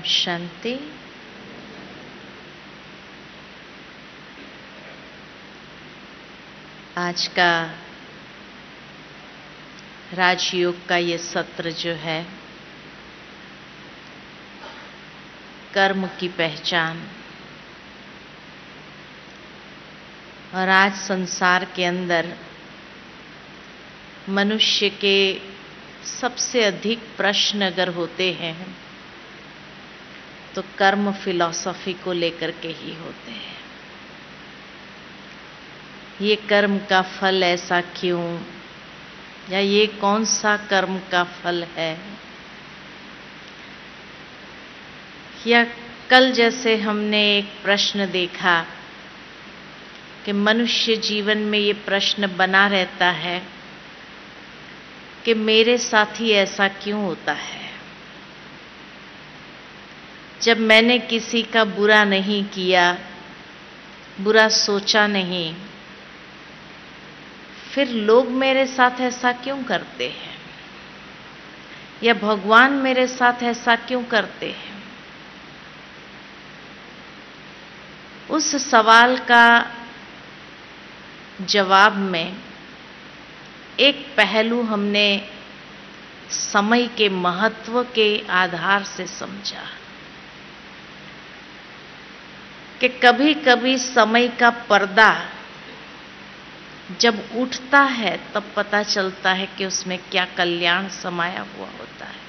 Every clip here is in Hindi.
शांति। आज का राजयोग का ये सत्र जो है, कर्म की पहचान। और आज संसार के अंदर मनुष्य के सबसे अधिक प्रश्न अगर होते हैं तो कर्म फिलॉसफी को लेकर के ही होते हैं। ये कर्म का फल ऐसा क्यों, या ये कौन सा कर्म का फल है। या कल जैसे हमने एक प्रश्न देखा कि मनुष्य जीवन में ये प्रश्न बना रहता है कि मेरे साथ ही ऐसा क्यों होता है। जब मैंने किसी का बुरा नहीं किया, बुरा सोचा नहीं, फिर लोग मेरे साथ ऐसा क्यों करते हैं, या भगवान मेरे साथ ऐसा क्यों करते हैं। उस सवाल का जवाब में एक पहलू हमने समय के महत्व के आधार से समझा कि कभी कभी समय का पर्दा जब उठता है तब पता चलता है कि उसमें क्या कल्याण समाया हुआ होता है।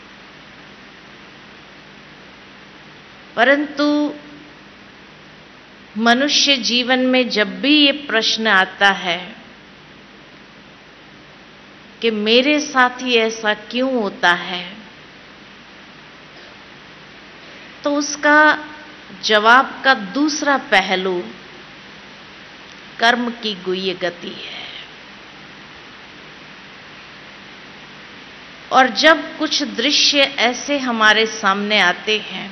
परंतु मनुष्य जीवन में जब भी ये प्रश्न आता है कि मेरे साथ ही ऐसा क्यों होता है, तो उसका जवाब का दूसरा पहलू कर्म की गुह्य गति है। और जब कुछ दृश्य ऐसे हमारे सामने आते हैं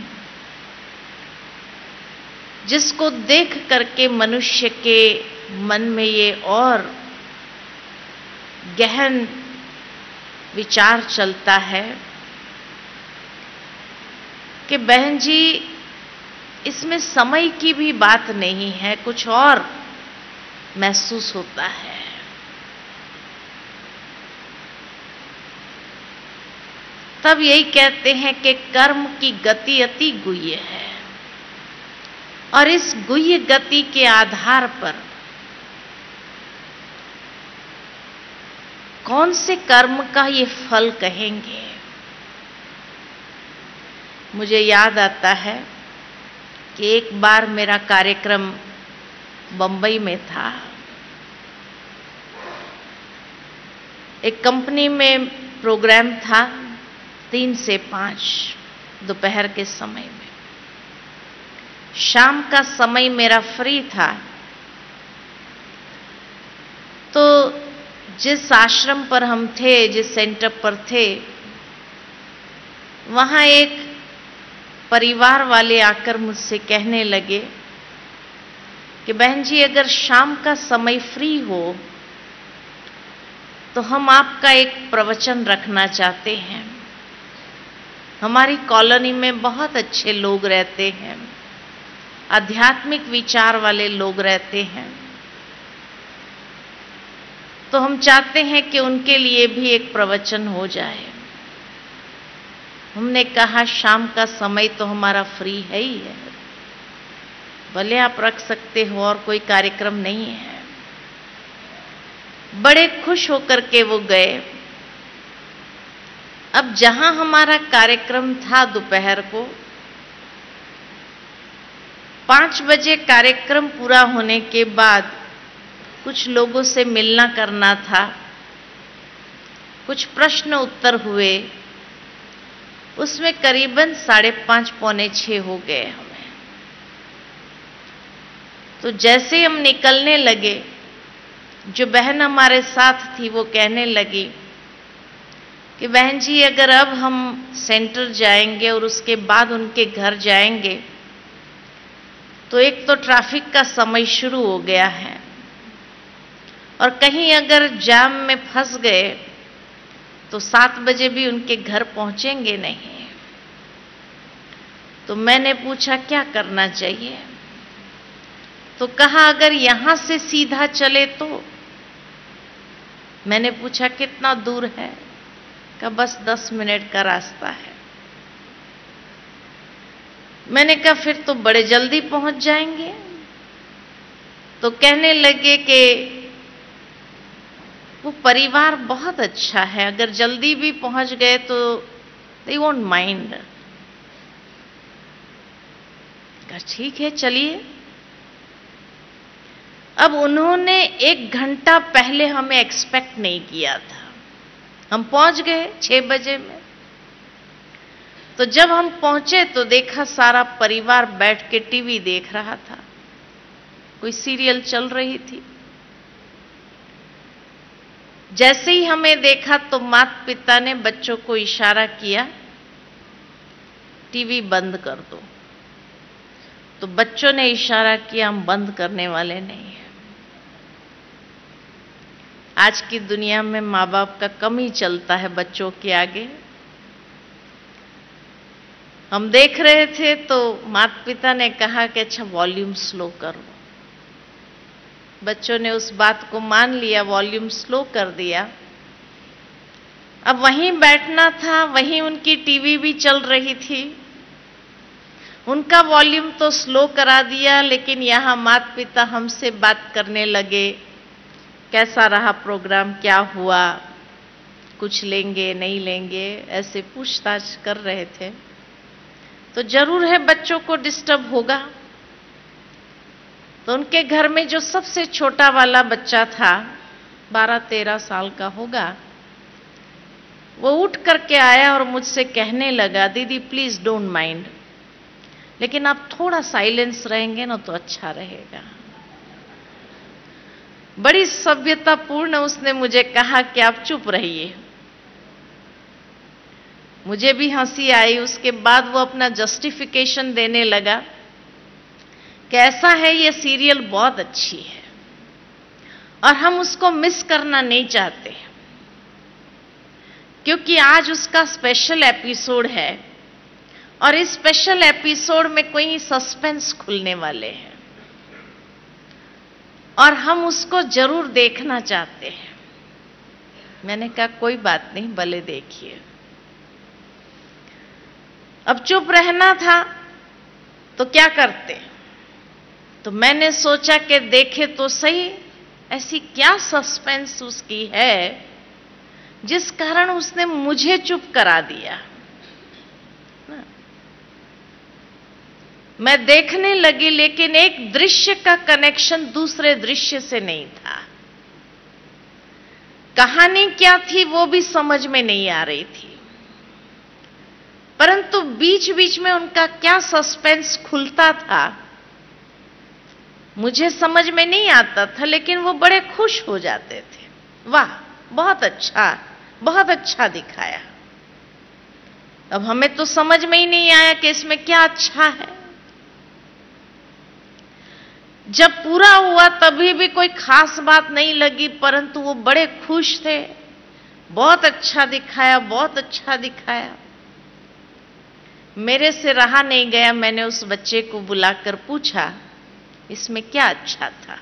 जिसको देख करके मनुष्य के मन में ये और गहन विचार चलता है कि बहन जी, इसमें समय की भी बात नहीं है, कुछ और महसूस होता है। तब यही कहते हैं कि कर्म की गति अति गुह्य है, और इस गुह्य गति के आधार पर कौन से कर्म का ये फल कहेंगे। मुझे याद आता है कि एक बार मेरा कार्यक्रम बंबई में था। एक कंपनी में प्रोग्राम था 3 से 5 दोपहर के समय में। शाम का समय मेरा फ्री था, तो जिस आश्रम पर हम थे, जिस सेंटर पर थे, वहां एक परिवार वाले आकर मुझसे कहने लगे कि बहन जी, अगर शाम का समय फ्री हो तो हम आपका एक प्रवचन रखना चाहते हैं। हमारी कॉलोनी में बहुत अच्छे लोग रहते हैं, आध्यात्मिक विचार वाले लोग रहते हैं, तो हम चाहते हैं कि उनके लिए भी एक प्रवचन हो जाए। हमने कहा शाम का समय तो हमारा फ्री है ही है, भले आप रख सकते हो, और कोई कार्यक्रम नहीं है। बड़े खुश होकर के वो गए। अब जहां हमारा कार्यक्रम था दोपहर को, 5 बजे कार्यक्रम पूरा होने के बाद कुछ लोगों से मिलना करना था, कुछ प्रश्न उत्तर हुए, उसमें करीबन 5:30 पौने 6 हो गए हमें। तो जैसे हम निकलने लगे, जो बहन हमारे साथ थी वो कहने लगी कि बहन जी, अगर अब हम सेंटर जाएंगे और उसके बाद उनके घर जाएंगे तो एक तो ट्रैफिक का समय शुरू हो गया है, और कहीं अगर जाम में फंस गए तो 7 बजे भी उनके घर पहुंचेंगे नहीं। तो मैंने पूछा क्या करना चाहिए, तो कहा अगर यहां से सीधा चले तो। मैंने पूछा कितना दूर है, कहा बस 10 मिनट का रास्ता है। मैंने कहा फिर तो बड़े जल्दी पहुंच जाएंगे। तो कहने लगे कि वो परिवार बहुत अच्छा है, अगर जल्दी भी पहुंच गए तो दे वोंट माइंड। कहा ठीक है चलिए। अब उन्होंने 1 घंटा पहले हमें एक्सपेक्ट नहीं किया था। हम पहुंच गए 6 बजे में। तो जब हम पहुंचे तो देखा सारा परिवार बैठ के टीवी देख रहा था, कोई सीरियल चल रही थी। जैसे ही हमें देखा तो माता पिता ने बच्चों को इशारा किया टीवी बंद कर दो। तो बच्चों ने इशारा किया हम बंद करने वाले नहीं हैं। आज की दुनिया में माँ बाप का कम ही चलता है बच्चों के आगे। हम देख रहे थे तो माता पिता ने कहा कि अच्छा वॉल्यूम स्लो करो। बच्चों ने उस बात को मान लिया, वॉल्यूम स्लो कर दिया। अब वहीं बैठना था, वहीं उनकी टीवी भी चल रही थी। उनका वॉल्यूम तो स्लो करा दिया, लेकिन यहां माता पिता हमसे बात करने लगे, कैसा रहा प्रोग्राम, क्या हुआ, कुछ लेंगे नहीं लेंगे, ऐसे पूछताछ कर रहे थे। तो जरूर है बच्चों को डिस्टर्ब होगा। तो उनके घर में जो सबसे छोटा वाला बच्चा था, 12-13 साल का होगा, वो उठ करके आया और मुझसे कहने लगा दीदी प्लीज डोंट माइंड, लेकिन आप थोड़ा साइलेंस रहेंगे ना तो अच्छा रहेगा। बड़ी सभ्यतापूर्ण उसने मुझे कहा कि आप चुप रहिए। मुझे भी हंसी आई। उसके बाद वो अपना जस्टिफिकेशन देने लगा कि ऐसा है ये सीरियल बहुत अच्छी है और हम उसको मिस करना नहीं चाहते, क्योंकि आज उसका स्पेशल एपिसोड है और इस स्पेशल एपिसोड में कोई सस्पेंस खुलने वाले हैं और हम उसको जरूर देखना चाहते हैं। मैंने कहा कोई बात नहीं, भले देखिए। अब चुप रहना था तो क्या करते। तो मैंने सोचा कि देखे तो सही ऐसी क्या सस्पेंस उसकी है जिस कारण उसने मुझे चुप करा दिया। मैं देखने लगी, लेकिन एक दृश्य का कनेक्शन दूसरे दृश्य से नहीं था। कहानी क्या थी वो भी समझ में नहीं आ रही थी, परंतु बीच बीच में उनका क्या सस्पेंस खुलता था मुझे समझ में नहीं आता था, लेकिन वो बड़े खुश हो जाते थे। वाह बहुत अच्छा दिखाया। अब हमें तो समझ में ही नहीं आया कि इसमें क्या अच्छा है। जब पूरा हुआ तभी भी कोई खास बात नहीं लगी, परंतु वो बड़े खुश थे। बहुत अच्छा दिखाया। मेरे से रहा नहीं गया, मैंने उस बच्चे को बुलाकर पूछा इसमें क्या अच्छा था।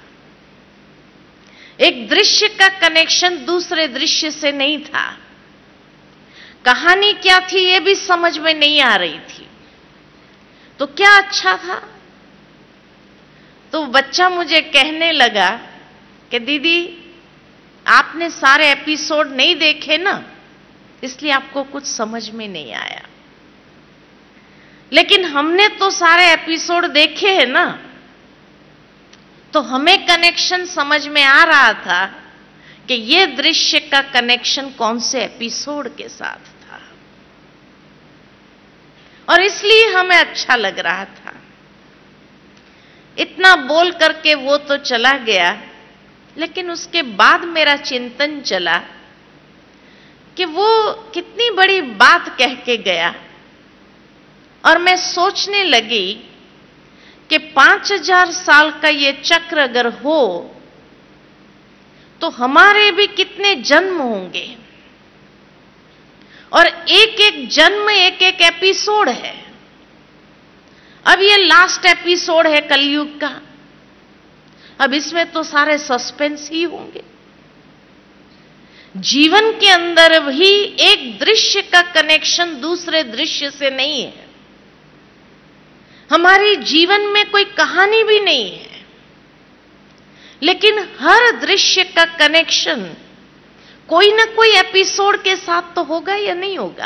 एक दृश्य का कनेक्शन दूसरे दृश्य से नहीं था। कहानी क्या थी ये भी समझ में नहीं आ रही थी, तो क्या अच्छा था। तो बच्चा मुझे कहने लगा कि दीदी आपने सारे एपिसोड नहीं देखे ना, इसलिए आपको कुछ समझ में नहीं आया, लेकिन हमने तो सारे एपिसोड देखे हैं ना, तो हमें कनेक्शन समझ में आ रहा था कि ये दृश्य का कनेक्शन कौन से एपिसोड के साथ था, और इसलिए हमें अच्छा लग रहा था। इतना बोल करके वो तो चला गया, लेकिन उसके बाद मेरा चिंतन चला कि वो कितनी बड़ी बात कह के गया, और मैं सोचने लगी कि 5000 साल का ये चक्र अगर हो तो हमारे भी कितने जन्म होंगे, और एक एक जन्म एक एक एपिसोड है। अब ये लास्ट एपिसोड है कलयुग का, अब इसमें तो सारे सस्पेंस ही होंगे। जीवन के अंदर भी एक दृश्य का कनेक्शन दूसरे दृश्य से नहीं है। हमारे जीवन में कोई कहानी भी नहीं है, लेकिन हर दृश्य का कनेक्शन कोई ना कोई एपिसोड के साथ तो होगा या नहीं होगा।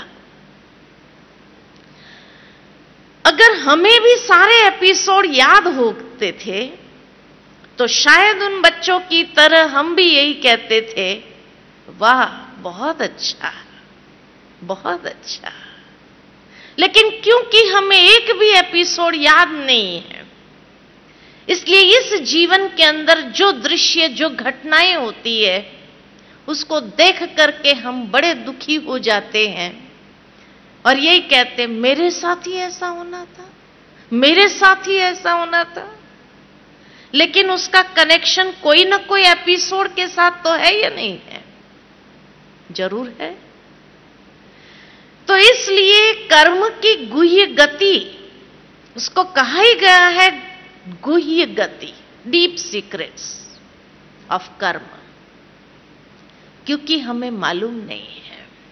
अगर हमें भी सारे एपिसोड याद होते थे तो शायद उन बच्चों की तरह हम भी यही कहते थे, वाह बहुत अच्छा, बहुत अच्छा। लेकिन क्योंकि हमें एक भी एपिसोड याद नहीं है, इसलिए इस जीवन के अंदर जो दृश्य, जो घटनाएं होती है, उसको देख करके हम बड़े दुखी हो जाते हैं और यही कहते, मेरे साथ ही ऐसा होना था, मेरे साथ ही ऐसा होना था। लेकिन उसका कनेक्शन कोई ना कोई एपिसोड के साथ तो है या नहीं है? जरूर है। तो इसलिए कर्म की गुह्य गति, उसको कहा ही गया है गुह्य गति, डीप सीक्रेट्स ऑफ कर्म, क्योंकि हमें मालूम नहीं है।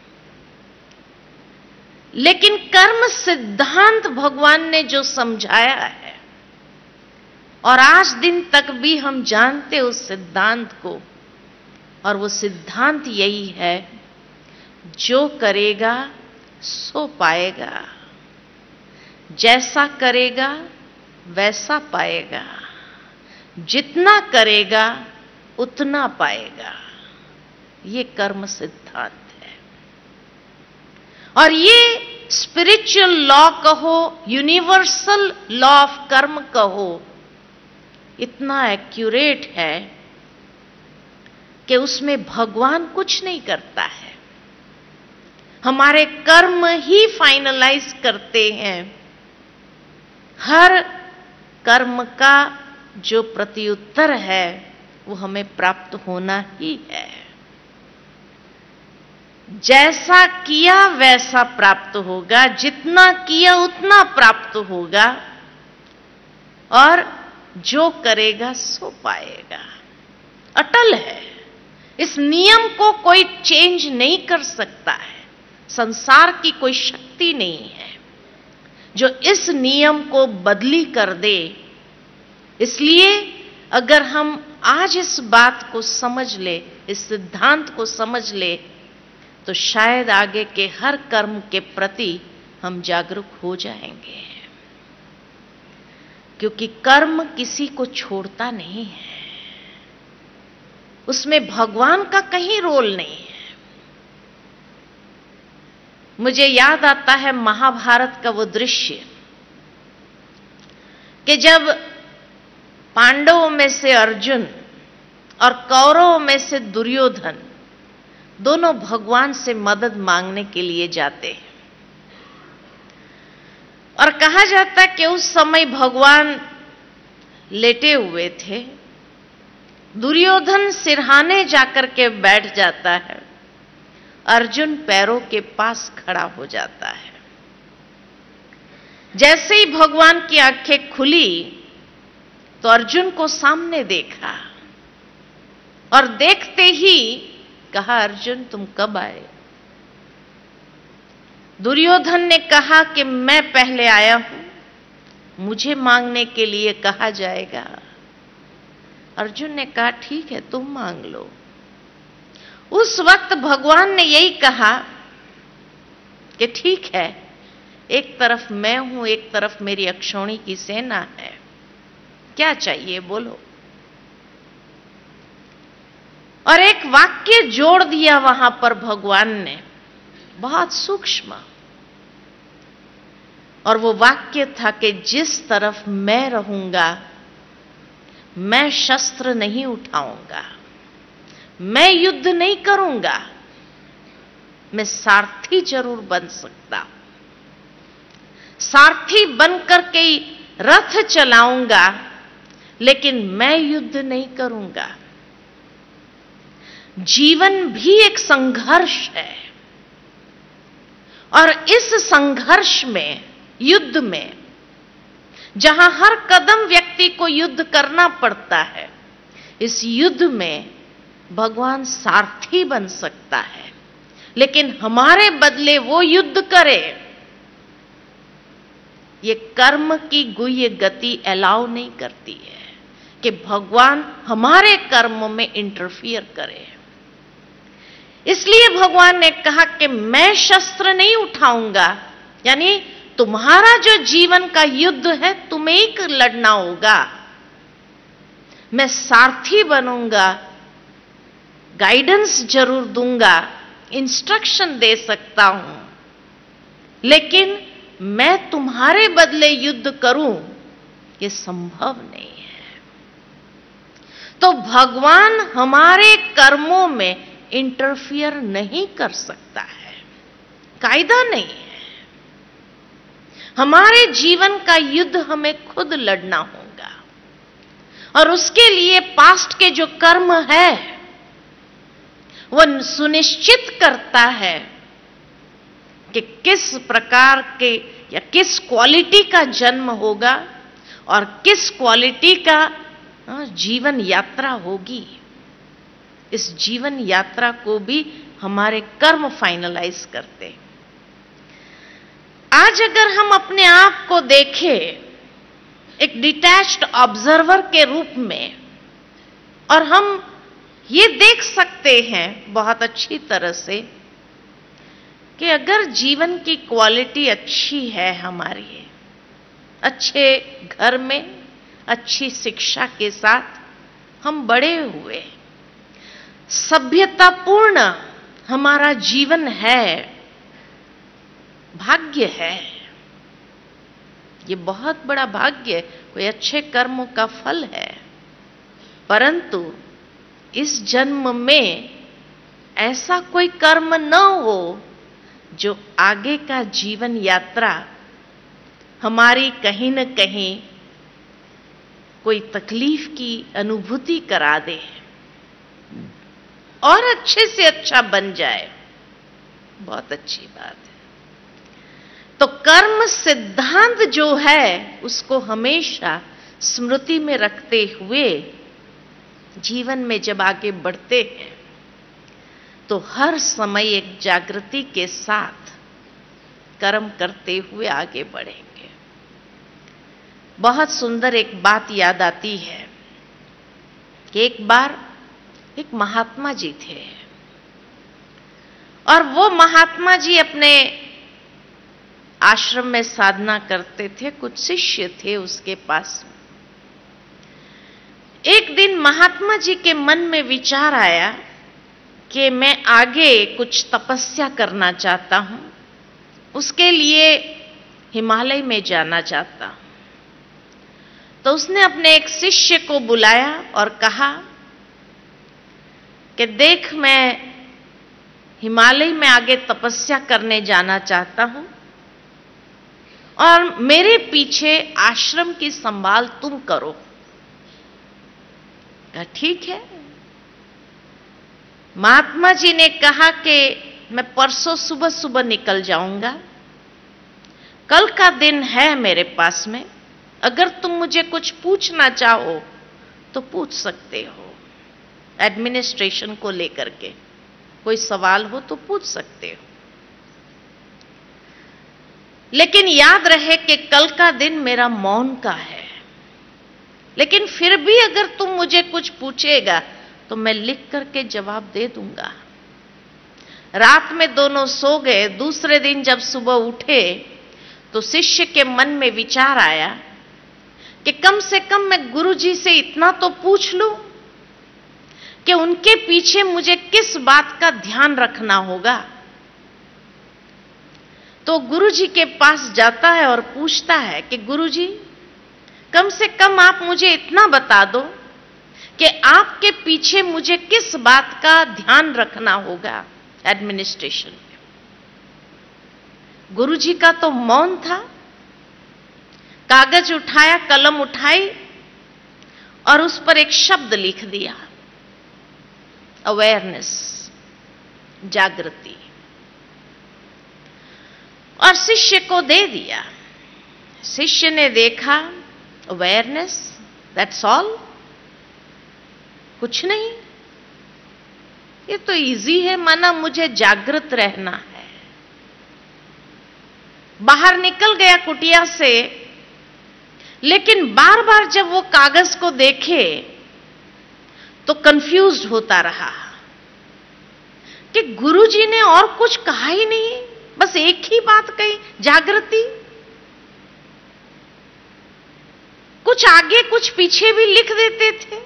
लेकिन कर्म सिद्धांत भगवान ने जो समझाया है, और आज दिन तक भी हम जानते उस सिद्धांत को, और वो सिद्धांत यही है, जो करेगा सो पाएगा, जैसा करेगा वैसा पाएगा, जितना करेगा उतना पाएगा। ये कर्म सिद्धांत है। और ये स्पिरिचुअल लॉ कहो, यूनिवर्सल लॉ ऑफ कर्म कहो, इतना एक्यूरेट है कि उसमें भगवान कुछ नहीं करता है, हमारे कर्म ही फाइनलाइज करते हैं। हर कर्म का जो प्रत्युत्तर है वो हमें प्राप्त होना ही है। जैसा किया वैसा प्राप्त होगा, जितना किया उतना प्राप्त होगा, और जो करेगा सो पाएगा। अटल है, इस नियम को कोई चेंज नहीं कर सकता है। संसार की कोई शक्ति नहीं है जो इस नियम को बदली कर दे। इसलिए अगर हम आज इस बात को समझ ले, इस सिद्धांत को समझ ले, तो शायद आगे के हर कर्म के प्रति हम जागरूक हो जाएंगे। क्योंकि कर्म किसी को छोड़ता नहीं है, उसमें भगवान का कहीं रोल नहीं है। मुझे याद आता है महाभारत का वो दृश्य कि जब पांडवों में से अर्जुन और कौरवों में से दुर्योधन दोनों भगवान से मदद मांगने के लिए जाते हैं, और कहा जाता है कि उस समय भगवान लेटे हुए थे। दुर्योधन सिरहाने जाकर के बैठ जाता है, अर्जुन पैरों के पास खड़ा हो जाता है। जैसे ही भगवान की आंखें खुली तो अर्जुन को सामने देखा, और देखते ही कहा, अर्जुन तुम कब आए? दुर्योधन ने कहा कि मैं पहले आया हूं, मुझे मांगने के लिए कहा जाएगा। अर्जुन ने कहा, ठीक है तुम मांग लो। उस वक्त भगवान ने यही कहा कि ठीक है, एक तरफ मैं हूं, एक तरफ मेरी अक्षौणी की सेना है, क्या चाहिए बोलो। और एक वाक्य जोड़ दिया वहां पर भगवान ने, बहुत सूक्ष्म, और वो वाक्य था कि जिस तरफ मैं रहूंगा मैं शस्त्र नहीं उठाऊंगा, मैं युद्ध नहीं करूंगा, मैं सारथी जरूर बन सकता हूं, सारथी बनकर के रथ चलाऊंगा, लेकिन मैं युद्ध नहीं करूंगा। जीवन भी एक संघर्ष है, और इस संघर्ष में, युद्ध में, जहां हर कदम व्यक्ति को युद्ध करना पड़ता है, इस युद्ध में भगवान सारथी बन सकता है, लेकिन हमारे बदले वो युद्ध करे, ये कर्म की गुह्य गति अलाउ नहीं करती है कि भगवान हमारे कर्म में इंटरफियर करे। इसलिए भगवान ने कहा कि मैं शस्त्र नहीं उठाऊंगा, यानी तुम्हारा जो जीवन का युद्ध है तुम्हें ही लड़ना होगा। मैं सारथी बनूंगा, गाइडेंस जरूर दूंगा, इंस्ट्रक्शन दे सकता हूं, लेकिन मैं तुम्हारे बदले युद्ध करूं, यह संभव नहीं है। तो भगवान हमारे कर्मों में इंटरफियर नहीं कर सकता है, कायदा नहीं है। हमारे जीवन का युद्ध हमें खुद लड़ना होगा, और उसके लिए पास्ट के जो कर्म है वो सुनिश्चित करता है कि किस प्रकार के या किस क्वालिटी का जन्म होगा और किस क्वालिटी का जीवन यात्रा होगी। इस जीवन यात्रा को भी हमारे कर्म फाइनलाइज करते। आज अगर हम अपने आप को देखें एक डिटैच्ड ऑब्जर्वर के रूप में, और हम ये देख सकते हैं बहुत अच्छी तरह से कि अगर जीवन की क्वालिटी अच्छी है हमारी, अच्छे घर में अच्छी शिक्षा के साथ हम बड़े हुए, सभ्यतापूर्ण हमारा जीवन है, भाग्य है, ये बहुत बड़ा भाग्य, कोई अच्छे कर्मों का फल है। परंतु इस जन्म में ऐसा कोई कर्म न हो जो आगे का जीवन यात्रा हमारी कहीं न कहीं कोई तकलीफ की अनुभूति करा दे और अच्छे से अच्छा बन जाए, बहुत अच्छी बात है। तो कर्म सिद्धांत जो है उसको हमेशा स्मृति में रखते हुए जीवन में जब आगे बढ़ते हैं तो हर समय एक जागृति के साथ कर्म करते हुए आगे बढ़ेंगे। बहुत सुंदर एक बात याद आती है कि एक बार एक महात्मा जी थे, और वो महात्मा जी अपने आश्रम में साधना करते थे, कुछ शिष्य थे उसके पास। एक दिन महात्मा जी के मन में विचार आया कि मैं आगे कुछ तपस्या करना चाहता हूं, उसके लिए हिमालय में जाना चाहता हूं। तो उसने अपने एक शिष्य को बुलाया और कहा कि देख, मैं हिमालय में आगे तपस्या करने जाना चाहता हूं और मेरे पीछे आश्रम की संभाल तुम करो। ठीक है। महात्मा जी ने कहा कि मैं परसों सुबह सुबह निकल जाऊंगा, कल का दिन है मेरे पास में, अगर तुम मुझे कुछ पूछना चाहो तो पूछ सकते हो, एडमिनिस्ट्रेशन को लेकर के कोई सवाल हो तो पूछ सकते हो, लेकिन याद रहे कि कल का दिन मेरा मौन का है। लेकिन फिर भी अगर तुम मुझे कुछ पूछेगा तो मैं लिख करके जवाब दे दूंगा। रात में दोनों सो गए। दूसरे दिन जब सुबह उठे तो शिष्य के मन में विचार आया कि कम से कम मैं गुरुजी से इतना तो पूछ लूं कि उनके पीछे मुझे किस बात का ध्यान रखना होगा। तो गुरुजी के पास जाता है और पूछता है कि गुरुजी, कम से कम आप मुझे इतना बता दो कि आपके पीछे मुझे किस बात का ध्यान रखना होगा एडमिनिस्ट्रेशन में। गुरुजी का तो मौन था। कागज उठाया, कलम उठाई और उस पर एक शब्द लिख दिया, अवेयरनेस, जागृति, और शिष्य को दे दिया। शिष्य ने देखा अवेयरनेस, दैट्स ऑल, कुछ नहीं। ये तो इजी है, माना मुझे जागृत रहना है। बाहर निकल गया कुटिया से, लेकिन बार बार जब वो कागज को देखे तो कंफ्यूज्ड होता रहा कि गुरुजी ने और कुछ कहा ही नहीं, बस एक ही बात कही, जागृति। कुछ आगे कुछ पीछे भी लिख देते थे।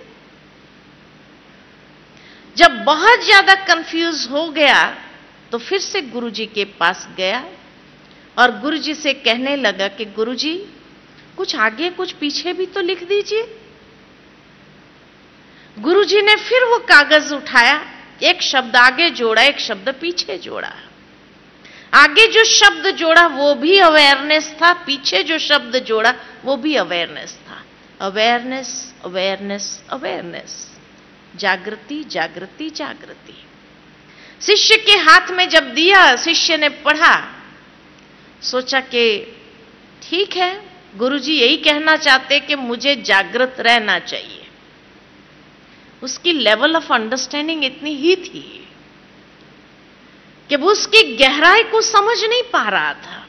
जब बहुत ज्यादा कंफ्यूज हो गया तो फिर से गुरुजी के पास गया और गुरुजी से कहने लगा कि गुरुजी, कुछ आगे कुछ पीछे भी तो लिख दीजिए। गुरुजी ने फिर वो कागज उठाया, एक शब्द आगे जोड़ा, एक शब्द पीछे जोड़ा। आगे जो शब्द जोड़ा वो भी अवेयरनेस था, पीछे जो शब्द जोड़ा वो भी अवेयरनेस था। अवेयरनेस, अवेयरनेस, अवेयरनेस, जागृति, जागृति, जागृति। शिष्य के हाथ में जब दिया, शिष्य ने पढ़ा, सोचा कि ठीक है, गुरुजी यही कहना चाहते कि मुझे जागृत रहना चाहिए। उसकी लेवल ऑफ अंडरस्टैंडिंग इतनी ही थी कि वो उसकी गहराई को समझ नहीं पा रहा था।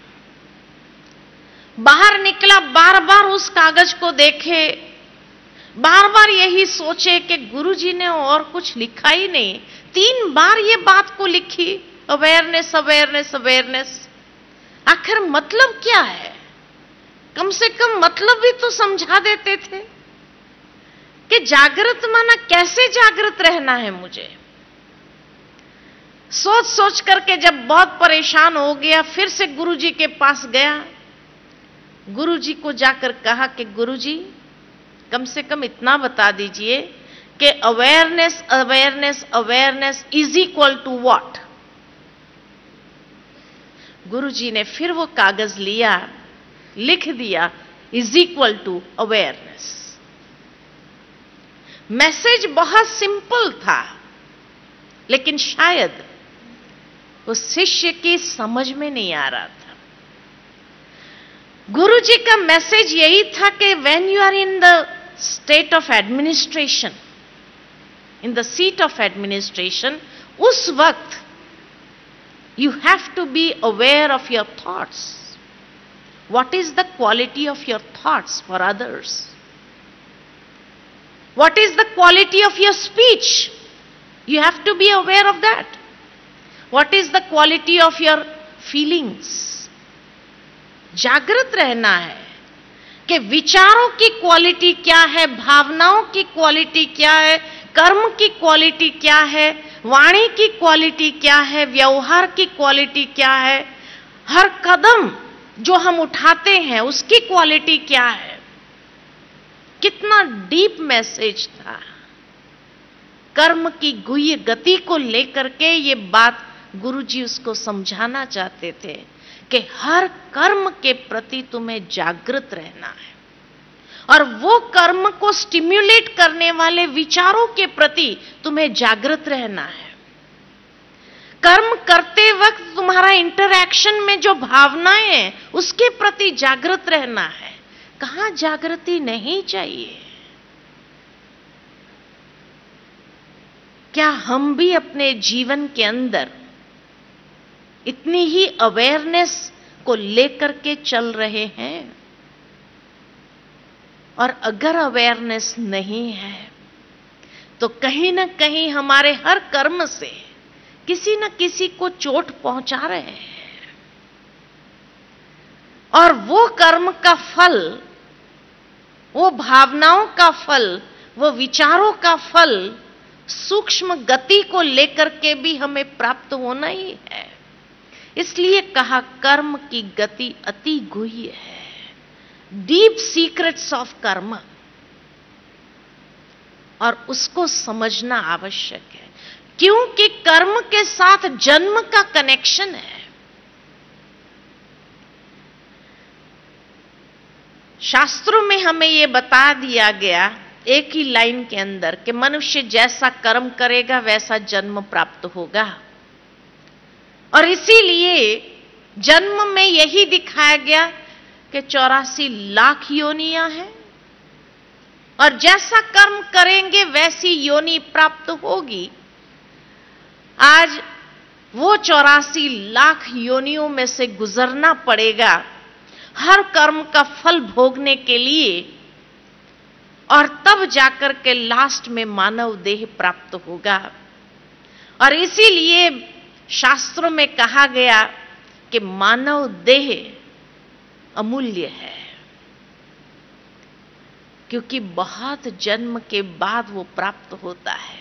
बाहर निकला, बार बार उस कागज को देखे, बार बार यही सोचे कि गुरुजी ने और कुछ लिखा ही नहीं। 3 बार ये बात को लिखी, अवेयरनेस, अवेयरनेस, अवेयरनेस। आखिर मतलब क्या है? कम से कम मतलब भी तो समझा देते थे कि जागृत माना कैसे जागृत रहना है मुझे। सोच सोच करके जब बहुत परेशान हो गया, फिर से गुरुजी के पास गया। गुरुजी को जाकर कहा कि गुरुजी, कम से कम इतना बता दीजिए कि awareness, awareness, awareness is equal to what? Guruji ने फिर वो कागज लिया, लिख दिया is equal to awareness. Message बहुत सिंपल था, लेकिन शायद उस शिष्य की समझ में नहीं आ रहा था। गुरुजी का मैसेज यही था कि when you are in the state of administration, in the seat of administration, उस वक्त you have to be aware of your thoughts. What is the quality of your thoughts for others? What is the quality of your speech? You have to be aware of that. What is the quality of your feelings? जागृत रहना है कि विचारों की क्वालिटी क्या है, भावनाओं की क्वालिटी क्या है, कर्म की क्वालिटी क्या है, वाणी की क्वालिटी क्या है, व्यवहार की क्वालिटी क्या है, हर कदम जो हम उठाते हैं उसकी क्वालिटी क्या है। कितना डीप मैसेज था। कर्म की गुह्य गति को लेकर के ये बात गुरुजी उसको समझाना चाहते थे कि हर कर्म के प्रति तुम्हें जागृत रहना है और वो कर्म को स्टिम्युलेट करने वाले विचारों के प्रति तुम्हें जागृत रहना है। कर्म करते वक्त तुम्हारा इंटरैक्शन में जो भावनाएं हैं उसके प्रति जागृत रहना है। कहां जागृति नहीं चाहिए? क्या हम भी अपने जीवन के अंदर इतनी ही अवेयरनेस को लेकर के चल रहे हैं? और अगर अवेयरनेस नहीं है तो कहीं ना कहीं हमारे हर कर्म से किसी न किसी को चोट पहुंचा रहे हैं और वो कर्म का फल, वो भावनाओं का फल, वो विचारों का फल सूक्ष्म गति को लेकर के भी हमें प्राप्त होना ही है। इसलिए कहा कर्म की गति अति गुह्य है, डीप सीक्रेट्स ऑफ कर्म, और उसको समझना आवश्यक है क्योंकि कर्म के साथ जन्म का कनेक्शन है। शास्त्रों में हमें यह बता दिया गया एक ही लाइन के अंदर कि मनुष्य जैसा कर्म करेगा वैसा जन्म प्राप्त होगा, और इसीलिए जन्म में यही दिखाया गया कि 84 लाख योनियां हैं और जैसा कर्म करेंगे वैसी योनि प्राप्त होगी। आज वो 84 लाख योनियों में से गुजरना पड़ेगा हर कर्म का फल भोगने के लिए, और तब जाकर के लास्ट में मानव देह प्राप्त होगा। और इसीलिए शास्त्रों में कहा गया कि मानव देह अमूल्य है, क्योंकि बहुत जन्म के बाद वो प्राप्त होता है।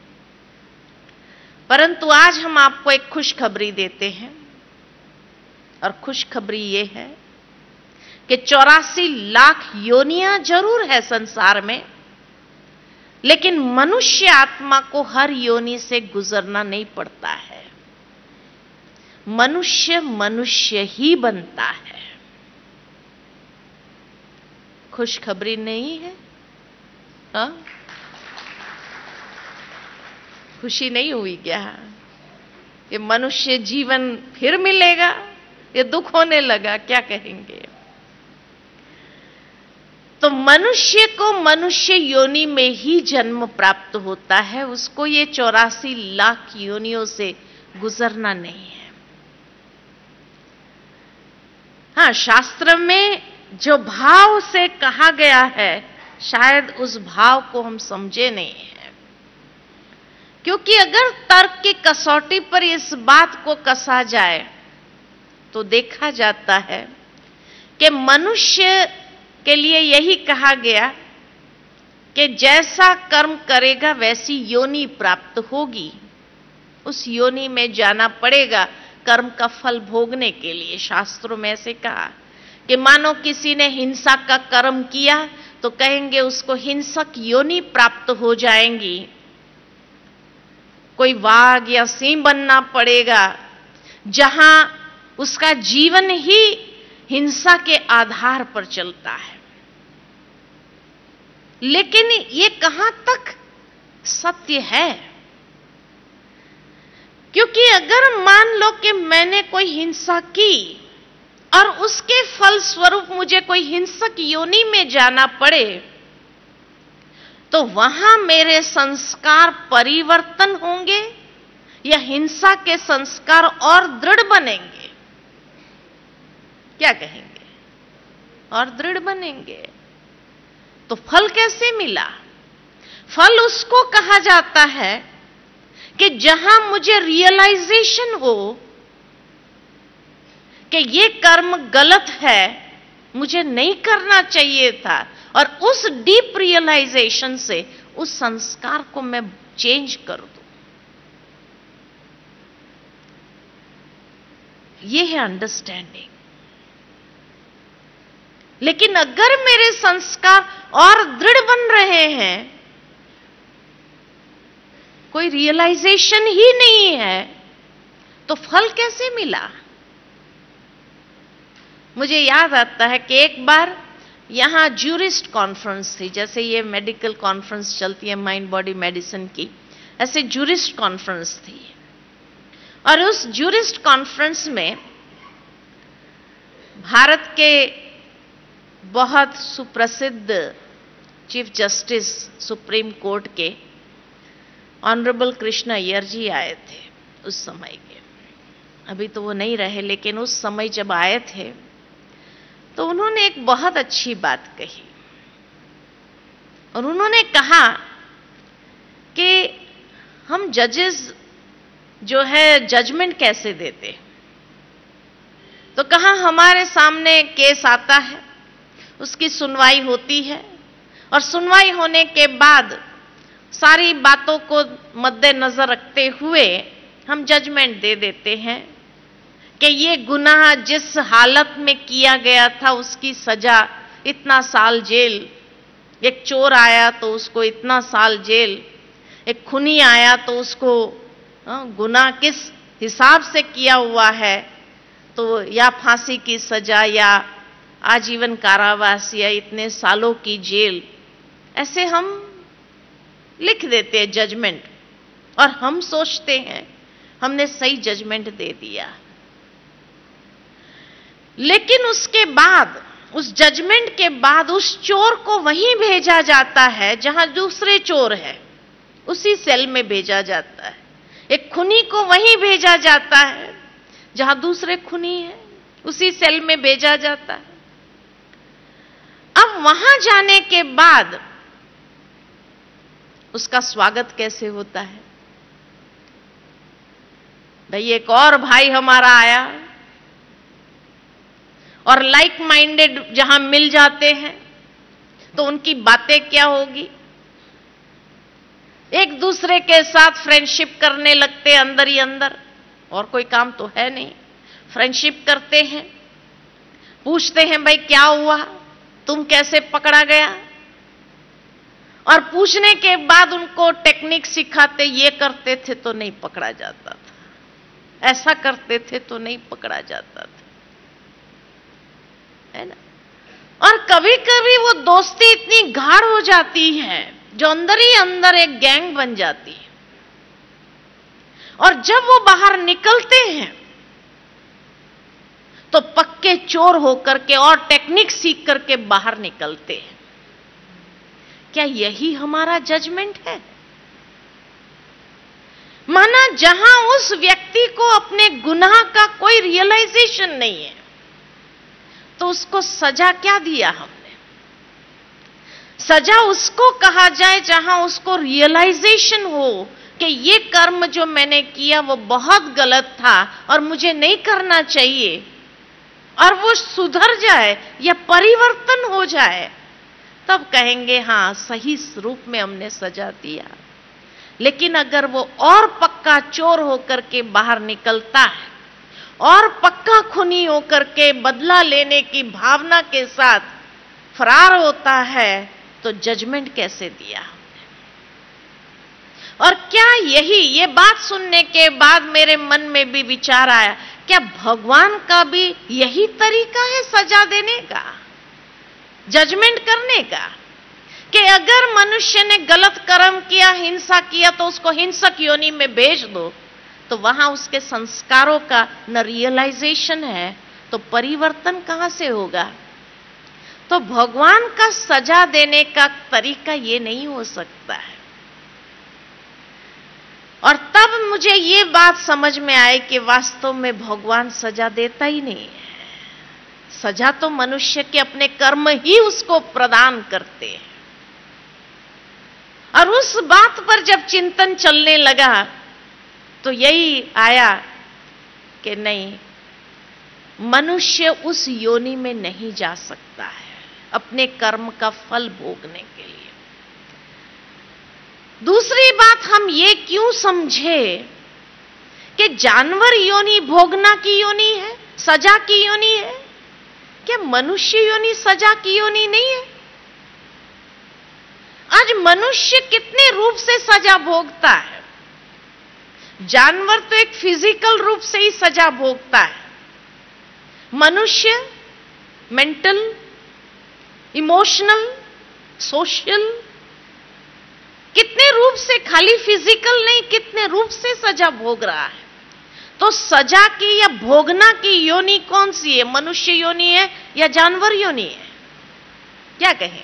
परंतु आज हम आपको एक खुशखबरी देते हैं, और खुशखबरी ये है कि 84 लाख योनियां जरूर है संसार में, लेकिन मनुष्य आत्मा को हर योनि से गुजरना नहीं पड़ता है। मनुष्य मनुष्य ही बनता है। खुशखबरी नहीं है? हाँ? खुशी नहीं हुई क्या कि मनुष्य जीवन फिर मिलेगा? ये दुख होने लगा, क्या कहेंगे? तो मनुष्य को मनुष्य योनि में ही जन्म प्राप्त होता है, उसको ये 84 लाख योनियों से गुजरना नहीं है। हाँ, शास्त्र में जो भाव से कहा गया है, शायद उस भाव को हम समझे नहीं है, क्योंकि अगर तर्क की कसौटी पर इस बात को कसा जाए तो देखा जाता है कि मनुष्य के लिए यही कहा गया कि जैसा कर्म करेगा वैसी योनि प्राप्त होगी, उस योनि में जाना पड़ेगा कर्म का फल भोगने के लिए। शास्त्रों में ऐसे कहा कि मानो किसी ने हिंसा का कर्म किया तो कहेंगे उसको हिंसक योनि प्राप्त हो जाएंगी, कोई वाघ या सिंह बनना पड़ेगा, जहां उसका जीवन ही हिंसा के आधार पर चलता है। लेकिन ये कहां तक सत्य है? क्योंकि अगर मान लो कि मैंने कोई हिंसा की और उसके फल स्वरूप मुझे कोई हिंसक योनि में जाना पड़े, तो वहां मेरे संस्कार परिवर्तन होंगे या हिंसा के संस्कार और दृढ़ बनेंगे? क्या कहेंगे? और दृढ़ बनेंगे। तो फल कैसे मिला? फल उसको कहा जाता है कि जहां मुझे रियलाइजेशन हो कि ये कर्म गलत है, मुझे नहीं करना चाहिए था, और उस डीप रियलाइजेशन से उस संस्कार को मैं चेंज कर दूं। ये है अंडरस्टैंडिंग। लेकिन अगर मेरे संस्कार और दृढ़ बन रहे हैं, कोई रियलाइजेशन ही नहीं है, तो फल कैसे मिला? मुझे याद आता है कि एक बार यहां जूरिस्ट कॉन्फ्रेंस थी, जैसे ये मेडिकल कॉन्फ्रेंस चलती है माइंड बॉडी मेडिसिन की, ऐसे जूरिस्ट कॉन्फ्रेंस थी। और उस जूरिस्ट कॉन्फ्रेंस में भारत के बहुत सुप्रसिद्ध चीफ जस्टिस सुप्रीम कोर्ट के ऑनरेबल कृष्ण अय्यर जी आए थे उस समय के। अभी तो वो नहीं रहे, लेकिन उस समय जब आए थे तो उन्होंने एक बहुत अच्छी बात कही, और उन्होंने कहा कि हम जजेस जो है जजमेंट कैसे देते। तो कहा हमारे सामने केस आता है, उसकी सुनवाई होती है, और सुनवाई होने के बाद सारी बातों को मद्देनजर रखते हुए हम जजमेंट दे देते हैं कि ये गुनाह जिस हालत में किया गया था उसकी सजा इतना साल जेल, एक चोर आया तो उसको इतना साल जेल, एक खूनी आया तो उसको गुनाह किस हिसाब से किया हुआ है तो या फांसी की सजा या आजीवन कारावास या इतने सालों की जेल, ऐसे हम लिख देते हैं जजमेंट, और हम सोचते हैं हमने सही जजमेंट दे दिया। लेकिन उसके बाद उस जजमेंट के बाद उस चोर को वहीं भेजा जाता है जहां दूसरे चोर है, उसी सेल में भेजा जाता है। एक खुनी को वहीं भेजा जाता है जहां दूसरे खुनी है, उसी सेल में भेजा जाता है। अब वहां जाने के बाद उसका स्वागत कैसे होता है? भाई एक और भाई हमारा आया, और लाइक माइंडेड जहां मिल जाते हैं तो उनकी बातें क्या होगी? एक दूसरे के साथ फ्रेंडशिप करने लगते अंदर ही अंदर, और कोई काम तो है नहीं। फ्रेंडशिप करते हैं, पूछते हैं भाई क्या हुआ, तुम कैसे पकड़ा गया, और पूछने के बाद उनको टेक्निक सिखाते, ये करते थे तो नहीं पकड़ा जाता था, ऐसा करते थे तो नहीं पकड़ा जाता था, है ना। और कभी कभी वो दोस्ती इतनी गाढ़ हो जाती है जो अंदर ही अंदर एक गैंग बन जाती है, और जब वो बाहर निकलते हैं तो पक्के चोर होकर के और टेक्निक सीख करके बाहर निकलते हैं। क्या यही हमारा जजमेंट है? माना जहां उस व्यक्ति को अपने गुनाह का कोई रियलाइजेशन नहीं है तो उसको सजा क्या दिया हमने? सजा उसको कहा जाए जहां उसको रियलाइजेशन हो कि ये कर्म जो मैंने किया वो बहुत गलत था और मुझे नहीं करना चाहिए, और वो सुधर जाए या परिवर्तन हो जाए, तब कहेंगे हां सही रूप में हमने सजा दिया। लेकिन अगर वो और पक्का चोर होकर के बाहर निकलता है और पक्का खूनी होकर के बदला लेने की भावना के साथ फरार होता है तो जजमेंट कैसे दिया हमने? और क्या ये बात सुनने के बाद मेरे मन में भी विचार आया, क्या भगवान का भी यही तरीका है सजा देने का, जजमेंट करने का? कि अगर मनुष्य ने गलत कर्म किया, हिंसा किया, तो उसको हिंसक योनि में भेज दो, तो वहां उसके संस्कारों का न रियलाइजेशन है तो परिवर्तन कहां से होगा? तो भगवान का सजा देने का तरीका ये नहीं हो सकता है। और तब मुझे ये बात समझ में आई कि वास्तव में भगवान सजा देता ही नहीं है। सजा तो मनुष्य के अपने कर्म ही उसको प्रदान करते हैं। और उस बात पर जब चिंतन चलने लगा तो यही आया कि नहीं, मनुष्य उस योनि में नहीं जा सकता है अपने कर्म का फल भोगने के लिए। दूसरी बात, हम ये क्यों समझे कि जानवर योनि भोगना की योनि है, सजा की योनि है? क्या मनुष्य योनि सजा की योनि नहीं है? आज मनुष्य कितने रूप से सजा भोगता है। जानवर तो एक फिजिकल रूप से ही सजा भोगता है, मनुष्य मेंटल, इमोशनल, सोशल, कितने रूप से, खाली फिजिकल नहीं, कितने रूप से सजा भोग रहा है। तो सजा की या भोगना की योनि कौन सी है? मनुष्य योनि है या जानवर योनि है? क्या कहें?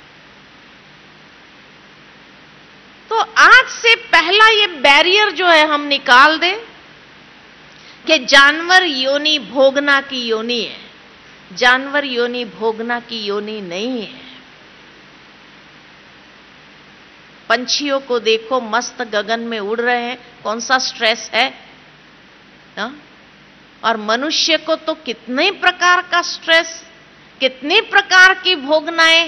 तो आज से पहला ये बैरियर जो है हम निकाल दें कि जानवर योनि भोगना की योनि है। जानवर योनि भोगना की योनि नहीं है। पंछियों को देखो, मस्त गगन में उड़ रहे हैं, कौन सा स्ट्रेस है ना? और मनुष्य को तो कितने प्रकार का स्ट्रेस, कितने प्रकार की भोगनाएं।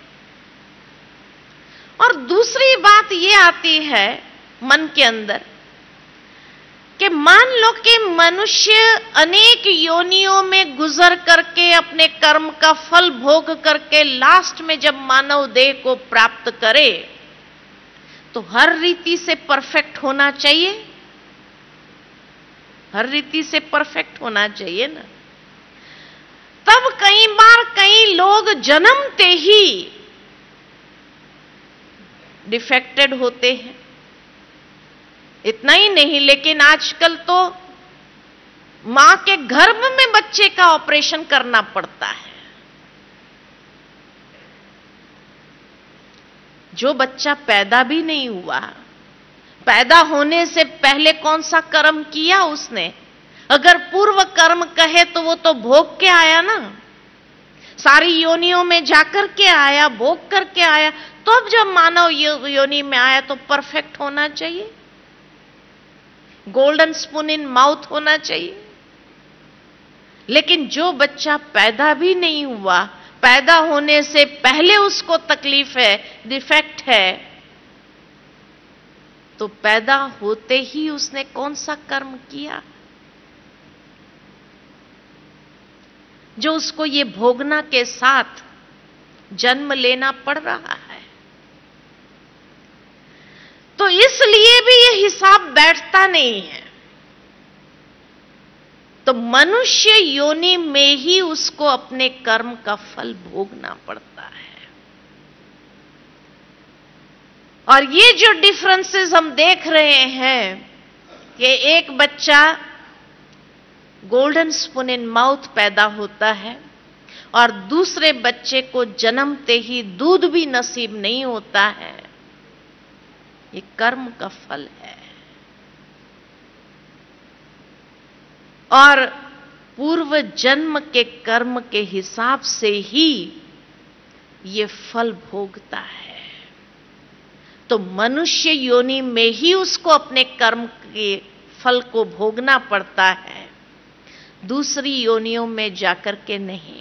और दूसरी बात ये आती है मन के अंदर कि मान लो कि मनुष्य अनेक योनियों में गुजर करके अपने कर्म का फल भोग करके लास्ट में जब मानव देह को प्राप्त करे तो हर रीति से परफेक्ट होना चाहिए, हर रीति से परफेक्ट होना चाहिए ना। तब कई बार कई लोग जन्मते ही डिफेक्टेड होते हैं। इतना ही नहीं, लेकिन आजकल तो मां के गर्भ में बच्चे का ऑपरेशन करना पड़ता है। जो बच्चा पैदा भी नहीं हुआ, पैदा होने से पहले कौन सा कर्म किया उसने? अगर पूर्व कर्म कहे तो वो तो भोग के आया ना, सारी योनियों में जाकर के आया, भोग करके आया। तो अब जब मानव योनि में आया तो परफेक्ट होना चाहिए, गोल्डन स्पून इन माउथ होना चाहिए। लेकिन जो बच्चा पैदा भी नहीं हुआ, पैदा होने से पहले उसको तकलीफ है, डिफेक्ट है, तो पैदा होते ही उसने कौन सा कर्म किया जो उसको ये भोगना के साथ जन्म लेना पड़ रहा है? तो इसलिए भी ये हिसाब बैठता नहीं है। तो मनुष्य योनि में ही उसको अपने कर्म का फल भोगना पड़ता है। और ये जो डिफरेंसेस हम देख रहे हैं कि एक बच्चा गोल्डन स्पून इन माउथ पैदा होता है और दूसरे बच्चे को जन्मते ही दूध भी नसीब नहीं होता है, ये कर्म का फल है। और पूर्व जन्म के कर्म के हिसाब से ही ये फल भोगता है। तो मनुष्य योनि में ही उसको अपने कर्म के फल को भोगना पड़ता है, दूसरी योनियों में जाकर के नहीं।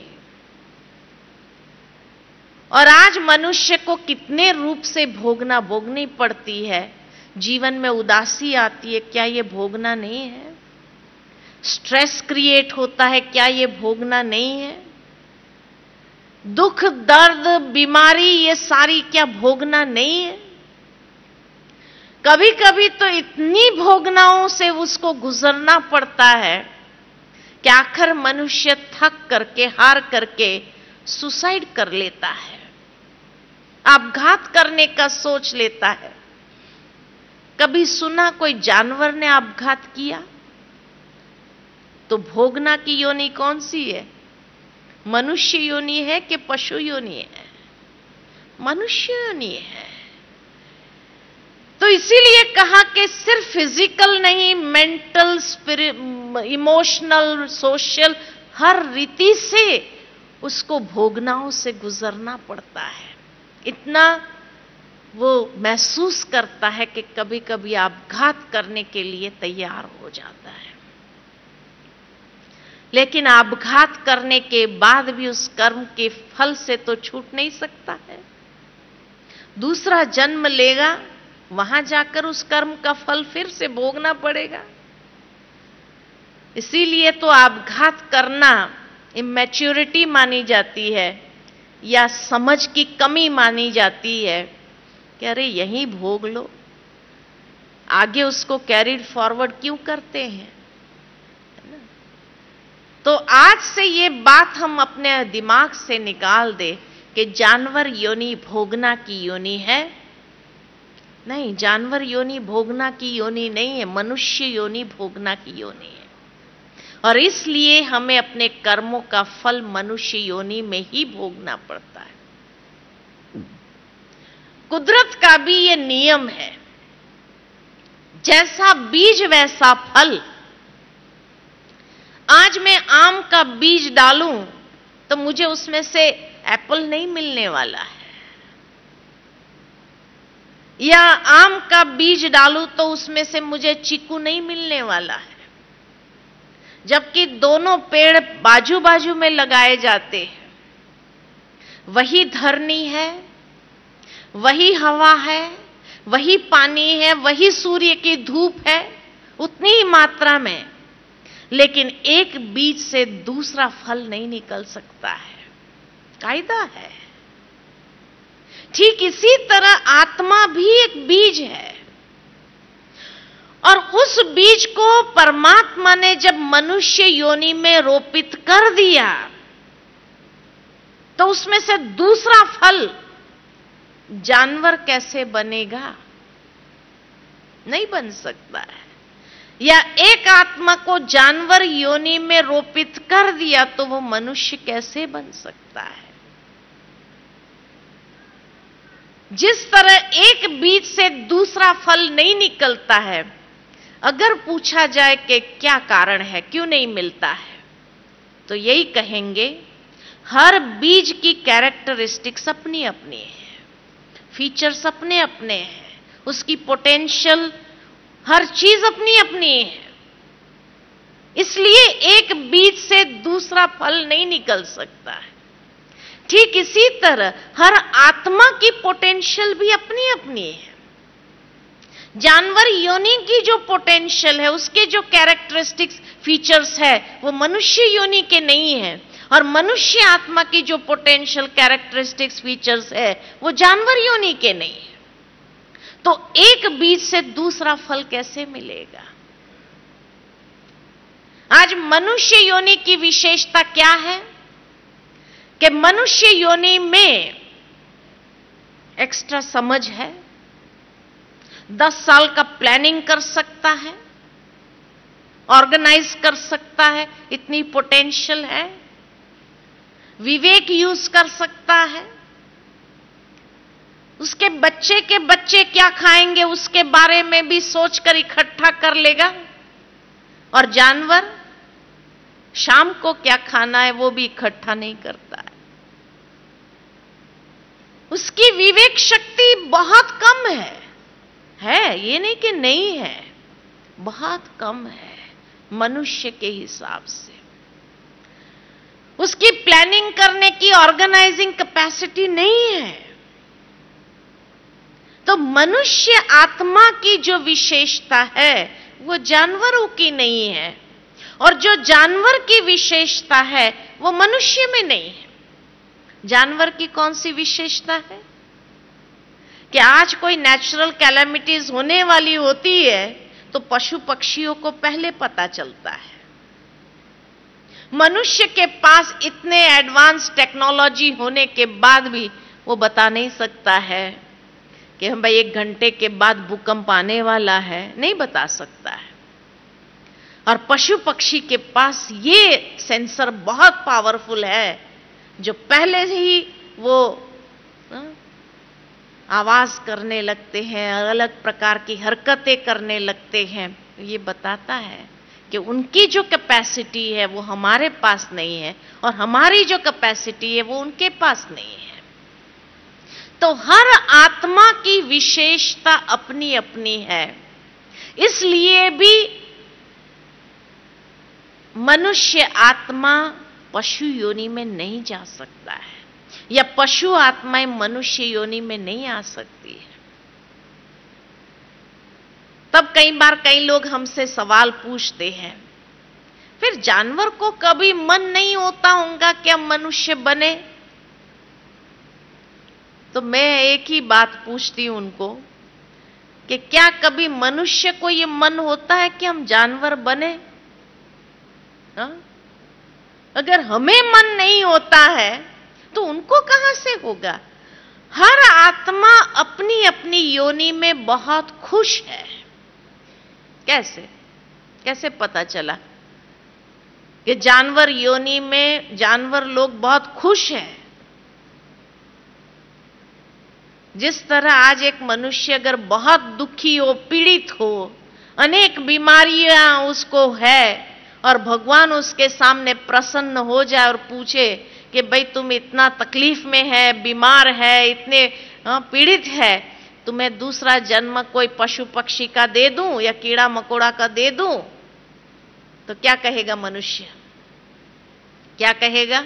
और आज मनुष्य को कितने रूप से भोगनी पड़ती है। जीवन में उदासी आती है, क्या ये भोगना नहीं है? स्ट्रेस क्रिएट होता है, क्या ये भोगना नहीं है? दुख, दर्द, बीमारी, ये सारी क्या भोगना नहीं है? कभी कभी तो इतनी भोगनाओं से उसको गुजरना पड़ता है कि आखिर मनुष्य थक करके, हार करके सुसाइड कर लेता है, आपघात करने का सोच लेता है। कभी सुना कोई जानवर ने आपघात किया? तो भोगना की योनि कौन सी है? मनुष्य योनि है कि पशु योनि है? मनुष्य योनि है। तो इसीलिए कहा कि सिर्फ फिजिकल नहीं, मेंटल, इमोशनल, सोशल, हर रीति से उसको भोगनाओं से गुजरना पड़ता है। इतना वो महसूस करता है कि कभी कभी आपघात करने के लिए तैयार हो जाता है। लेकिन आपघात करने के बाद भी उस कर्म के फल से तो छूट नहीं सकता है। दूसरा जन्म लेगा, वहां जाकर उस कर्म का फल फिर से भोगना पड़ेगा। इसीलिए तो आपघात करना इमैच्योरिटी मानी जाती है या समझ की कमी मानी जाती है कि अरे यहीं भोग लो, आगे उसको कैरिड फॉरवर्ड क्यों करते हैं? तो आज से ये बात हम अपने दिमाग से निकाल दे कि जानवर योनि भोगना की योनि है। नहीं, जानवर योनि भोगना की योनि नहीं है, मनुष्य योनि भोगना की योनि है। और इसलिए हमें अपने कर्मों का फल मनुष्य योनि में ही भोगना पड़ता है। कुदरत का भी ये नियम है, जैसा बीज वैसा फल। आज मैं आम का बीज डालूं तो मुझे उसमें से एप्पल नहीं मिलने वाला है, या आम का बीज डालूं तो उसमें से मुझे चीकू नहीं मिलने वाला है। जबकि दोनों पेड़ बाजू बाजू में लगाए जाते हैं, वही धरनी है, वही हवा है, वही पानी है, वही सूर्य की धूप है, उतनी ही मात्रा में, लेकिन एक बीज से दूसरा फल नहीं निकल सकता है। कायदा है। ठीक इसी तरह आत्मा भी एक बीज है, और उस बीज को परमात्मा ने जब मनुष्य योनि में रोपित कर दिया तो उसमें से दूसरा फल जानवर कैसे बनेगा? नहीं बन सकता है। या एक आत्मा को जानवर योनि में रोपित कर दिया तो वो मनुष्य कैसे बन सकता है? जिस तरह एक बीज से दूसरा फल नहीं निकलता है, अगर पूछा जाए कि क्या कारण है, क्यों नहीं मिलता है, तो यही कहेंगे हर बीज की कैरेक्टरिस्टिक्स अपनी अपनी है, फीचर्स अपने अपने हैं, उसकी पोटेंशियल, हर चीज अपनी अपनी है। इसलिए एक बीज से दूसरा फल नहीं निकल सकता है। ठीक इसी तरह हर आत्मा की पोटेंशियल भी अपनी अपनी है। जानवर योनि की जो पोटेंशियल है, उसके जो कैरेक्टरिस्टिक्स फीचर्स है, वो मनुष्य योनि के नहीं है, और मनुष्य आत्मा की जो पोटेंशियल कैरेक्टरिस्टिक्स फीचर्स है, वो जानवर योनि के नहीं है। तो एक बीज से दूसरा फल कैसे मिलेगा? आज मनुष्य योनि की विशेषता क्या है कि मनुष्य योनि में एक्स्ट्रा समझ है, 10 साल का प्लानिंग कर सकता है, ऑर्गेनाइज कर सकता है, इतनी पोटेंशियल है, विवेक यूज कर सकता है, उसके बच्चे क्या खाएंगे उसके बारे में भी सोचकर इकट्ठा कर लेगा। और जानवर शाम को क्या खाना है वो भी इकट्ठा नहीं करता है। उसकी विवेक शक्ति बहुत कम है, ये नहीं कि नहीं है, बहुत कम है मनुष्य के हिसाब से। उसकी प्लानिंग करने की, ऑर्गेनाइजिंग कैपेसिटी नहीं है। तो मनुष्य आत्मा की जो विशेषता है वो जानवरों की नहीं है, और जो जानवर की विशेषता है वो मनुष्य में नहीं है। जानवर की कौन सी विशेषता है कि आज कोई नेचुरल कैलेमिटीज होने वाली होती है तो पशु पक्षियों को पहले पता चलता है। मनुष्य के पास इतने एडवांस टेक्नोलॉजी होने के बाद भी वो बता नहीं सकता है कि हम भाई 1 घंटे के बाद भूकंप आने वाला है, नहीं बता सकता है। और पशु पक्षी के पास ये सेंसर बहुत पावरफुल है, जो पहले ही वो आवाज करने लगते हैं, अलग प्रकार की हरकतें करने लगते हैं। ये बताता है कि उनकी जो कैपेसिटी है वो हमारे पास नहीं है, और हमारी जो कैपेसिटी है वो उनके पास नहीं है। तो हर आत्मा की विशेषता अपनी अपनी है। इसलिए भी मनुष्य आत्मा पशु योनि में नहीं जा सकता है, या पशु आत्माएं मनुष्य योनि में नहीं आ सकती है। तब कई बार कई लोग हमसे सवाल पूछते हैं, फिर जानवर को कभी मन नहीं होता होगा कि हम मनुष्य बने? तो मैं एक ही बात पूछती हूं उनको कि क्या कभी मनुष्य को यह मन होता है कि हम जानवर बने? हा? अगर हमें मन नहीं होता है तो उनको कहां से होगा? हर आत्मा अपनी अपनी योनि में बहुत खुश है। कैसे पता चला कि जानवर योनि में जानवर लोग बहुत खुश हैं? जिस तरह आज एक मनुष्य अगर बहुत दुखी हो, पीड़ित हो, अनेक बीमारियां उसको है, और भगवान उसके सामने प्रसन्न हो जाए और पूछे कि भाई तुम इतना तकलीफ में है, बीमार है, इतने पीड़ित है, तुम्हें दूसरा जन्म कोई पशु पक्षी का दे दूं या कीड़ा मकोड़ा का दे दूं, तो क्या कहेगा मनुष्य? क्या कहेगा?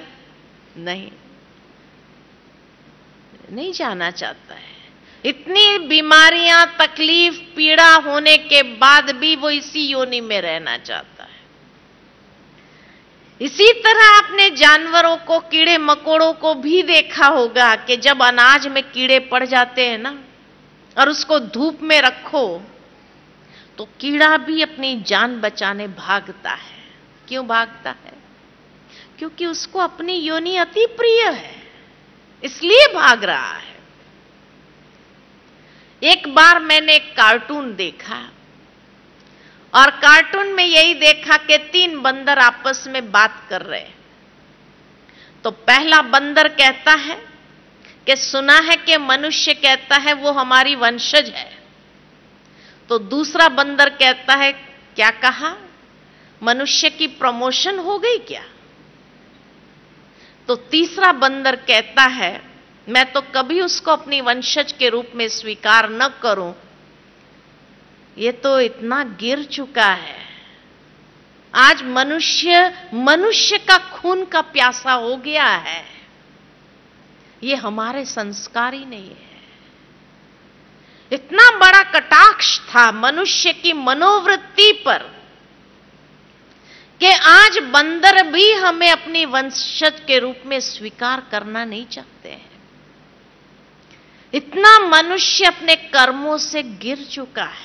नहीं जाना चाहता है। इतनी बीमारियां, तकलीफ, पीड़ा होने के बाद भी वो इसी योनि में रहना चाहता है। इसी तरह आपने जानवरों को, कीड़े मकोड़ों को भी देखा होगा कि जब अनाज में कीड़े पड़ जाते हैं ना, और उसको धूप में रखो, तो कीड़ा भी अपनी जान बचाने भागता है। क्यों भागता है? क्योंकि उसको अपनी योनि अति प्रिय है, इसलिए भाग रहा है। एक बार मैंने एक कार्टून देखा, और कार्टून में यही देखा कि 3 बंदर आपस में बात कर रहे हैं। तो पहला बंदर कहता है कि सुना है कि मनुष्य कहता है वो हमारी वंशज है। तो दूसरा बंदर कहता है क्या कहा, मनुष्य की प्रमोशन हो गई क्या? तो तीसरा बंदर कहता है मैं तो कभी उसको अपनी वंशज के रूप में स्वीकार न करूं, ये तो इतना गिर चुका है। आज मनुष्य का खून का प्यासा हो गया है। ये हमारे संस्कार ही नहीं है। इतना बड़ा कटाक्ष था मनुष्य की मनोवृत्ति पर कि आज बंदर भी हमें अपनी वंशज के रूप में स्वीकार करना नहीं चाहते हैं। इतना मनुष्य अपने कर्मों से गिर चुका है।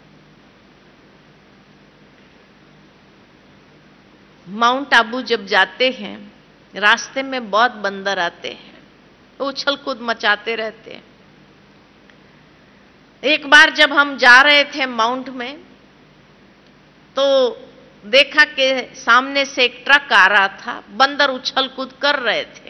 माउंट आबू जब जाते हैं, रास्ते में बहुत बंदर आते हैं, वो उछल कूद मचाते रहते हैं। एक बार जब हम जा रहे थे माउंट में, तो देखा कि सामने से एक ट्रक आ रहा था, बंदर उछल कूद कर रहे थे।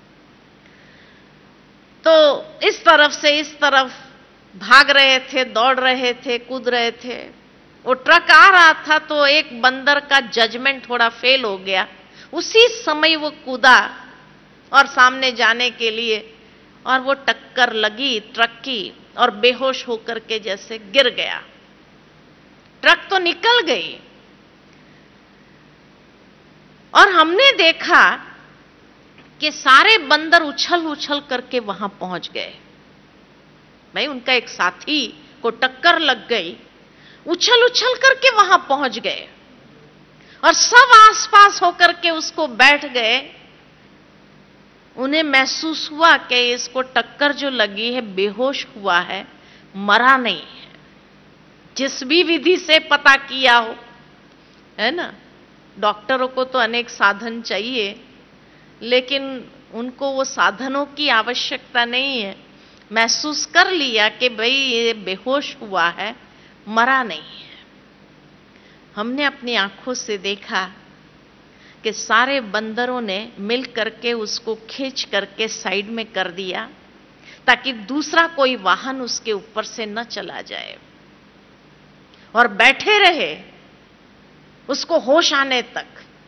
तो इस तरफ से इस तरफ भाग रहे थे, दौड़ रहे थे, कूद रहे थे। वो ट्रक आ रहा था तो एक बंदर का जजमेंट थोड़ा फेल हो गया। उसी समय वो कूदा और सामने जाने के लिए, और वो टक्कर लगी ट्रक की और बेहोश होकर के जैसे गिर गया। ट्रक तो निकल गई और हमने देखा कि सारे बंदर उछल उछल करके वहां पहुंच गए। भाई उनका एक साथी को टक्कर लग गई, उछल उछल करके वहां पहुंच गए और सब आसपास होकर के उसको बैठ गए। उन्हें महसूस हुआ कि इसको टक्कर जो लगी है, बेहोश हुआ है, मरा नहीं है। जिस भी विधि से पता किया हो, है ना, डॉक्टरों को तो अनेक साधन चाहिए, लेकिन उनको वो साधनों की आवश्यकता नहीं है। महसूस कर लिया कि भाई ये बेहोश हुआ है, मरा नहीं है। हमने अपनी आंखों से देखा कि सारे बंदरों ने मिल करके उसको खींच करके साइड में कर दिया ताकि दूसरा कोई वाहन उसके ऊपर से न चला जाए, और बैठे रहे उसको होश आने तक।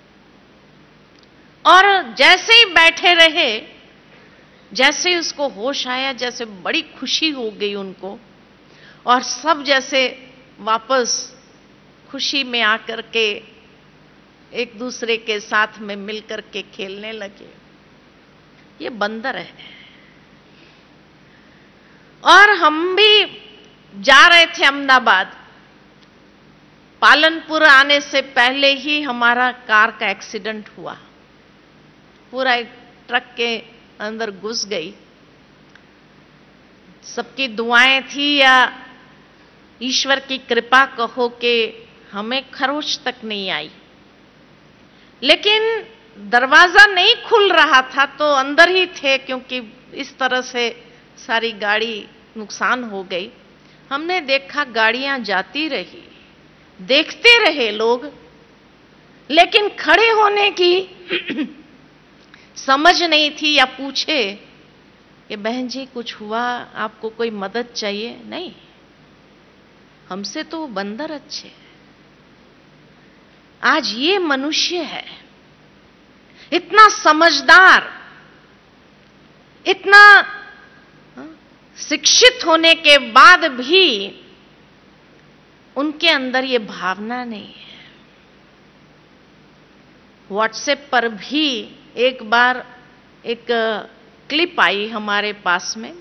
और जैसे ही बैठे रहे, जैसे ही उसको होश आया, जैसे बड़ी खुशी हो गई उनको, और सब जैसे वापस खुशी में आकर के एक दूसरे के साथ में मिलकर के खेलने लगे। ये बंदर है। और हम भी जा रहे थे अहमदाबाद, पालनपुर आने से पहले ही हमारा कार का एक्सीडेंट हुआ। पूरा एक ट्रक के अंदर घुस गई। सबकी दुआएं थी या ईश्वर की कृपा कहो कि हमें खरोच तक नहीं आई, लेकिन दरवाजा नहीं खुल रहा था तो अंदर ही थे, क्योंकि इस तरह से सारी गाड़ी नुकसान हो गई। हमने देखा गाड़ियां जाती रही, देखते रहे लोग, लेकिन खड़े होने की समझ नहीं थी या पूछे कि बहन जी कुछ हुआ, आपको कोई मदद चाहिए? नहीं, हमसे तो वो बंदर अच्छे। आज ये मनुष्य है इतना समझदार, इतना शिक्षित होने के बाद भी उनके अंदर ये भावना नहीं है। व्हाट्सएप पर भी एक बार एक क्लिप आई हमारे पास में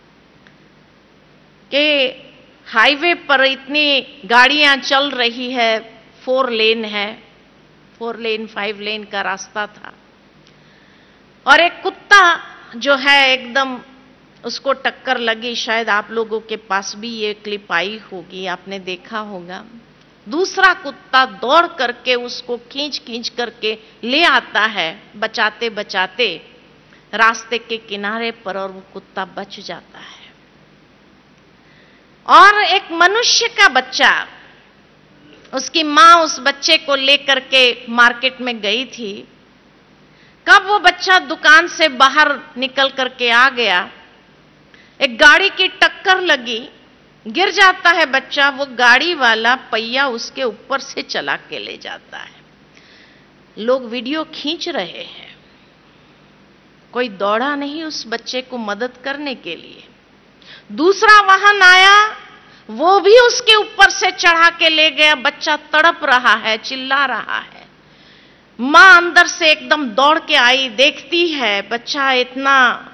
कि हाईवे पर इतनी गाड़ियां चल रही है, 4 लेन है, 4 लेन 5 लेन का रास्ता था, और एक कुत्ता जो है एकदम उसको टक्कर लगी। शायद आप लोगों के पास भी ये क्लिप आई होगी, आपने देखा होगा। दूसरा कुत्ता दौड़ करके उसको खींच खींच करके ले आता है, बचाते बचाते रास्ते के किनारे पर, और वो कुत्ता बच जाता है। और एक मनुष्य का बच्चा, उसकी मां उस बच्चे को लेकर के मार्केट में गई थी। कब वो बच्चा दुकान से बाहर निकल करके आ गया एक गाड़ी की टक्कर लगी, गिर जाता है बच्चा, वो गाड़ी वाला पहिया उसके ऊपर से चला के ले जाता है। लोग वीडियो खींच रहे हैं, कोई दौड़ा नहीं उस बच्चे को मदद करने के लिए। दूसरा वाहन आया, वो भी उसके ऊपर से चढ़ा के ले गया। बच्चा तड़प रहा है, चिल्ला रहा है। मां अंदर से एकदम दौड़ के आई, देखती है बच्चा इतना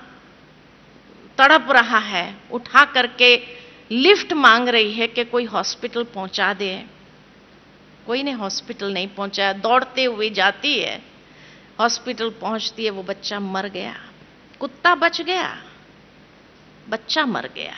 तड़प रहा है, उठा करके लिफ्ट मांग रही है कि कोई हॉस्पिटल पहुंचा दे। कोई ने हॉस्पिटल नहीं पहुंचाया, दौड़ते हुए जाती है, हॉस्पिटल पहुंचती है, वो बच्चा मर गया। कुत्ता बच गया, बच्चा मर गया।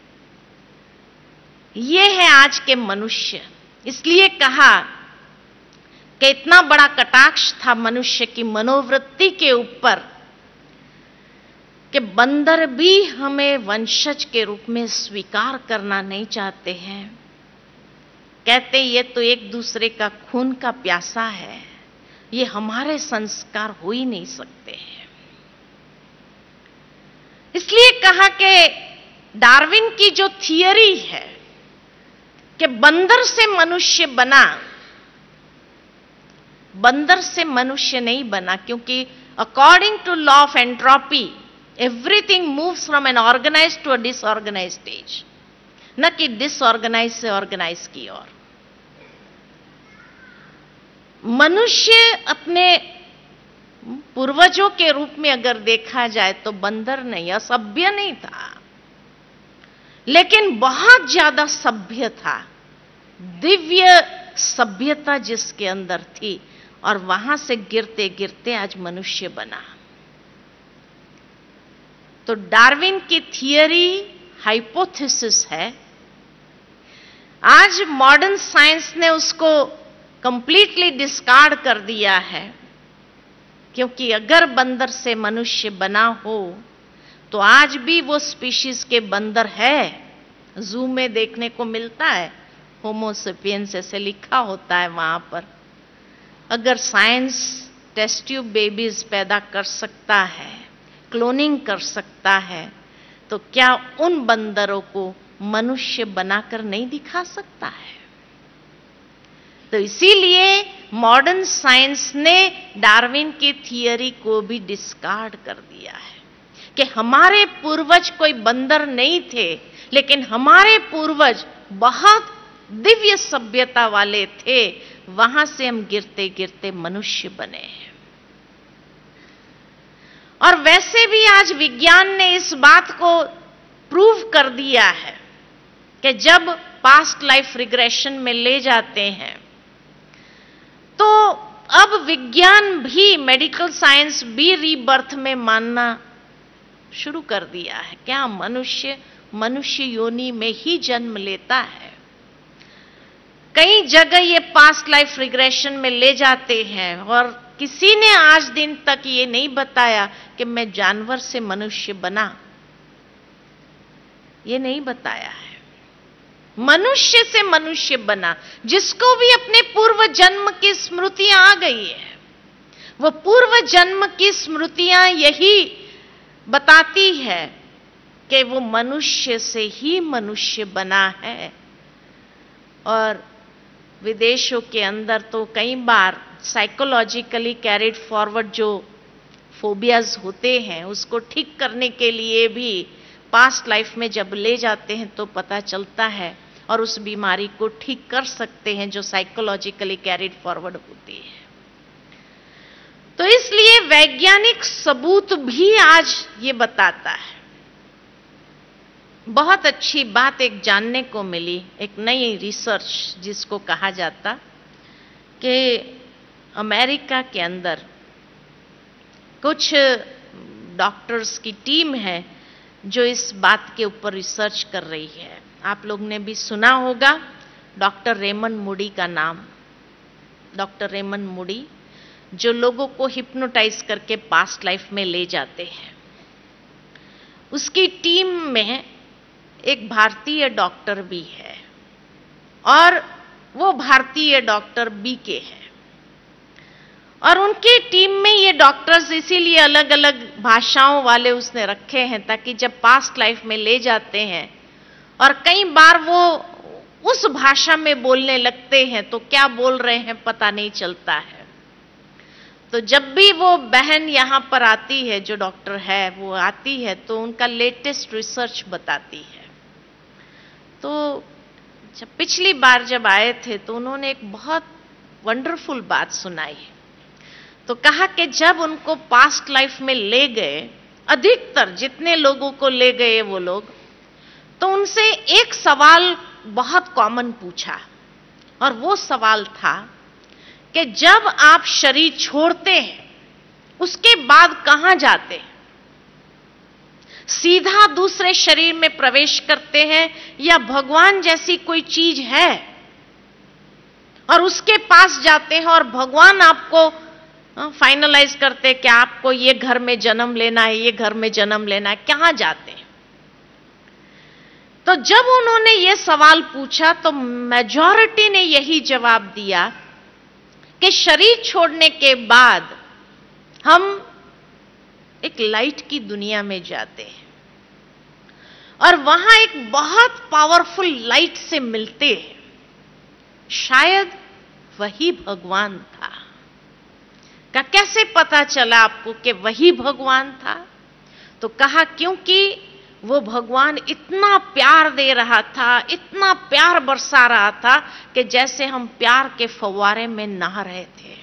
ये है आज के मनुष्य। इसलिए कहा कि इतना बड़ा कटाक्ष था मनुष्य की मनोवृत्ति के ऊपर कि बंदर भी हमें वंशज के रूप में स्वीकार करना नहीं चाहते हैं। कहते ये तो एक दूसरे का खून का प्यासा है, ये हमारे संस्कार हो ही नहीं सकते हैं। इसलिए कहा कि डार्विन की जो थियरी है कि बंदर से मनुष्य बना, बंदर से मनुष्य नहीं बना, क्योंकि according to law of entropy everything moves from an organize to a disorganize stage, न कि डिसऑर्गेनाइज से ऑर्गेनाइज की ओर। मनुष्य अपने पूर्वजों के रूप में अगर देखा जाए तो बंदर नहीं, असभ्य नहीं था, लेकिन बहुत ज्यादा सभ्य था। दिव्य सभ्यता जिसके अंदर थी, और वहां से गिरते गिरते आज मनुष्य बना। तो डार्विन की थियरी हाइपोथेसिस है। आज मॉडर्न साइंस ने उसको कंप्लीटली डिस्कार्ड कर दिया है, क्योंकि अगर बंदर से मनुष्य बना हो तो आज भी वो स्पीशीज के बंदर है। जू में देखने को मिलता है, होमो सेपियंस ऐसे लिखा होता है वहां पर। अगर साइंस टेस्ट ट्यूब बेबीज पैदा कर सकता है, क्लोनिंग कर सकता है, तो क्या उन बंदरों को मनुष्य बनाकर नहीं दिखा सकता है? तो इसीलिए मॉडर्न साइंस ने डार्विन की थियरी को भी डिस्कार्ड कर दिया है कि हमारे पूर्वज कोई बंदर नहीं थे, लेकिन हमारे पूर्वज बहुत दिव्य सभ्यता वाले थे, वहां से हम गिरते गिरते मनुष्य बने हैं। और वैसे भी आज विज्ञान ने इस बात को प्रूव कर दिया है कि जब पास्ट लाइफ रिग्रेशन में ले जाते हैं तो अब विज्ञान भी, मेडिकल साइंस भी रीबर्थ में मानना शुरू कर दिया है। क्या मनुष्य योनि में ही जन्म लेता है? कई जगह ये पास्ट लाइफ रिग्रेशन में ले जाते हैं, और किसी ने आज दिन तक ये नहीं बताया कि मैं जानवर से मनुष्य बना, ये नहीं बताया है। मनुष्य से मनुष्य बना, जिसको भी अपने पूर्व जन्म की स्मृतियां आ गई है, वो पूर्व जन्म की स्मृतियां यही बताती है कि वो मनुष्य से ही मनुष्य बना है। और विदेशों के अंदर तो कई बार साइकोलॉजिकली कैरिड फॉरवर्ड जो फोबियाज होते हैं, उसको ठीक करने के लिए भी पास्ट लाइफ में जब ले जाते हैं तो पता चलता है, और उस बीमारी को ठीक कर सकते हैं जो साइकोलॉजिकली कैरिड फॉरवर्ड होती है। तो इसलिए वैज्ञानिक सबूत भी आज ये बताता है। बहुत अच्छी बात एक जानने को मिली, एक नई रिसर्च जिसको कहा जाता कि अमेरिका के अंदर कुछ डॉक्टर्स की टीम है जो इस बात के ऊपर रिसर्च कर रही है। आप लोग ने भी सुना होगा डॉक्टर रेमंड मूडी का नाम। डॉक्टर रेमंड मूडी जो लोगों को हिप्नोटाइज करके पास्ट लाइफ में ले जाते हैं, उसकी टीम में एक भारतीय डॉक्टर भी है, और वो भारतीय डॉक्टर बीके है। और उनकी टीम में ये डॉक्टर्स इसीलिए अलग अलग भाषाओं वाले उसने रखे हैं ताकि जब पास्ट लाइफ में ले जाते हैं और कई बार वो उस भाषा में बोलने लगते हैं तो क्या बोल रहे हैं पता नहीं चलता है। तो जब भी वो बहन यहां पर आती है, जो डॉक्टर है वो आती है, तो उनका लेटेस्ट रिसर्च बताती है। तो जब पिछली बार जब आए थे तो उन्होंने एक बहुत वंडरफुल बात सुनाई। तो कहा कि जब उनको पास्ट लाइफ में ले गए, अधिकतर जितने लोगों को ले गए वो लोग, तो उनसे एक सवाल बहुत कॉमन पूछा, और वो सवाल था कि जब आप शरीर छोड़ते हैं उसके बाद कहां जाते हैं? सीधा दूसरे शरीर में प्रवेश करते हैं या भगवान जैसी कोई चीज है और उसके पास जाते हैं और भगवान आपको फाइनलाइज करते हैं कि आपको ये घर में जन्म लेना है, ये घर में जन्म लेना है, कहां जाते हैं? तो जब उन्होंने ये सवाल पूछा तो मेजॉरिटी ने यही जवाब दिया कि शरीर छोड़ने के बाद हम एक लाइट की दुनिया में जाते हैं और वहां एक बहुत पावरफुल लाइट से मिलते हैं। शायद वही भगवान था। का कैसे पता चला आपको कि वही भगवान था? तो कहा क्योंकि वो भगवान इतना प्यार दे रहा था, इतना प्यार बरसा रहा था कि जैसे हम प्यार के फव्वारे में नहा रहे थे।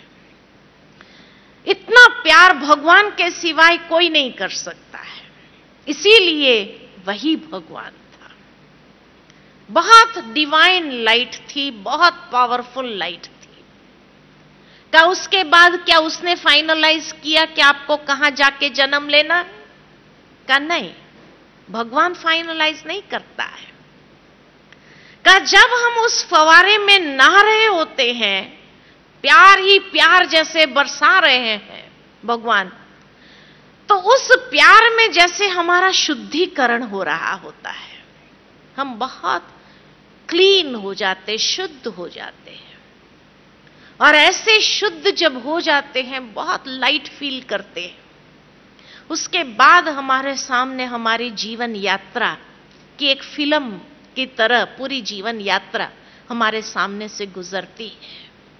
इतना प्यार भगवान के सिवाय कोई नहीं कर सकता है, इसीलिए वही भगवान था। बहुत डिवाइन लाइट थी, बहुत पावरफुल लाइट थी। क्या उसके बाद क्या उसने फाइनलाइज किया कि आपको कहां जाके जन्म लेना? का नहीं, भगवान फाइनलाइज नहीं करता है। का जब हम उस फवारे में नहा रहे होते हैं, प्यार ही प्यार जैसे बरसा रहे हैं भगवान, तो उस प्यार में जैसे हमारा शुद्धिकरण हो रहा होता है, हम बहुत क्लीन हो जाते, शुद्ध हो जाते हैं। और ऐसे शुद्ध जब हो जाते हैं, बहुत लाइट फील करते हैं, उसके बाद हमारे सामने हमारी जीवन यात्रा की एक फिल्म की तरह पूरी जीवन यात्रा हमारे सामने से गुजरती है।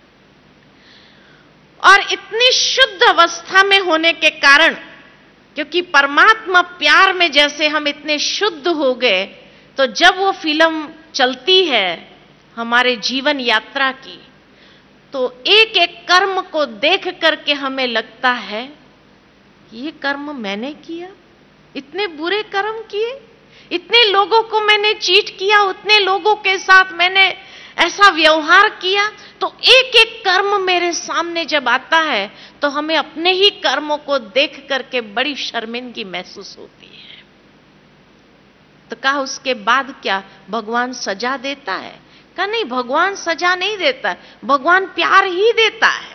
और इतनी शुद्ध अवस्था में होने के कारण, क्योंकि परमात्मा प्यार में जैसे हम इतने शुद्ध हो गए, तो जब वो फिल्म चलती है हमारे जीवन यात्रा की, तो एक एक कर्म को देख करके हमें लगता है ये कर्म मैंने किया, इतने बुरे कर्म किए, इतने लोगों को मैंने चीट किया, उतने लोगों के साथ मैंने ऐसा व्यवहार किया। तो एक एक कर्म मेरे सामने जब आता है तो हमें अपने ही कर्मों को देख करके बड़ी शर्मिंदगी महसूस होती है। तो कहा उसके बाद क्या भगवान सजा देता है? कहा नहीं, भगवान सजा नहीं देता, भगवान प्यार ही देता है।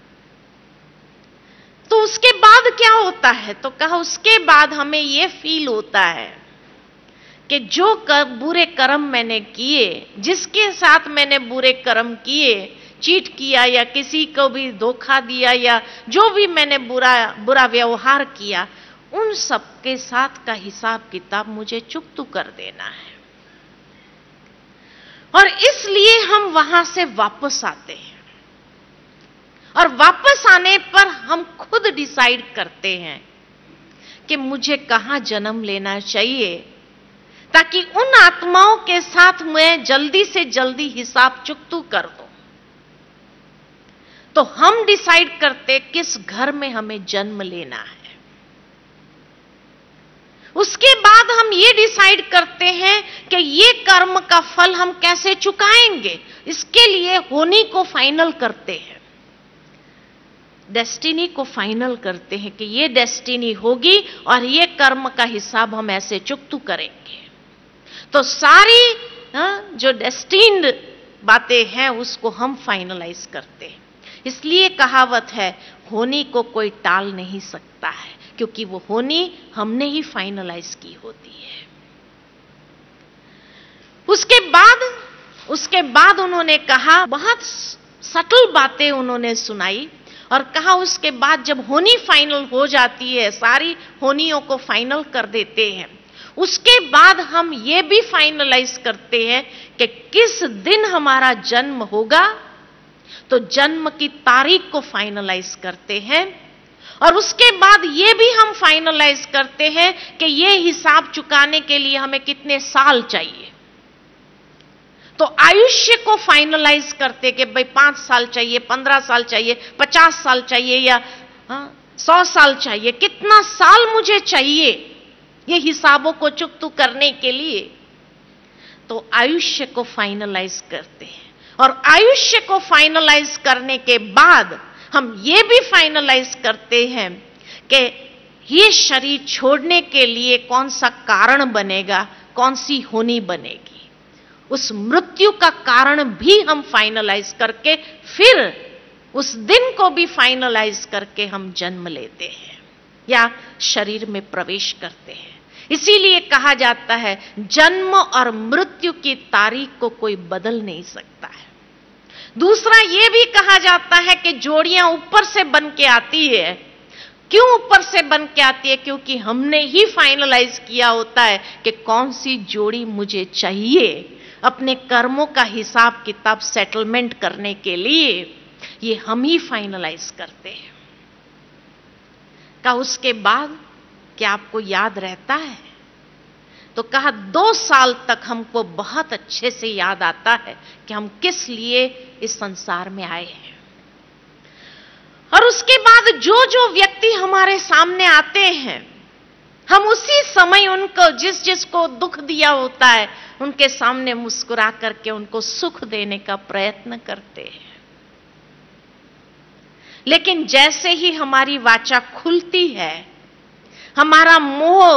तो उसके बाद क्या होता है? तो कहा उसके बाद हमें यह फील होता है कि जो बुरे कर्म मैंने किए, जिसके साथ मैंने बुरे कर्म किए, चीट किया या किसी को भी धोखा दिया या जो भी मैंने बुरा व्यवहार किया, उन सबके साथ का हिसाब किताब मुझे चुकता कर देना है। और इसलिए हम वहां से वापस आते हैं, और वापस आने पर हम खुद डिसाइड करते हैं कि मुझे कहां जन्म लेना चाहिए, ताकि उन आत्माओं के साथ मैं जल्दी से जल्दी हिसाब चुकता कर दूं। तो हम डिसाइड करते किस घर में हमें जन्म लेना है। उसके बाद हम ये डिसाइड करते हैं कि ये कर्म का फल हम कैसे चुकाएंगे। इसके लिए होनी को फाइनल करते हैं, डेस्टिनी को फाइनल करते हैं कि ये डेस्टिनी होगी और ये कर्म का हिसाब हम ऐसे चुकता करेंगे। तो सारी जो डेस्टिन्ड बातें हैं उसको हम फाइनलाइज करते हैं। इसलिए कहावत है, होनी को कोई टाल नहीं सकता है, क्योंकि वो होनी हमने ही फाइनलाइज की होती है। उसके बाद उन्होंने कहा, बहुत सटल बातें उन्होंने सुनाई, और कहा उसके बाद जब होनी फाइनल हो जाती है, सारी होनियों को फाइनल कर देते हैं, उसके बाद हम ये भी फाइनलाइज करते हैं कि किस दिन हमारा जन्म होगा, तो जन्म की तारीख को फाइनलाइज करते हैं। और उसके बाद ये भी हम फाइनलाइज करते हैं कि ये हिसाब चुकाने के लिए हमें कितने साल चाहिए। तो आयुष्य को फाइनलाइज करते कि भाई 5 साल चाहिए, 15 साल चाहिए, 50 साल चाहिए या 100 साल चाहिए, कितना साल मुझे चाहिए ये हिसाबों को चुकतू करने के लिए। तो आयुष्य को फाइनलाइज करते हैं, और आयुष्य को फाइनलाइज करने के बाद हम ये भी फाइनलाइज करते हैं कि ये शरीर छोड़ने के लिए कौन सा कारण बनेगा, कौन सी होनी बनेगी। उस मृत्यु का कारण भी हम फाइनलाइज करके फिर उस दिन को भी फाइनलाइज करके हम जन्म लेते हैं या शरीर में प्रवेश करते हैं। इसीलिए कहा जाता है जन्म और मृत्यु की तारीख को कोई बदल नहीं सकता है। दूसरा यह भी कहा जाता है कि जोड़ियां ऊपर से बन के आती है। क्यों ऊपर से बन के आती है? क्योंकि हमने ही फाइनलाइज किया होता है कि कौन सी जोड़ी मुझे चाहिए अपने कर्मों का हिसाब किताब सेटलमेंट करने के लिए। ये हम ही फाइनलाइज करते हैं। का उसके बाद क्या आपको याद रहता है? तो कहा 2 साल तक हमको बहुत अच्छे से याद आता है कि हम किस लिए इस संसार में आए हैं। और उसके बाद जो जो व्यक्ति हमारे सामने आते हैं, हम उसी समय उनको जिसको दुख दिया होता है उनके सामने मुस्कुरा करके उनको सुख देने का प्रयत्न करते हैं। लेकिन जैसे ही हमारी वाचा खुलती है, हमारा मोह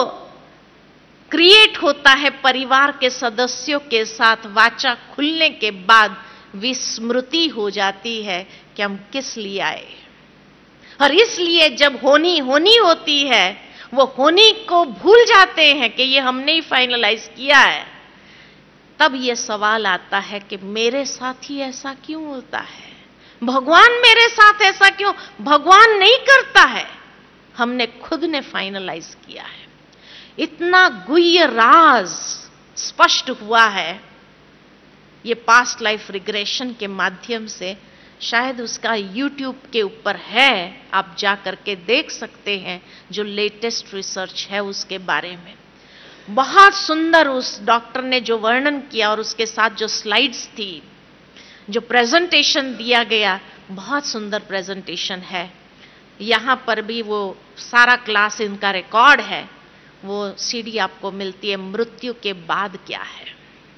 क्रिएट होता है परिवार के सदस्यों के साथ, वाचा खुलने के बाद विस्मृति हो जाती है कि हम किस लिए आए। और इसलिए जब होनी होती है, वो होनी को भूल जाते हैं कि ये हमने ही फाइनलाइज किया है। तब ये सवाल आता है कि मेरे साथ ही ऐसा क्यों होता है? भगवान मेरे साथ ऐसा क्यों? भगवान नहीं करता है, हमने खुद ने फाइनलाइज किया है। इतना गुह्य राज स्पष्ट हुआ है ये पास्ट लाइफ रिग्रेशन के माध्यम से। शायद उसका YouTube के ऊपर है, आप जा करके देख सकते हैं जो लेटेस्ट रिसर्च है उसके बारे में। बहुत सुंदर उस डॉक्टर ने जो वर्णन किया और उसके साथ जो स्लाइड्स थी, जो प्रेजेंटेशन दिया गया, बहुत सुंदर प्रेजेंटेशन है। यहां पर भी वो सारा क्लास इनका रिकॉर्ड है, वो सीडी आपको मिलती है। मृत्यु के बाद क्या है,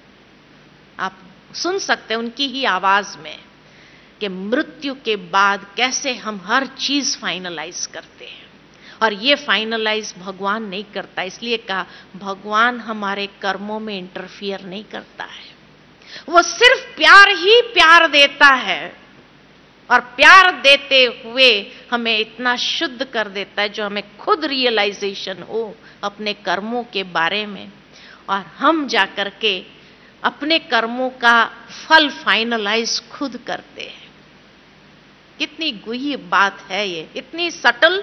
आप सुन सकते हैं उनकी ही आवाज में कि मृत्यु के बाद कैसे हम हर चीज फाइनलाइज करते हैं। और ये फाइनलाइज भगवान नहीं करता। इसलिए कहा भगवान हमारे कर्मों में इंटरफियर नहीं करता है, वो सिर्फ प्यार ही प्यार देता है। और प्यार देते हुए हमें इतना शुद्ध कर देता है जो हमें खुद रियलाइजेशन हो अपने कर्मों के बारे में, और हम जाकर के अपने कर्मों का फल फाइनलाइज खुद करते हैं। कितनी गुह्य बात है ये, इतनी सटल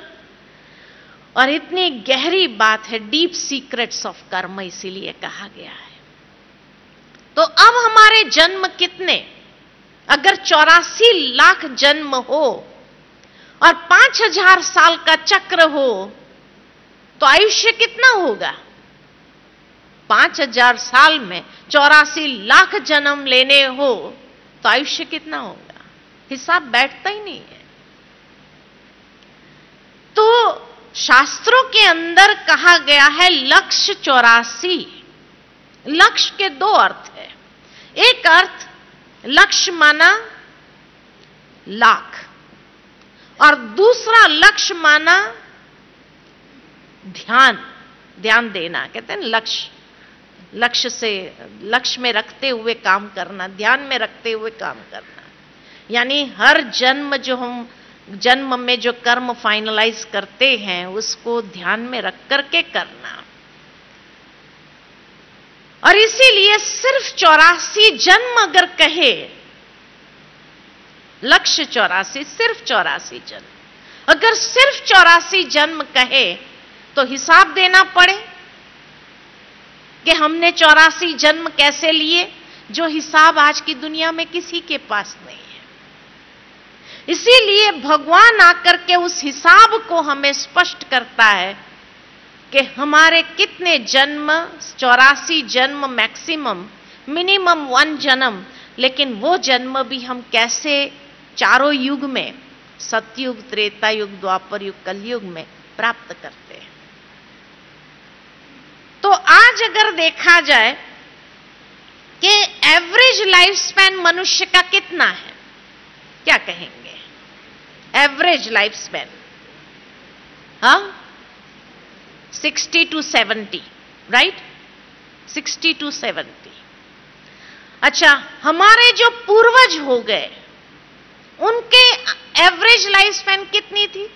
और इतनी गहरी बात है, डीप सीक्रेट्स ऑफ कर्म इसीलिए कहा गया है। तो अब हमारे जन्म कितने? अगर 84 लाख जन्म हो और 5000 साल का चक्र हो तो आयुष्य कितना होगा? 5000 साल में 84 लाख जन्म लेने हो तो आयुष्य कितना होगा? हिसाब बैठता ही नहीं है। तो शास्त्रों के अंदर कहा गया है लक्ष्य 84। लक्ष्य के 2 अर्थ है। एक अर्थ लक्ष्य माना लाख, और दूसरा लक्ष्य माना ध्यान देना। कहते हैं लक्ष्य से, लक्ष्य में रखते हुए काम करना, ध्यान में रखते हुए काम करना। यानी हर जन्म जो हम जन्म में जो कर्म फाइनलाइज करते हैं उसको ध्यान में रख करके करना। और इसीलिए सिर्फ 84 जन्म अगर कहे लक्ष्य 84, सिर्फ 84 जन्म। अगर सिर्फ 84 जन्म कहे तो हिसाब देना पड़े कि हमने 84 जन्म कैसे लिए, जो हिसाब आज की दुनिया में किसी के पास नहीं है। इसीलिए भगवान आकर के उस हिसाब को हमें स्पष्ट करता है कि हमारे कितने जन्म, 84 जन्म मैक्सिमम, मिनिमम 1 जन्म, लेकिन वो जन्म भी हम कैसे चारों युग में, सतयुग, त्रेता युग, द्वापर युग, कलयुग में प्राप्त करते हैं। तो आज अगर देखा जाए कि एवरेज लाइफ स्पैन मनुष्य का कितना है, क्या कहेंगे? Average life span 60 to 70, right? 60 to 70। अच्छा, हमारे जो पूर्वज हो गए उनके एवरेज लाइफ स्पैन कितनी थी?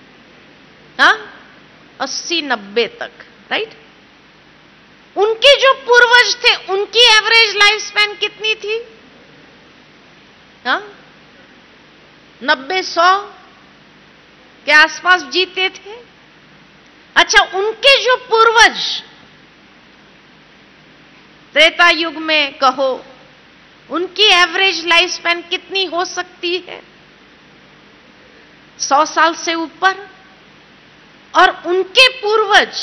80-90 तक, राइट? उनके जो पूर्वज थे उनकी एवरेज लाइफ स्पैन कितनी थी? 90-100 के आसपास जीते थे। अच्छा, उनके जो पूर्वज त्रेता युग में कहो, उनकी एवरेज लाइफ स्पैन कितनी हो सकती है? 100 साल से ऊपर। और उनके पूर्वज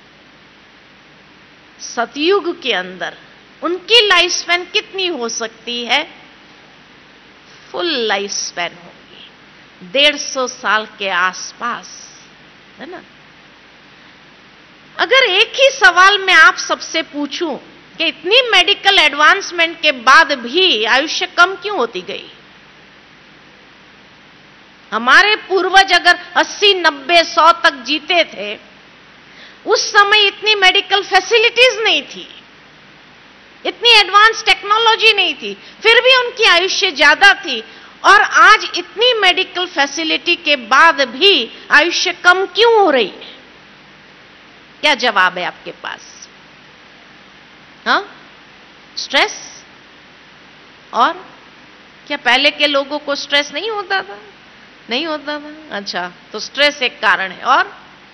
सतयुग के अंदर उनकी लाइफ स्पैन कितनी हो सकती है? फुल लाइफ स्पैन होगी 150 साल के आसपास, है ना? अगर एक ही सवाल मैं आप सबसे पूछूं कि इतनी मेडिकल एडवांसमेंट के बाद भी आयुष्य कम क्यों होती गई? हमारे पूर्वज अगर 80, 90, 100 तक जीते थे, उस समय इतनी मेडिकल फैसिलिटीज नहीं थी, इतनी एडवांस टेक्नोलॉजी नहीं थी, फिर भी उनकी आयुष्य ज्यादा थी। और आज इतनी मेडिकल फैसिलिटी के बाद भी आयुष्य कम क्यों हो रही है? क्या जवाब है आपके पास? स्ट्रेस? और क्या पहले के लोगों को स्ट्रेस नहीं होता था? नहीं होता था। अच्छा, तो स्ट्रेस एक कारण है। और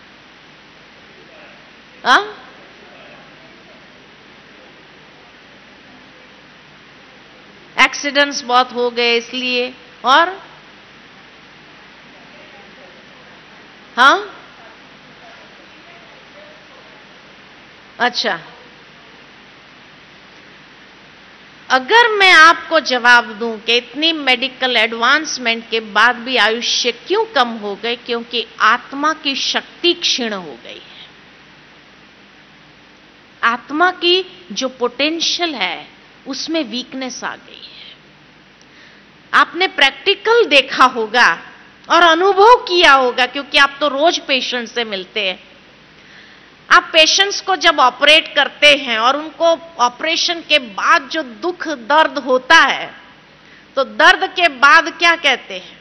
एक्सीडेंट्स बहुत हो गए इसलिए। और अच्छा, अगर मैं आपको जवाब दूं कि इतनी मेडिकल एडवांसमेंट के बाद भी आयुष्य क्यों कम हो गए, क्योंकि आत्मा की शक्ति क्षीण हो गई है। आत्मा की जो पोटेंशियल है उसमें वीकनेस आ गई है। आपने प्रैक्टिकल देखा होगा और अनुभव किया होगा, क्योंकि आप तो रोज पेशेंट से मिलते हैं। आप पेशेंट्स को जब ऑपरेट करते हैं और उनको ऑपरेशन के बाद जो दुख दर्द होता है, तो दर्द के बाद क्या कहते हैं?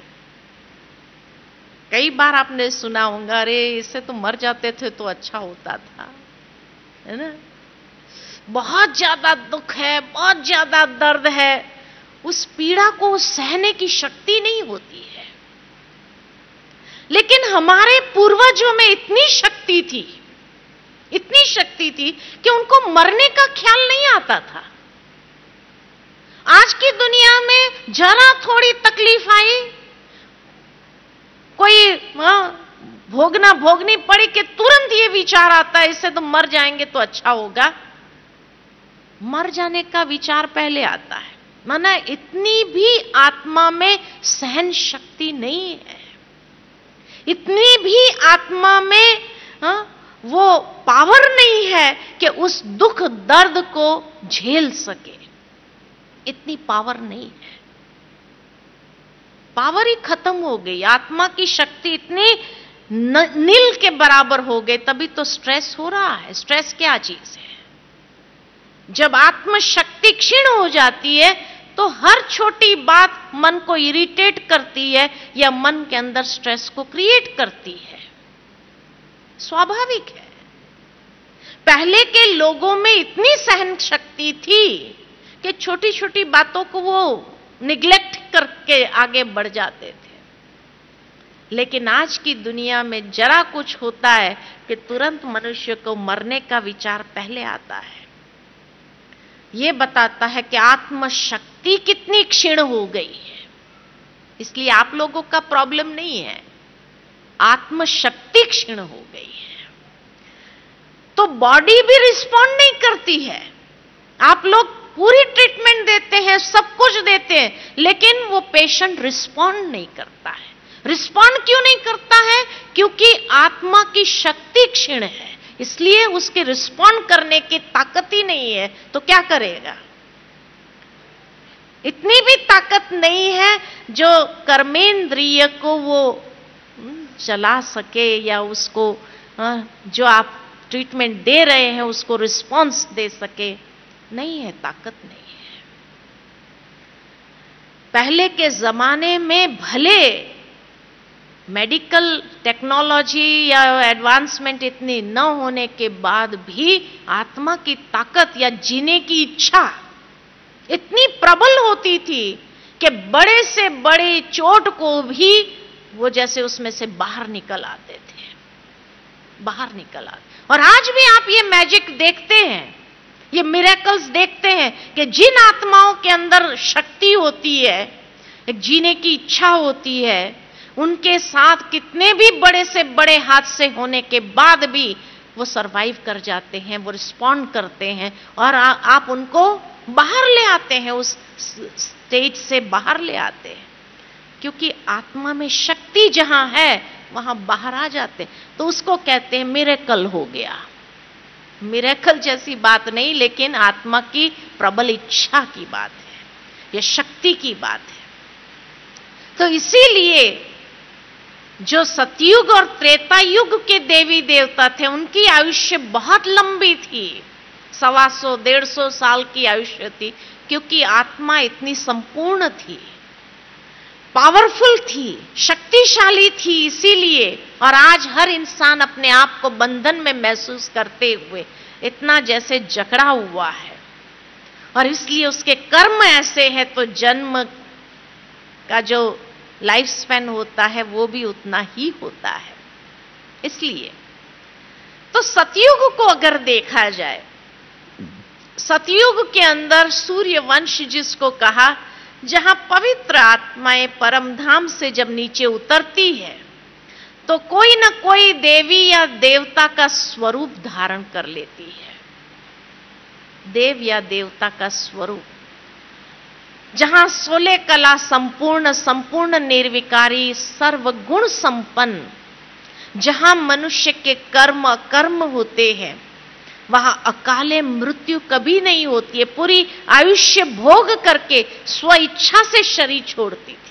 कई बार आपने सुना होगा, अरे इससे तो मर जाते थे तो अच्छा होता था, है ना? बहुत ज्यादा दुख है, बहुत ज्यादा दर्द है, उस पीड़ा को सहने की शक्ति नहीं होती है। लेकिन हमारे पूर्वजों में इतनी शक्ति थी, इतनी शक्ति थी कि उनको मरने का ख्याल नहीं आता था। आज की दुनिया में जरा थोड़ी तकलीफ आई, कोई भोगनी पड़ी कि तुरंत ये विचार आता है इससे तो मर जाएंगे तो अच्छा होगा। मर जाने का विचार पहले आता है। माना इतनी भी आत्मा में सहन शक्ति नहीं है, इतनी भी आत्मा में वो पावर नहीं है कि उस दुख दर्द को झेल सके। इतनी पावर नहीं है, पावर ही खत्म हो गई। आत्मा की शक्ति इतनी नील के बराबर हो गई, तभी तो स्ट्रेस हो रहा है। स्ट्रेस क्या चीज है? जब आत्म शक्ति क्षीण हो जाती है तो हर छोटी बात मन को इरिटेट करती है या मन के अंदर स्ट्रेस को क्रिएट करती है। स्वाभाविक है। पहले के लोगों में इतनी सहन शक्ति थी कि छोटी छोटी बातों को वो निग्लेक्ट करके आगे बढ़ जाते थे। लेकिन आज की दुनिया में जरा कुछ होता है कि तुरंत मनुष्य को मरने का विचार पहले आता है। यह बताता है कि आत्मशक्ति कितनी क्षीण हो गई है। इसलिए आप लोगों का प्रॉब्लम नहीं है, आत्मशक्ति क्षीण हो गई है। तो बॉडी भी रिस्पॉन्ड नहीं करती है। आप लोग पूरी ट्रीटमेंट देते हैं, सब कुछ देते हैं, लेकिन वो पेशेंट रिस्पॉन्ड नहीं करता है। रिस्पॉन्ड क्यों नहीं करता है? क्योंकि आत्मा की शक्ति क्षीण है, इसलिए उसके रिस्पॉन्ड करने की ताकत ही नहीं है। तो क्या करेगा? इतनी भी ताकत नहीं है जो कर्मेंद्रिय को वो चला सके या उसको जो आप ट्रीटमेंट दे रहे हैं उसको रिस्पॉन्स दे सके। नहीं है, ताकत नहीं है। पहले के जमाने में भले मेडिकल टेक्नोलॉजी या एडवांसमेंट इतनी न होने के बाद भी आत्मा की ताकत या जीने की इच्छा इतनी प्रबल होती थी कि बड़े से बड़े चोट को भी वो जैसे उसमें से बाहर निकल आते थे, बाहर निकल आते। और आज भी आप ये मैजिक देखते हैं, ये मिरेकल्स देखते हैं कि जिन आत्माओं के अंदर शक्ति होती है, एक जीने की इच्छा होती है, उनके साथ कितने भी बड़े से बड़े हादसे होने के बाद भी वो सरवाइव कर जाते हैं, वो रिस्पॉन्ड करते हैं और आप उनको बाहर ले आते हैं, उस स्टेज से बाहर ले आते हैं। क्योंकि आत्मा में शक्ति जहां है वहां बाहर आ जाते हैं। तो उसको कहते हैं मिरेकल हो गया। मिरेकल जैसी बात नहीं, लेकिन आत्मा की प्रबल इच्छा की बात है, यह शक्ति की बात है। तो इसीलिए जो सतयुग और त्रेता युग के देवी देवता थे उनकी आयुष्य बहुत लंबी थी, 125-150 साल की आयुष्य थी, क्योंकि आत्मा इतनी संपूर्ण थी, पावरफुल थी, शक्तिशाली थी। इसीलिए और आज हर इंसान अपने आप को बंधन में महसूस करते हुए इतना जैसे जकड़ा हुआ है, और इसलिए उसके कर्म ऐसे हैं तो जन्म का जो लाइफ स्पैन होता है वो भी उतना ही होता है। इसलिए तो सतयुग को अगर देखा जाए, सतयुग के अंदर सूर्य वंश जिसको कहा, जहां पवित्र आत्माएं परम धाम से जब नीचे उतरती है तो कोई ना कोई देवी या देवता का स्वरूप धारण कर लेती है, देव या देवता का स्वरूप। जहां 16 कला संपूर्ण, संपूर्ण निर्विकारी, सर्वगुण संपन्न, जहां मनुष्य के कर्म अकर्म होते हैं, वहां अकाले मृत्यु कभी नहीं होती है। पूरी आयुष्य भोग करके स्व इच्छा से शरीर छोड़ती थी,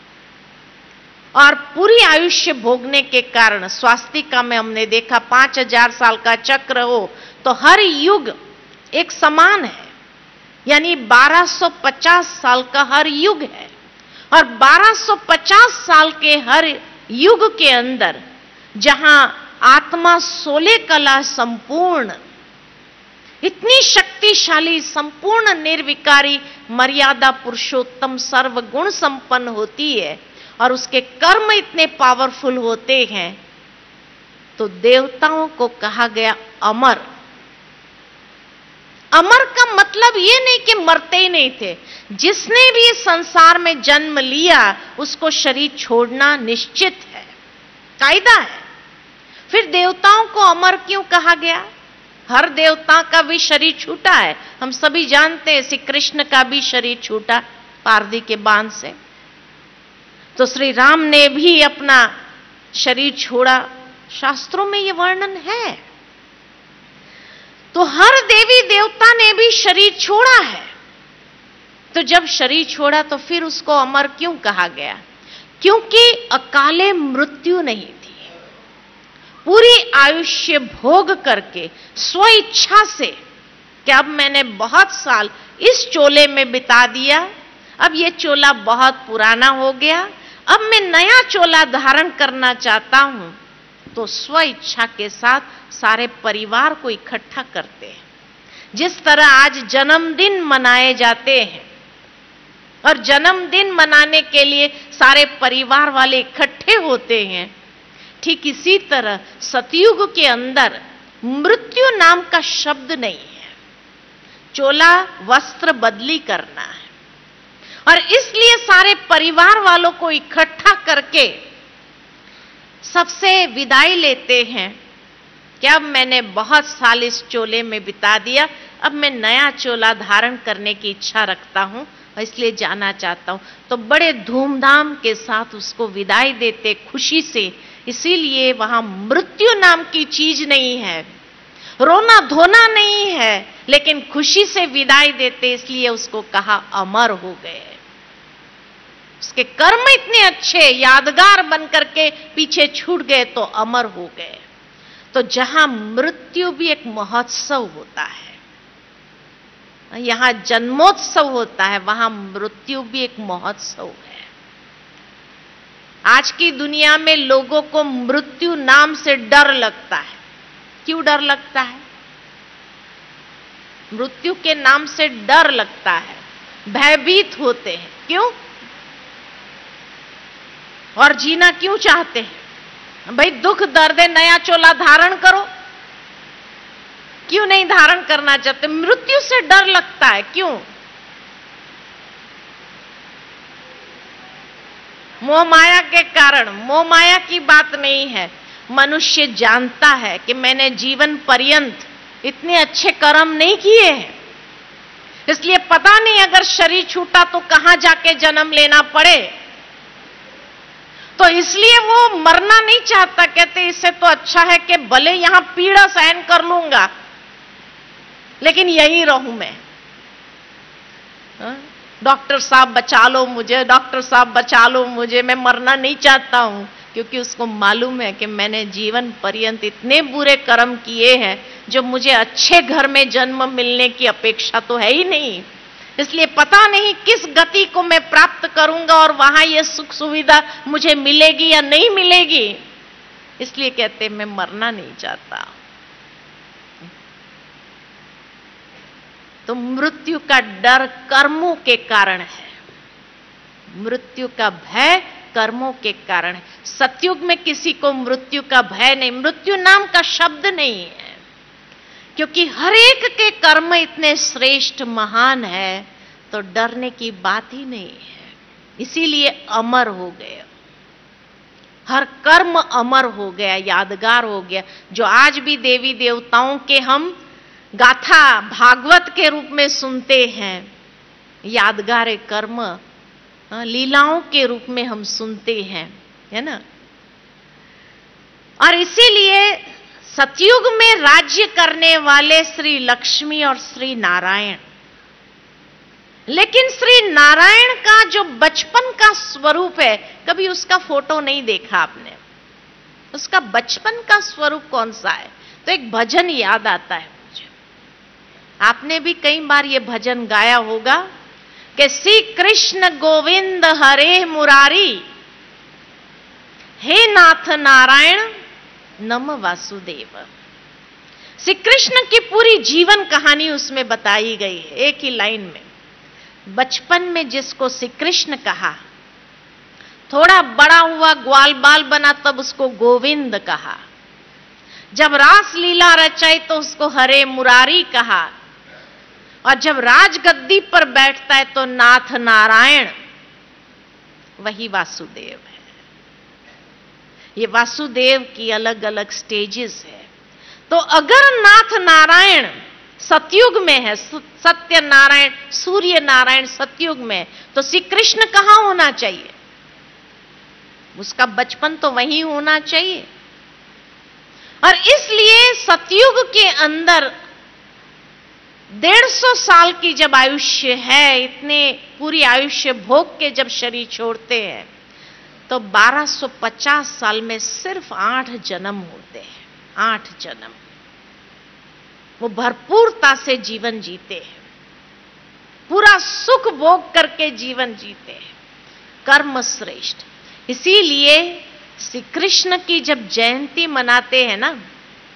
और पूरी आयुष्य भोगने के कारण स्वास्तिका में हमने देखा 5000 साल का चक्र हो तो हर युग एक समान है, यानी 1250 साल का हर युग है। और 1250 साल के हर युग के अंदर जहां आत्मा 16 कला संपूर्ण, इतनी शक्तिशाली, संपूर्ण निर्विकारी, मर्यादा पुरुषोत्तम, सर्वगुण संपन्न होती है और उसके कर्म इतने पावरफुल होते हैं, तो देवताओं को कहा गया अमर। अमर का मतलब ये नहीं कि मरते ही नहीं थे, जिसने भी इस संसार में जन्म लिया उसको शरीर छोड़ना निश्चित है, कायदा है। फिर देवताओं को अमर क्यों कहा गया? हर देवता का भी शरीर छूटा है, हम सभी जानते हैं। श्री कृष्ण का भी शरीर छूटा पारदी के बांध से, तो श्री राम ने भी अपना शरीर छोड़ा, शास्त्रों में यह वर्णन है। तो हर देवी देवता ने भी शरीर छोड़ा है। तो जब शरीर छोड़ा तो फिर उसको अमर क्यों कहा गया? क्योंकि अकाले मृत्यु नहीं थी। पूरी आयुष्य भोग करके स्व इच्छा से कि अब मैंने बहुत साल इस चोले में बिता दिया, अब ये चोला बहुत पुराना हो गया, अब मैं नया चोला धारण करना चाहता हूं, तो स्व इच्छा के साथ सारे परिवार को इकट्ठा करते हैं। जिस तरह आज जन्मदिन मनाए जाते हैं, और जन्मदिन मनाने के लिए सारे परिवार वाले इकट्ठे होते हैं। ठीक इसी तरह सतयुग के अंदर मृत्यु नाम का शब्द नहीं है। चोला वस्त्र बदली करना है, और इसलिए सारे परिवार वालों को इकट्ठा करके सबसे विदाई लेते हैं कि अब मैंने बहुत साल इस चोले में बिता दिया, अब मैं नया चोला धारण करने की इच्छा रखता हूं और इसलिए जाना चाहता हूं। तो बड़े धूमधाम के साथ उसको विदाई देते, खुशी से। इसीलिए वहां मृत्यु नाम की चीज नहीं है, रोना धोना नहीं है, लेकिन खुशी से विदाई देते, इसलिए उसको कहा अमर हो गए। उसके कर्म इतने अच्छे यादगार बनकर के पीछे छूट गए तो अमर हो गए। तो जहां मृत्यु भी एक महोत्सव होता है, यहां जन्मोत्सव होता है, वहां मृत्यु भी एक महोत्सव है। आज की दुनिया में लोगों को मृत्यु नाम से डर लगता है। क्यों डर लगता है? मृत्यु के नाम से डर लगता है, भयभीत होते हैं। क्यों? और जीना क्यों चाहते हैं? भाई दुख दर्द है, नया चोला धारण करो। क्यों नहीं धारण करना चाहते? मृत्यु से डर लगता है। क्यों? मोह माया के कारण। मोह माया की बात नहीं है। मनुष्य जानता है कि मैंने जीवन पर्यंत इतने अच्छे कर्म नहीं किए हैं, इसलिए पता नहीं अगर शरीर छूटा तो कहां जाके जन्म लेना पड़े। तो इसलिए वो मरना नहीं चाहता। कहते इससे तो अच्छा है कि भले यहां पीड़ा सहन कर लूंगा, लेकिन यहीं रहूं मैं। डॉक्टर साहब बचा लो मुझे, डॉक्टर साहब बचा लो मुझे, मैं मरना नहीं चाहता हूं। क्योंकि उसको मालूम है कि मैंने जीवन पर्यंत इतने बुरे कर्म किए हैं जो मुझे अच्छे घर में जन्म मिलने की अपेक्षा तो है ही नहीं। इसलिए पता नहीं किस गति को मैं प्राप्त करूंगा और वहां यह सुख सुविधा मुझे मिलेगी या नहीं मिलेगी। इसलिए कहते मैं मरना नहीं चाहता। तो मृत्यु का डर कर्मों के कारण है, मृत्यु का भय कर्मों के कारण है। सतयुग में किसी को मृत्यु का भय नहीं, मृत्यु नाम का शब्द नहीं है, क्योंकि हर एक के कर्म इतने श्रेष्ठ महान है, तो डरने की बात ही नहीं है। इसीलिए अमर हो गए, हर कर्म अमर हो गया, यादगार हो गया। जो आज भी देवी देवताओं के हम गाथा भागवत के रूप में सुनते हैं, यादगार कर्म लीलाओं के रूप में हम सुनते हैं, है ना। और इसीलिए सतयुग में राज्य करने वाले श्री लक्ष्मी और श्री नारायण, लेकिन श्री नारायण का जो बचपन का स्वरूप है, कभी उसका फोटो नहीं देखा आपने। उसका बचपन का स्वरूप कौन सा है? तो एक भजन याद आता है मुझे, आपने भी कई बार ये भजन गाया होगा कि श्री कृष्ण गोविंद हरे मुरारी, हे नाथ नारायण नम वासुदेव। श्री कृष्ण की पूरी जीवन कहानी उसमें बताई गई है एक ही लाइन में। बचपन में जिसको श्री कृष्ण कहा, थोड़ा बड़ा हुआ ग्वाल बाल बना तब उसको गोविंद कहा, जब रास लीला रचाई तो उसको हरे मुरारी कहा, और जब राजगद्दी पर बैठता है तो नाथ नारायण, वही वासुदेव है। ये वासुदेव की अलग अलग स्टेजेस है। तो अगर नाथ नारायण सतयुग में है, सत्य नारायण सूर्य नारायण सतयुग में, तो श्री कृष्ण कहां होना चाहिए? उसका बचपन तो वहीं होना चाहिए। और इसलिए सतयुग के अंदर 150 साल की जब आयुष्य है, इतने पूरी आयुष्य भोग के जब शरीर छोड़ते हैं, तो 1250 साल में सिर्फ 8 जन्म होते हैं। 8 जन्म वो भरपूरता से जीवन जीते हैं, पूरा सुख भोग करके जीवन जीते हैं, कर्म श्रेष्ठ। इसीलिए श्री कृष्ण की जब जयंती मनाते हैं ना,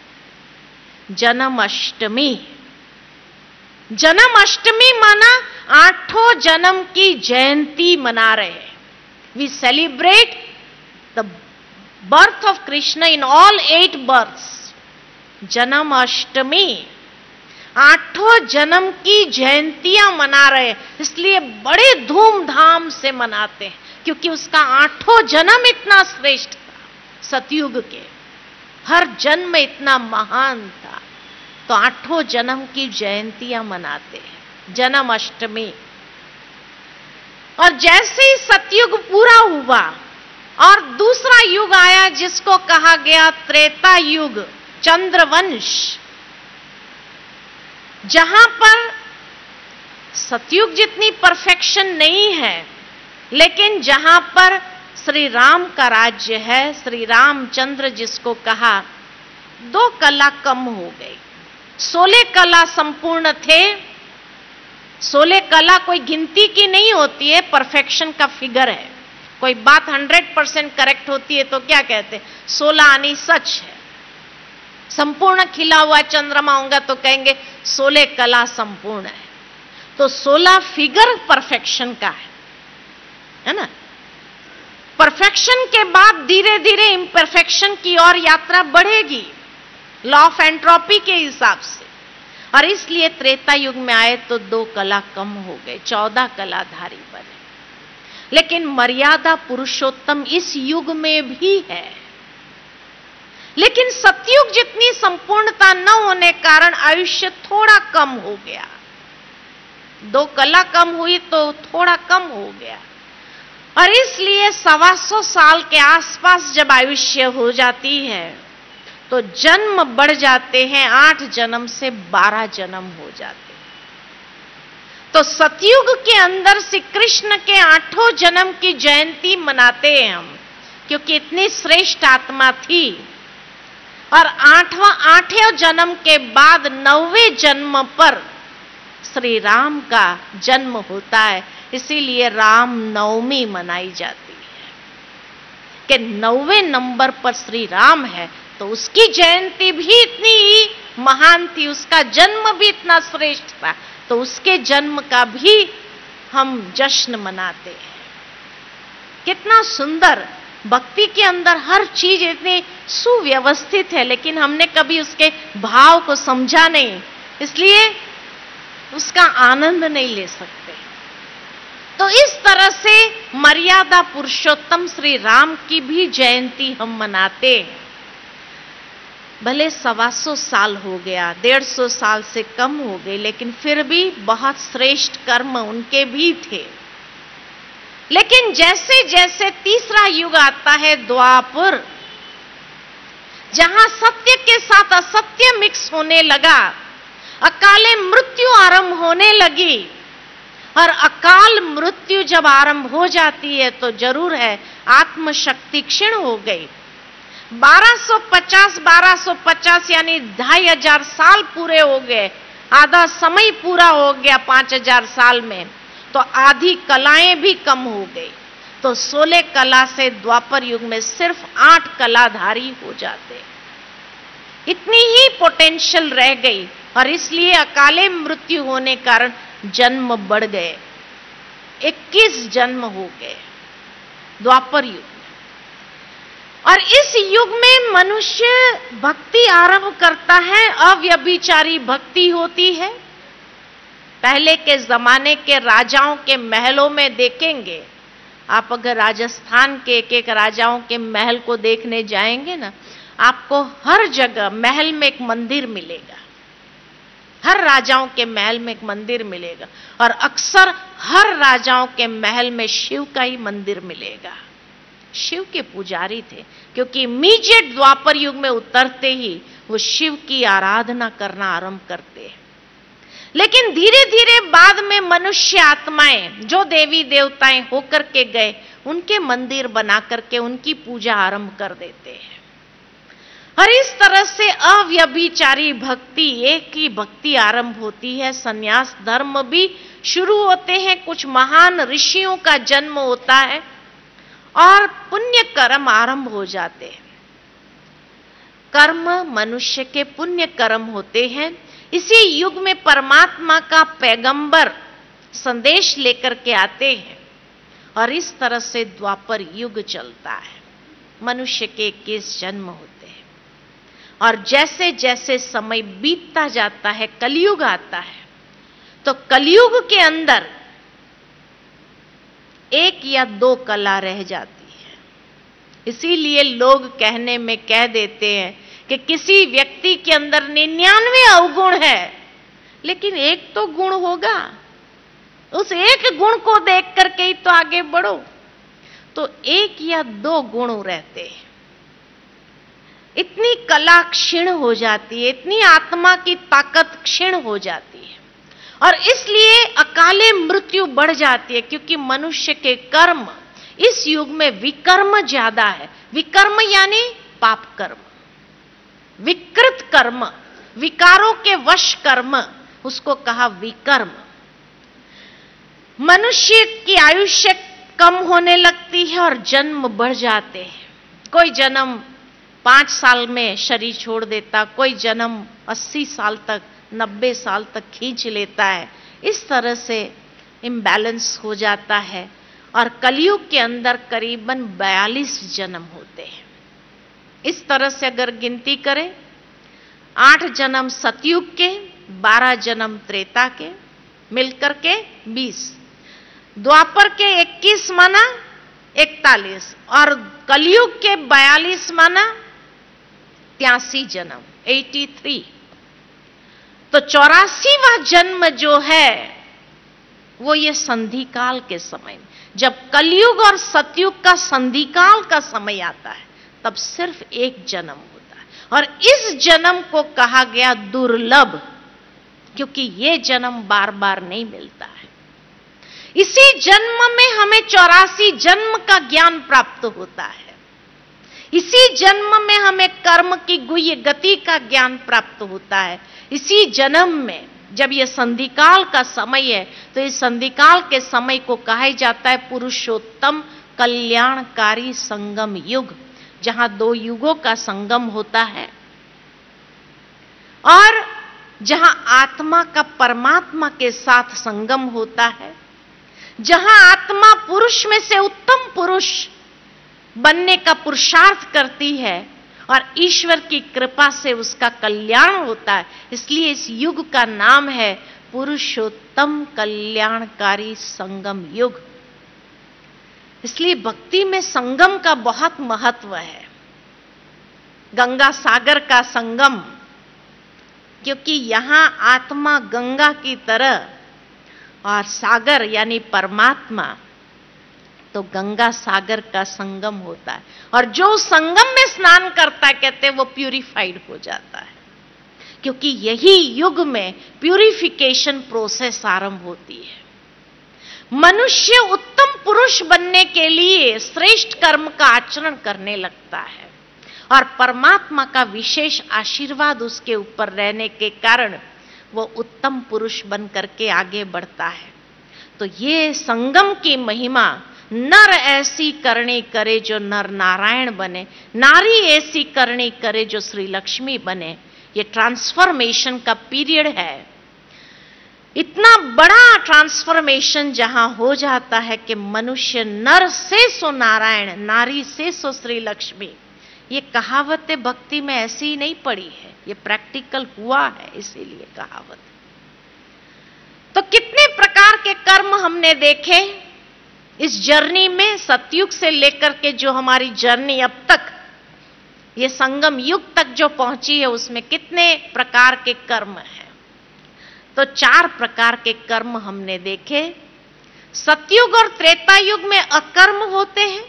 जन्माष्टमी, जन्माष्टमी माना 8 जन्म की जयंती मना रहे हैं। We celebrate the birth of Krishna in all 8 births. Janmashtami 8 जन्म की जयंतियां मना रहे हैं, इसलिए बड़े धूमधाम से मनाते हैं, क्योंकि उसका 8 जन्म इतना श्रेष्ठ था। सतयुग के हर जन्म इतना महान था, तो 8 जन्म की जयंतियां मनाते हैं, जन्माष्टमी। और जैसे ही सतयुग पूरा हुआ और दूसरा युग आया जिसको कहा गया त्रेता युग, चंद्रवंश, जहां पर सतयुग जितनी परफेक्शन नहीं है, लेकिन जहां पर श्री राम का राज्य है, श्री रामचंद्र जिसको कहा, 2 कला कम हो गई। 16 कला संपूर्ण थे। 16 कला कोई गिनती की नहीं होती है, परफेक्शन का फिगर है। कोई बात 100% करेक्ट होती है तो क्या कहते हैं, 16 आनी सच है। संपूर्ण खिला हुआ चंद्रमा होगा तो कहेंगे 16 कला संपूर्ण है। तो 16 फिगर परफेक्शन का है ना। परफेक्शन के बाद धीरे धीरे इम्परफेक्शन की ओर यात्रा बढ़ेगी, लॉ ऑफ एंट्रोपी के हिसाब से। और इसलिए त्रेता युग में आए तो 2 कला कम हो गए, 14 कलाधारी बने। लेकिन मर्यादा पुरुषोत्तम इस युग में भी है। लेकिन सतयुग जितनी संपूर्णता न होने कारण आयुष्य थोड़ा कम हो गया। 2 कला कम हुई तो थोड़ा कम हो गया। और इसलिए 125 साल के आसपास जब आयुष्य हो जाती है तो जन्म बढ़ जाते हैं, 8 जन्म से 12 जन्म हो जाते हैं। तो सतयुग के अंदर श्री कृष्ण के 8 जन्म की जयंती मनाते हैं हम, क्योंकि इतनी श्रेष्ठ आत्मा थी। और 8वें जन्म के बाद 9वें जन्म पर श्री राम का जन्म होता है, इसीलिए राम नवमी मनाई जाती है कि 9वें नंबर पर श्री राम है, तो उसकी जयंती भी इतनी ही महान थी, उसका जन्म भी इतना श्रेष्ठ था, तो उसके जन्म का भी हम जश्न मनाते हैं। कितना सुंदर! भक्ति के अंदर हर चीज इतनी सुव्यवस्थित है, लेकिन हमने कभी उसके भाव को समझा नहीं, इसलिए उसका आनंद नहीं ले सकते। तो इस तरह से मर्यादा पुरुषोत्तम श्री राम की भी जयंती हम मनाते हैं। भले 125 साल हो गया, 150 साल से कम हो गए, लेकिन फिर भी बहुत श्रेष्ठ कर्म उनके भी थे। लेकिन जैसे जैसे तीसरा युग आता है, द्वापर, जहां सत्य के साथ असत्य मिक्स होने लगा, अकाले मृत्यु आरंभ होने लगी। और अकाल मृत्यु जब आरंभ हो जाती है तो जरूर है आत्मशक्ति क्षीण हो गई। 1250 यानी 2500 साल पूरे हो गए, आधा समय पूरा हो गया 5000 साल में, तो आधी कलाएं भी कम हो गई। तो 16 कला से द्वापर युग में सिर्फ 8 कलाधारी हो जाते, इतनी ही पोटेंशियल रह गई। और इसलिए अकाले मृत्यु होने कारण जन्म बढ़ गए, 21 जन्म हो गए द्वापर युग में। और इस युग में मनुष्य भक्ति आरंभ करता है, अव्यभिचारी भक्ति होती है। पहले के जमाने के राजाओं के महलों में देखेंगे आप, अगर राजस्थान के एक राजाओं के महल को देखने जाएंगे ना, आपको हर जगह महल में एक मंदिर मिलेगा, हर राजाओं के महल में एक मंदिर मिलेगा। और अक्सर हर राजाओं के महल में शिव का ही मंदिर मिलेगा। शिव के पुजारी थे, क्योंकि इमीडिएट द्वापर युग में उतरते ही वो शिव की आराधना करना आरंभ करते हैं। लेकिन धीरे धीरे बाद में मनुष्य आत्माएं जो देवी देवताएं होकर के गए, उनके मंदिर बना करके उनकी पूजा आरंभ कर देते हैं। और इस तरह से अव्यभिचारी भक्ति, एक ही भक्ति आरंभ होती है। संन्यास धर्म भी शुरू होते हैं, कुछ महान ऋषियों का जन्म होता है और पुण्य कर्म आरंभ हो जाते हैं। कर्म मनुष्य के पुण्य कर्म होते हैं। इसी युग में परमात्मा का पैगंबर संदेश लेकर के आते हैं और इस तरह से द्वापर युग चलता है। मनुष्य के 21 जन्म होते हैं और जैसे जैसे समय बीतता जाता है, कलयुग आता है, तो कलयुग के अंदर 1 या 2 कला रह जाती है। इसीलिए लोग कहने में कह देते हैं कि किसी व्यक्ति के अंदर 99 अवगुण है, लेकिन एक तो गुण होगा, उस एक गुण को देख करके ही तो आगे बढ़ो। तो 1 या 2 गुण रहते हैं। इतनी कला क्षीण हो जाती है, इतनी आत्मा की ताकत क्षीण हो जाती है और इसलिए अकाले मृत्यु बढ़ जाती है, क्योंकि मनुष्य के कर्म इस युग में विकर्म ज्यादा है। विकर्म यानी पाप कर्म, विकृत कर्म, विकारों के वश कर्म, उसको कहा विकर्म। मनुष्य की आयुष्य कम होने लगती है और जन्म बढ़ जाते हैं। कोई जन्म 5 साल में शरीर छोड़ देता, कोई जन्म 80 साल तक, 90 साल तक खींच लेता है। इस तरह से इम्बैलेंस हो जाता है और कलयुग के अंदर करीबन 42 जन्म होते हैं। इस तरह से अगर गिनती करें, 8 जन्म सतयुग के, 12 जन्म त्रेता के, मिलकर के 20, द्वापर के 21 माना 41 और कलयुग के 42 माना 83 जन्म, 83। तो 84वां जन्म जो है वो ये संधिकाल के समय में, जब कलयुग और सतयुग का संधिकाल का समय आता है, तब सिर्फ 1 जन्म होता है और इस जन्म को कहा गया दुर्लभ, क्योंकि ये जन्म बार बार नहीं मिलता है। इसी जन्म में हमें 84 जन्म का ज्ञान प्राप्त होता है। इसी जन्म में हमें कर्म की गुह्य गति का ज्ञान प्राप्त होता है। इसी जन्म में जब यह संधिकाल का समय है, तो इस संधिकाल के समय को कहा जाता है पुरुषोत्तम कल्याणकारी संगम युग, जहां 2 युगों का संगम होता है और जहां आत्मा का परमात्मा के साथ संगम होता है, जहां आत्मा पुरुष में से उत्तम पुरुष बनने का पुरुषार्थ करती है और ईश्वर की कृपा से उसका कल्याण होता है। इसलिए इस युग का नाम है पुरुषोत्तम कल्याणकारी संगम युग। इसलिए भक्ति में संगम का बहुत महत्व है। गंगा सागर का संगम, क्योंकि यहां आत्मा गंगा की तरह और सागर यानी परमात्मा, तो गंगा सागर का संगम होता है और जो संगम में स्नान करता है, कहते हैं वो प्यूरिफाइड हो जाता है, क्योंकि यही युग में प्यूरिफिकेशन प्रोसेस आरंभ होती है। मनुष्य उत्तम पुरुष बनने के लिए श्रेष्ठ कर्म का आचरण करने लगता है और परमात्मा का विशेष आशीर्वाद उसके ऊपर रहने के कारण वो उत्तम पुरुष बन करके आगे बढ़ता है। तो ये संगम की महिमा, नर ऐसी करनी करे जो नर नारायण बने, नारी ऐसी करनी करे जो श्री लक्ष्मी बने, ये ट्रांसफॉर्मेशन का पीरियड है। इतना बड़ा ट्रांसफॉर्मेशन जहां हो जाता है कि मनुष्य नर से सो नारायण, नारी से सो श्री लक्ष्मी। ये कहावतें भक्ति में ऐसी ही नहीं पड़ी है, ये प्रैक्टिकल हुआ है, इसीलिए कहावत। तो कितने प्रकार के कर्म हमने देखे इस जर्नी में, सतयुग से लेकर के जो हमारी जर्नी अब तक ये संगम युग तक जो पहुंची है, उसमें कितने प्रकार के कर्म हैं। तो 4 प्रकार के कर्म हमने देखे। सतयुग और त्रेता युग में अकर्म होते हैं,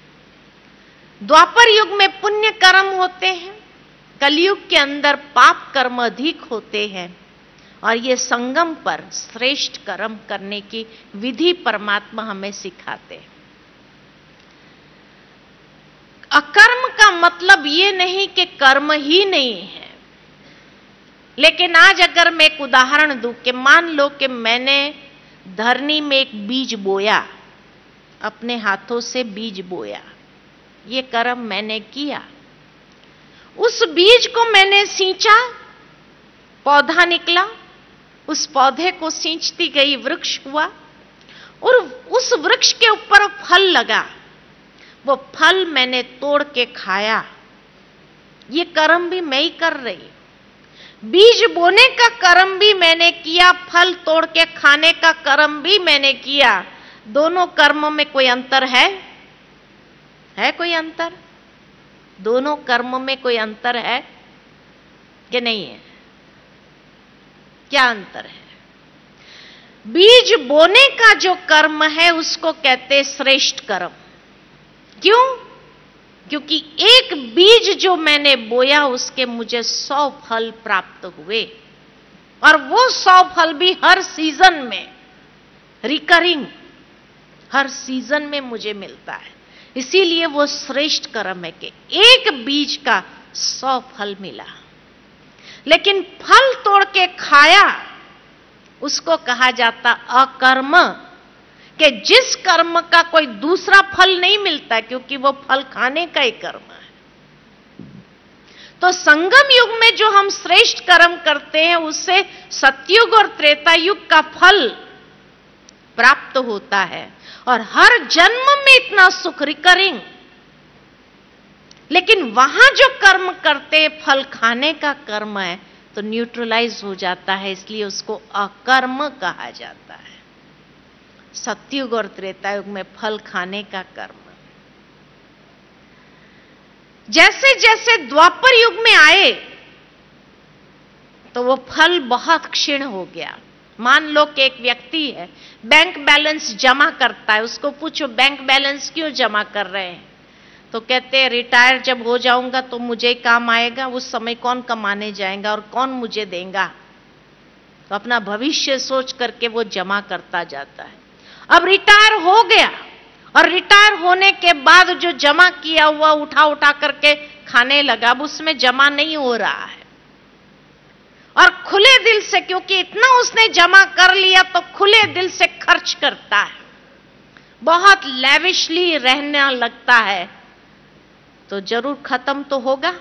द्वापर युग में पुण्य कर्म होते हैं, कलयुग के अंदर पाप कर्म अधिक होते हैं और ये संगम पर श्रेष्ठ कर्म करने की विधि परमात्मा हमें सिखाते हैं। अकर्म का मतलब ये नहीं कि कर्म ही नहीं है, लेकिन आज अगर मैं एक उदाहरण दूं कि मान लो कि मैंने धरनी में एक बीज बोया, अपने हाथों से बीज बोया, ये कर्म मैंने किया। उस बीज को मैंने सींचा, पौधा निकला, उस पौधे को सींचती गई, वृक्ष हुआ और उस वृक्ष के ऊपर फल लगा। वो फल मैंने तोड़ के खाया। ये कर्म भी मैं ही कर रही। बीज बोने का कर्म भी मैंने किया, फल तोड़ के खाने का कर्म भी मैंने किया। दोनों कर्मों में कोई अंतर है? कोई अंतर? दोनों कर्मों में कोई अंतर है कि नहीं है? क्या अंतर है? बीज बोने का जो कर्म है उसको कहते हैं श्रेष्ठ कर्म। क्यों? क्योंकि एक बीज जो मैंने बोया उसके मुझे 100 फल प्राप्त हुए, और वो 100 फल भी हर सीजन में, रिकरिंग, हर सीजन में मुझे मिलता है। इसीलिए वो श्रेष्ठ कर्म है कि एक बीज का 100 फल मिला। लेकिन फल तोड़ के खाया उसको कहा जाता अकर्म, कि जिस कर्म का कोई दूसरा फल नहीं मिलता, क्योंकि वो फल खाने का ही कर्म है। तो संगम युग में जो हम श्रेष्ठ कर्म करते हैं उससे सतयुग और त्रेता युग का फल प्राप्त होता है, और हर जन्म में इतना सुख, रिकरिंग। लेकिन वहां जो कर्म करते फल खाने का कर्म है तो न्यूट्रलाइज हो जाता है, इसलिए उसको अकर्म कहा जाता है। सतयुग और त्रेता युग में फल खाने का कर्म। जैसे जैसे द्वापर युग में आए तो वो फल बहुत क्षीण हो गया। मान लो कि एक व्यक्ति है, बैंक बैलेंस जमा करता है, उसको पूछो बैंक बैलेंस क्यों जमा कर रहे हैं, तो कहते हैं रिटायर जब हो जाऊंगा तो मुझे ही काम आएगा, उस समय कौन कमाने जाएगा और कौन मुझे देगा। तो अपना भविष्य सोच करके वो जमा करता जाता है। अब रिटायर हो गया, और रिटायर होने के बाद जो जमा किया हुआ उठा उठा करके खाने लगा, अब उसमें जमा नहीं हो रहा है। और खुले दिल से, क्योंकि इतना उसने जमा कर लिया तो खुले दिल से खर्च करता है, बहुत लैविशली रहना लगता है, तो जरूर खत्म तो होगा।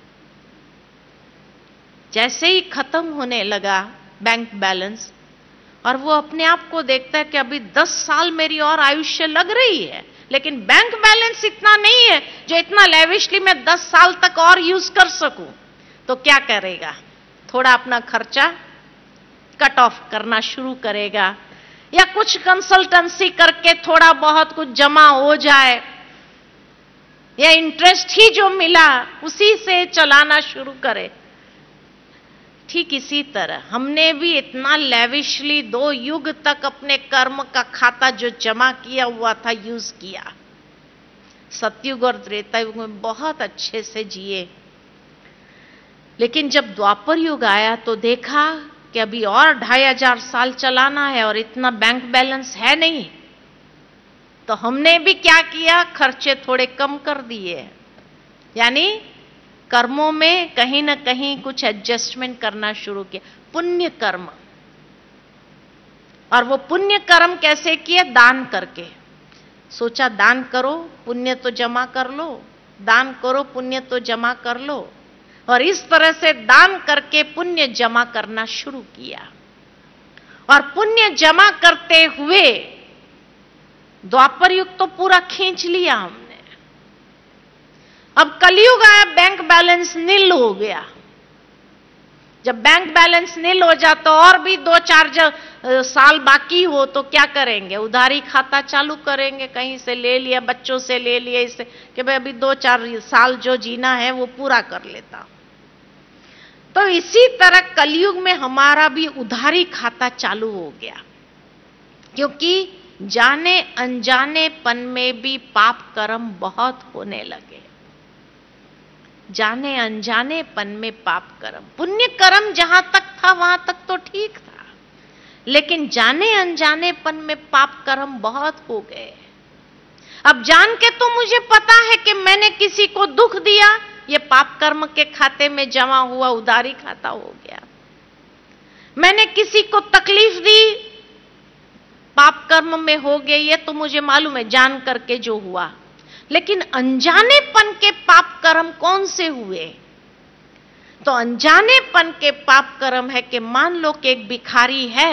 जैसे ही खत्म होने लगा बैंक बैलेंस, और वो अपने आप को देखता है कि अभी 10 साल मेरी और आयुष्य लग रही है, लेकिन बैंक बैलेंस इतना नहीं है जो इतना लैविशली मैं 10 साल तक और यूज कर सकूं, तो क्या करेगा? थोड़ा अपना खर्चा कट ऑफ करना शुरू करेगा, या कुछ कंसल्टेंसी करके थोड़ा बहुत कुछ जमा हो जाए, या इंटरेस्ट ही जो मिला उसी से चलाना शुरू करे। ठीक इसी तरह हमने भी इतना लैविशली 2 युग तक अपने कर्म का खाता जो जमा किया हुआ था यूज किया। सतयुग और त्रेता युग में बहुत अच्छे से जिए, लेकिन जब द्वापर युग आया तो देखा कि अभी और 2500 साल चलाना है और इतना बैंक बैलेंस है नहीं, तो हमने भी क्या किया? खर्चे थोड़े कम कर दिए, यानी कर्मों में कहीं ना कहीं कुछ एडजस्टमेंट करना शुरू किया। पुण्य कर्म, और वो पुण्य कर्म कैसे किए? दान करके। सोचा दान करो पुण्य तो जमा कर लो, दान करो पुण्य तो जमा कर लो, और इस तरह से दान करके पुण्य जमा करना शुरू किया। और पुण्य जमा करते हुए द्वापर युग तो पूरा खींच लिया हमने। अब कलयुग आया, बैंक बैलेंस नील हो गया। जब बैंक बैलेंस नील हो जाता और भी 2-4 साल बाकी हो तो क्या करेंगे? उधारी खाता चालू करेंगे, कहीं से ले लिया, बच्चों से ले लिया, इससे कि भाई अभी 2-4 साल जो जीना है वो पूरा कर लेता। तो इसी तरह कलयुग में हमारा भी उधारी खाता चालू हो गया, क्योंकि जाने अनजानेपन में भी पाप कर्म बहुत होने लगे। जाने अनजानेपन में पाप कर्म, पुण्य कर्म जहां तक था वहां तक तो ठीक था, लेकिन जाने अनजानेपन में पाप कर्म बहुत हो गए। अब जान के तो मुझे पता है कि मैंने किसी को दुख दिया, ये पाप कर्म के खाते में जमा हुआ उधारी खाता हो गया। मैंने किसी को तकलीफ दी, पाप कर्म में हो गए, ये तो मुझे मालूम है जान करके जो हुआ। लेकिन अनजानेपन के पाप कर्म कौन से हुए? तो अनजानेपन के पाप कर्म है कि मान लो कि एक भिखारी है,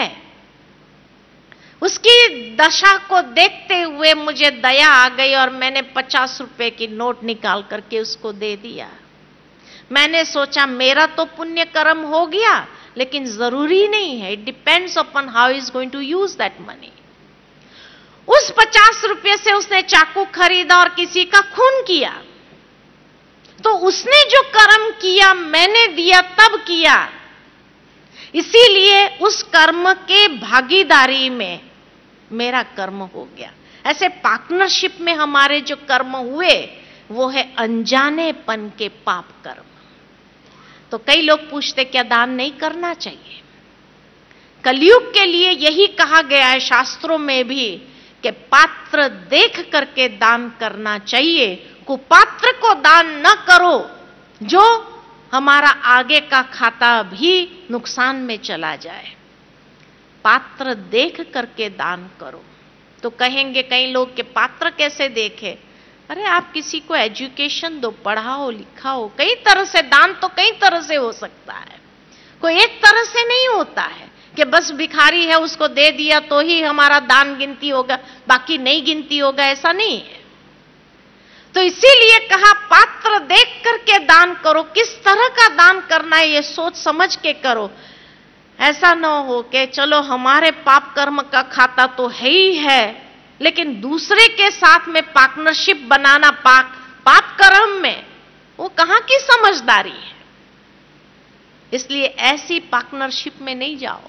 उसकी दशा को देखते हुए मुझे दया आ गई और मैंने 50 रुपए की नोट निकाल करके उसको दे दिया। मैंने सोचा मेरा तो पुण्य कर्म हो गया, लेकिन जरूरी नहीं है, it depends upon how is going to use that money. उस 50 रुपये से उसने चाकू खरीदा और किसी का खून किया, तो उसने जो कर्म किया मैंने दिया तब किया, इसीलिए उस कर्म के भागीदारी में मेरा कर्म हो गया। ऐसे पार्टनरशिप में हमारे जो कर्म हुए वो है अनजानेपन के पाप कर्म। तो कई लोग पूछते क्या दान नहीं करना चाहिए? कलयुग के लिए यही कहा गया है शास्त्रों में भी कि पात्र देख करके दान करना चाहिए, कुपात्र को दान न करो जो हमारा आगे का खाता भी नुकसान में चला जाए। पात्र देख करके दान करो। तो कहेंगे कई लोग कि पात्र कैसे देखे? अरे आप किसी को एजुकेशन दो, पढ़ाओ लिखाओ, कई तरह से दान तो कई तरह से हो सकता है, कोई एक तरह से नहीं होता है कि बस भिखारी है उसको दे दिया तो ही हमारा दान गिनती होगा, बाकी नहीं गिनती होगा, ऐसा नहीं है। तो इसीलिए कहा पात्र देख करके दान करो। किस तरह का दान करना है ये सोच समझ के करो। ऐसा न हो कि चलो हमारे पाप कर्म का खाता तो है ही है, लेकिन दूसरे के साथ में पार्टनरशिप बनाना पाप कर्म में, वो कहां की समझदारी है। इसलिए ऐसी पार्टनरशिप में नहीं जाओ,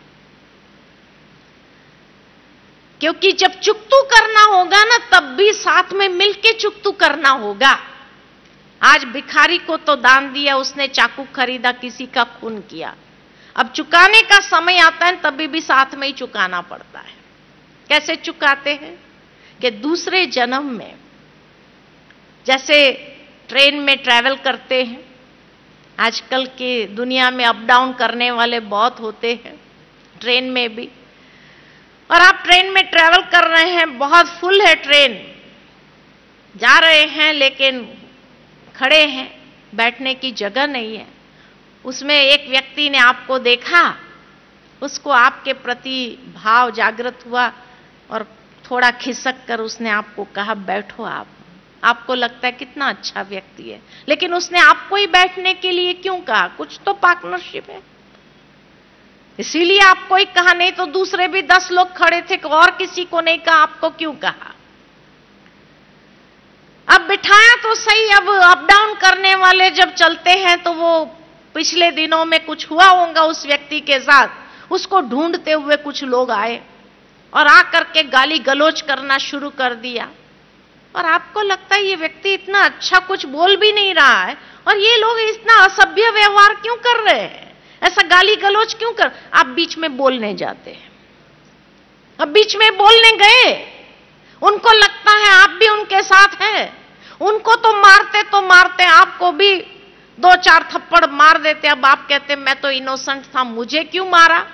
क्योंकि जब चुकतू करना होगा ना तब भी साथ में मिलके चुकतू करना होगा। आज भिखारी को तो दान दिया, उसने चाकू खरीदा, किसी का खून किया, अब चुकाने का समय आता है तभी भी साथ में ही चुकाना पड़ता है। कैसे चुकाते हैं कि दूसरे जन्म में, जैसे ट्रेन में ट्रैवल करते हैं, आजकल की दुनिया में अप डाउन करने वाले बहुत होते हैं, ट्रेन में भी, और आप ट्रेन में ट्रैवल कर रहे हैं, बहुत फुल है ट्रेन, जा रहे हैं लेकिन खड़े हैं, बैठने की जगह नहीं है। उसमें एक व्यक्ति ने आपको देखा, उसको आपके प्रति भाव जागृत हुआ और थोड़ा खिसक कर उसने आपको कहा बैठो आप। आपको लगता है कितना अच्छा व्यक्ति है, लेकिन उसने आपको ही बैठने के लिए क्यों कहा? कुछ तो पार्टनरशिप है, इसीलिए आपको ही कहा, नहीं तो दूसरे भी 10 लोग खड़े थे और किसी को नहीं कहा, आपको क्यों कहा? अब बिठाया तो सही, अब अप डाउन करने वाले जब चलते हैं तो वो पिछले दिनों में कुछ हुआ होगा उस व्यक्ति के साथ, उसको ढूंढते हुए कुछ लोग आए और आकर के गाली गलौज करना शुरू कर दिया। और आपको लगता है ये व्यक्ति इतना अच्छा कुछ बोल भी नहीं रहा है और ये लोग इतना असभ्य व्यवहार क्यों कर रहे हैं, ऐसा गाली गलौज क्यों कर? आप बीच में बोलने जाते हैं। अब बीच में बोलने गए, उनको लगता है आप भी उनके साथ हैं, उनको तो मारते आपको भी 2-4 थप्पड़ मार देते। अब आप कहते मैं तो इनोसेंट था, मुझे क्यों मारा?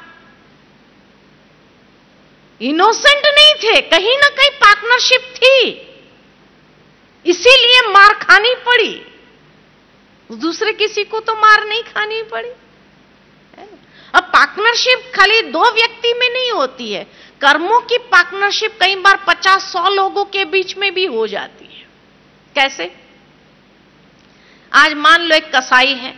इनोसेंट नहीं थे, कहीं ना कहीं पार्टनरशिप थी, इसीलिए मार खानी पड़ी। दूसरे किसी को तो मार नहीं खानी पड़ी। अब पार्टनरशिप खाली 2 व्यक्ति में नहीं होती है, कर्मों की पार्टनरशिप कई बार 50-100 लोगों के बीच में भी हो जाती है। कैसे? आज मान लो एक कसाई है,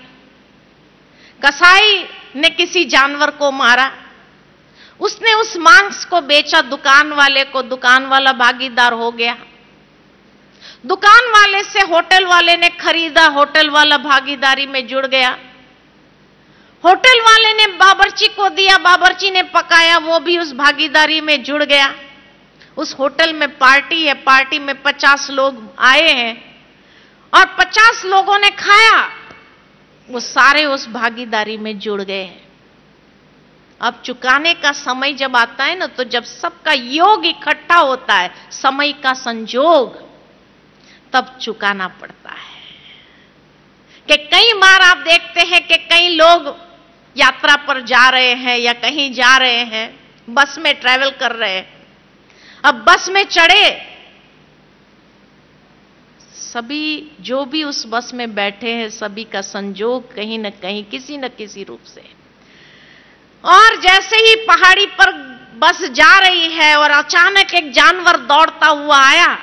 कसाई ने किसी जानवर को मारा, उसने उस मांस को बेचा दुकान वाले को, दुकान वाला भागीदार हो गया। दुकान वाले से होटल वाले ने खरीदा, होटल वाला भागीदारी में जुड़ गया। होटल वाले ने बावर्ची को दिया, बावर्ची ने पकाया, वो भी उस भागीदारी में जुड़ गया। उस होटल में पार्टी है, पार्टी में 50 लोग आए हैं और 50 लोगों ने खाया, वो सारे उस भागीदारी में जुड़ गए हैं। अब चुकाने का समय जब आता है ना, तो जब सबका योग इकट्ठा होता है, समय का संजोग, तब चुकाना पड़ता है। कि कई बार आप देखते हैं कि कई लोग यात्रा पर जा रहे हैं या कहीं जा रहे हैं, बस में ट्रैवल कर रहे हैं, अब बस में चढ़े, सभी जो भी उस बस में बैठे हैं सभी का संजोग कहीं न कहीं किसी न किसी रूप से। और जैसे ही पहाड़ी पर बस जा रही है और अचानक एक जानवर दौड़ता हुआ आया,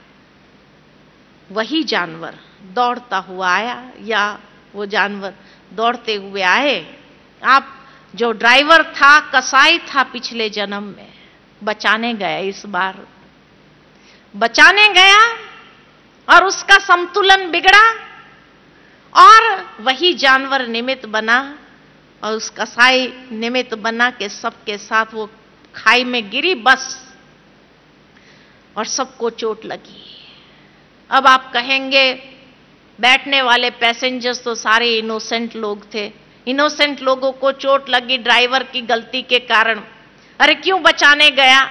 वही जानवर दौड़ता हुआ आया या वो जानवर दौड़ते हुए आए। आप जो ड्राइवर था कसाई था पिछले जन्म में, बचाने गया, इस बार बचाने गया और उसका संतुलन बिगड़ा और वही जानवर निमित्त बना और उस कसाई निमित्त बना के सबके साथ वो खाई में गिरी बस और सबको चोट लगी। अब आप कहेंगे बैठने वाले पैसेंजर्स तो सारे इनोसेंट लोग थे, इनोसेंट लोगों को चोट लगी ड्राइवर की गलती के कारण, अरे क्यों बचाने गया?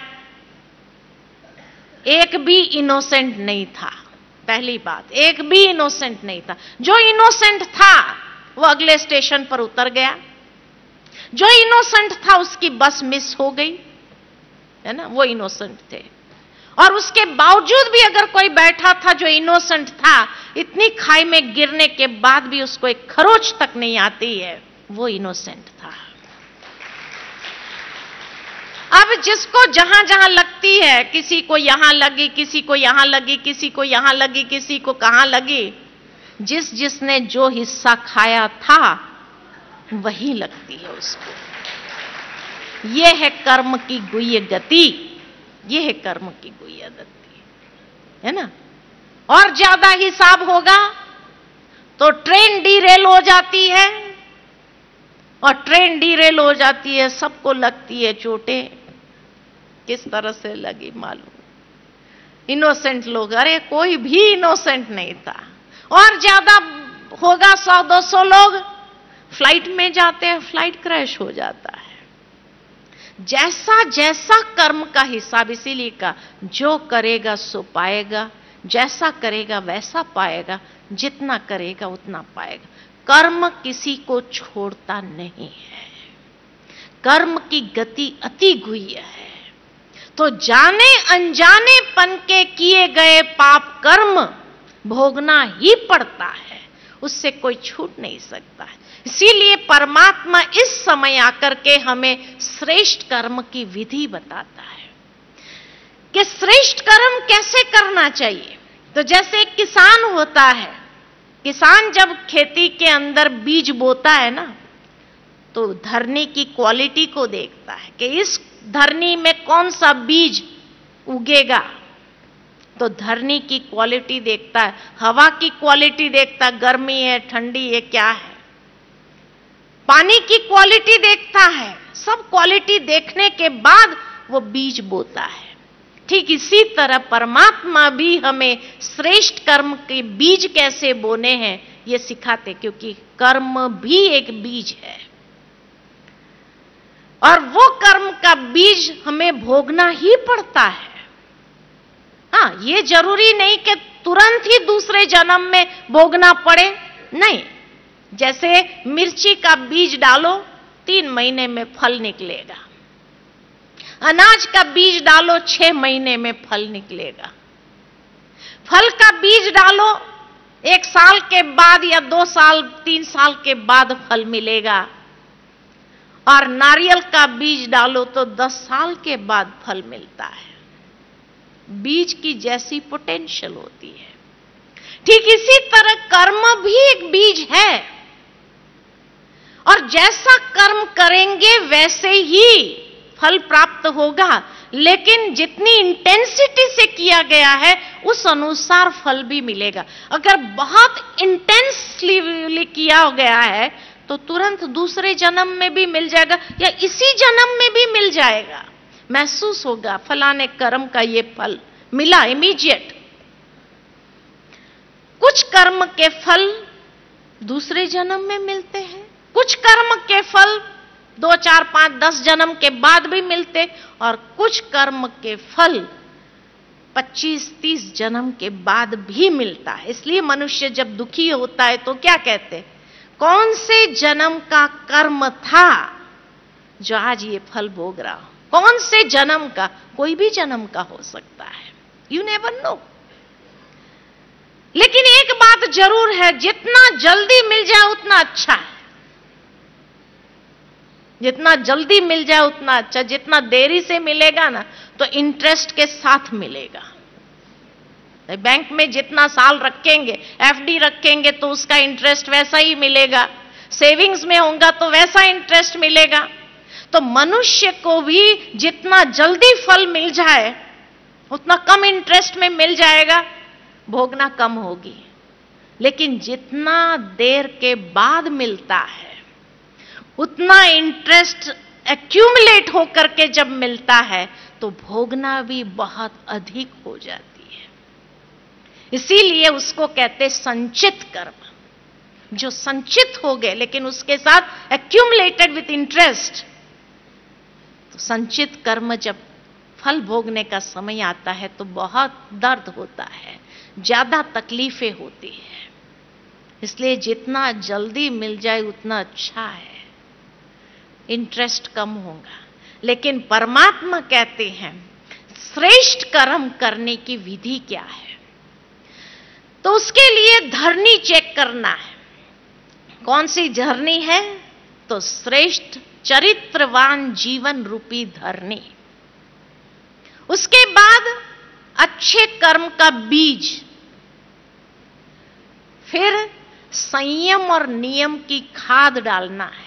एक भी इनोसेंट नहीं था। पहली बात, एक भी इनोसेंट नहीं था। जो इनोसेंट था वो अगले स्टेशन पर उतर गया, जो इनोसेंट था उसकी बस मिस हो गई, है ना, वो इनोसेंट थे। और उसके बावजूद भी अगर कोई बैठा था जो इनोसेंट था, इतनी खाई में गिरने के बाद भी उसको एक खरोच तक नहीं आती है, वो इनोसेंट था। अब जिसको जहां जहां लगती है, किसी को यहां लगी, किसी को यहां लगी, किसी को यहां लगी, किसी को कहां लगी, जिसने जो हिस्सा खाया था वही लगती है उसको। यह है कर्म की गुह्य गति, यह है कर्म की गुह्य गति, है ना। और ज्यादा हिसाब होगा तो ट्रेन डीरेल हो जाती है, और ट्रेन डीरेल हो जाती है, सबको लगती है चोटें। किस तरह से लगी मालूम? इनोसेंट लोग, अरे कोई भी इनोसेंट नहीं था। और ज्यादा होगा 100-200 लोग फ्लाइट में जाते हैं, फ्लाइट क्रैश हो जाता है। जैसा जैसा कर्म का हिसाब, इसीलिए का जो करेगा सो पाएगा, जैसा करेगा वैसा पाएगा, जितना करेगा उतना पाएगा। कर्म किसी को छोड़ता नहीं है, कर्म की गति अति गुह्य है। तो जाने अनजाने पन के किए गए पाप कर्म भोगना ही पड़ता है, उससे कोई छूट नहीं सकता है। इसीलिए परमात्मा इस समय आकर के हमें श्रेष्ठ कर्म की विधि बताता है कि श्रेष्ठ कर्म कैसे करना चाहिए। तो जैसे एक किसान होता है, किसान जब खेती के अंदर बीज बोता है ना, तो धरनी की क्वालिटी को देखता है कि इस धरनी में कौन सा बीज उगेगा, तो धरनी की क्वालिटी देखता है, हवा की क्वालिटी देखता है, गर्मी है ठंडी है क्या है, पानी की क्वालिटी देखता है। सब क्वालिटी देखने के बाद वो बीज बोता है। ठीक इसी तरह परमात्मा भी हमें श्रेष्ठ कर्म के बीज कैसे बोने हैं ये सिखाते, क्योंकि कर्म भी एक बीज है और वो कर्म का बीज हमें भोगना ही पड़ता है। हाँ, ये जरूरी नहीं कि तुरंत ही दूसरे जन्म में भोगना पड़े, नहीं। जैसे मिर्ची का बीज डालो 3 महीने में फल निकलेगा, अनाज का बीज डालो 6 महीने में फल निकलेगा, फल का बीज डालो 1 साल के बाद या 2 साल 3 साल के बाद फल मिलेगा, और नारियल का बीज डालो तो 10 साल के बाद फल मिलता है। बीज की जैसी पोटेंशियल होती है, ठीक इसी तरह कर्म भी एक बीज है, और जैसा कर्म करेंगे वैसे ही फल प्राप्त होगा। लेकिन जितनी इंटेंसिटी से किया गया है उस अनुसार फल भी मिलेगा। अगर बहुत इंटेंसली किया गया है तो तुरंत दूसरे जन्म में भी मिल जाएगा या इसी जन्म में भी मिल जाएगा, महसूस होगा फलाने कर्म का ये फल मिला इमीडिएट। कुछ कर्म के फल दूसरे जन्म में मिलते हैं, कुछ कर्म के फल 2, 4, 5, 10 जन्म के बाद भी मिलते, और कुछ कर्म के फल 25-30 जन्म के बाद भी मिलता है। इसलिए मनुष्य जब दुखी होता है तो क्या कहते, कौन से जन्म का कर्म था जो आज ये फल भोग रहा हूं? कौन से जन्म का? कोई भी जन्म का हो सकता है, यू नेवर नो। लेकिन एक बात जरूर है, जितना जल्दी मिल जाए उतना अच्छा है। जितना जल्दी मिल जाए उतना अच्छा। जितना देरी से मिलेगा ना तो इंटरेस्ट के साथ मिलेगा। बैंक में जितना साल रखेंगे, एफडी रखेंगे तो उसका इंटरेस्ट वैसा ही मिलेगा। सेविंग्स में होगा तो वैसा इंटरेस्ट मिलेगा। तो मनुष्य को भी जितना जल्दी फल मिल जाए उतना कम इंटरेस्ट में मिल जाएगा, भोगना कम होगी। लेकिन जितना देर के बाद मिलता है उतना इंटरेस्ट एक्यूमुलेट होकर के जब मिलता है तो भोगना भी बहुत अधिक हो जाती है। इसीलिए उसको कहते संचित कर्म। जो संचित हो गए लेकिन उसके साथ एक्यूमुलेटेड विथ इंटरेस्ट, तो संचित कर्म जब फल भोगने का समय आता है तो बहुत दर्द होता है, ज्यादा तकलीफें होती है। इसलिए जितना जल्दी मिल जाए उतना अच्छा है, इंटरेस्ट कम होगा। लेकिन परमात्मा कहते हैं श्रेष्ठ कर्म करने की विधि क्या है? तो उसके लिए धरनी चेक करना है। कौन सी धरनी है? तो श्रेष्ठ चरित्रवान जीवन रूपी धरनी। उसके बाद अच्छे कर्म का बीज, फिर संयम और नियम की खाद डालना है।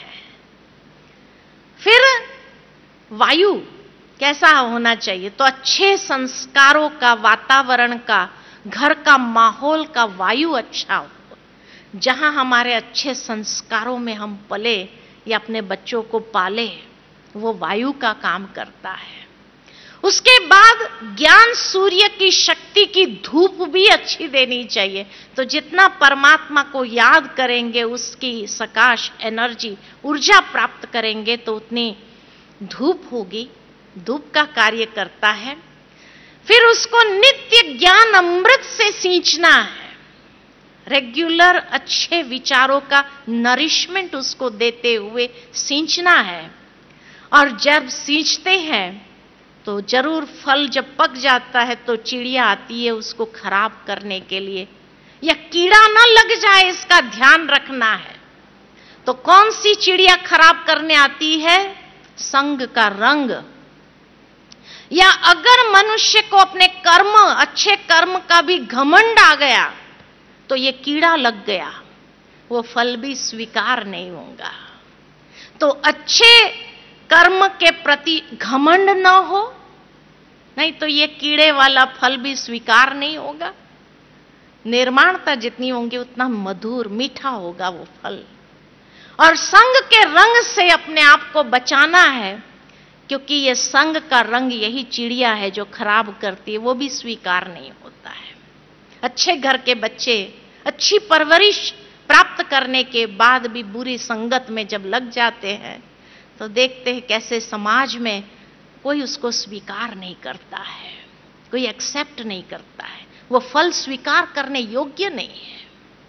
फिर वायु कैसा होना चाहिए? तो अच्छे संस्कारों का, वातावरण का, घर का माहौल का वायु अच्छा हो। जहां हमारे अच्छे संस्कारों में हम पले या अपने बच्चों को पाले, वो वायु का काम करता है। उसके बाद ज्ञान सूर्य की शक्ति की धूप भी अच्छी देनी चाहिए। तो जितना परमात्मा को याद करेंगे, उसकी सकाश एनर्जी, ऊर्जा प्राप्त करेंगे तो उतनी धूप होगी। धूप का कार्य करता है। फिर उसको नित्य ज्ञान अमृत से सींचना है। रेगुलर अच्छे विचारों का नरिशमेंट उसको देते हुए सींचना है। और जब सींचते हैं तो जरूर फल जब पक जाता है तो चिड़िया आती है उसको खराब करने के लिए, या कीड़ा ना लग जाए इसका ध्यान रखना है। तो कौन सी चिड़िया खराब करने आती है? संग का रंग। या अगर मनुष्य को अपने कर्म, अच्छे कर्म का भी घमंड आ गया तो ये कीड़ा लग गया, वो फल भी स्वीकार नहीं होगा। तो अच्छे कर्म के प्रति घमंड ना हो, नहीं तो ये कीड़े वाला फल भी स्वीकार नहीं होगा। निर्माणता जितनी होंगी उतना मधुर मीठा होगा वो फल। और संग के रंग से अपने आप को बचाना है, क्योंकि ये संग का रंग यही चिड़िया है जो खराब करती है, वो भी स्वीकार नहीं होता है। अच्छे घर के बच्चे अच्छी परवरिश प्राप्त करने के बाद भी बुरी संगत में जब लग जाते हैं तो देखते हैं कैसे समाज में कोई उसको स्वीकार नहीं करता है, कोई एक्सेप्ट नहीं करता है, वो फल स्वीकार करने योग्य नहीं है।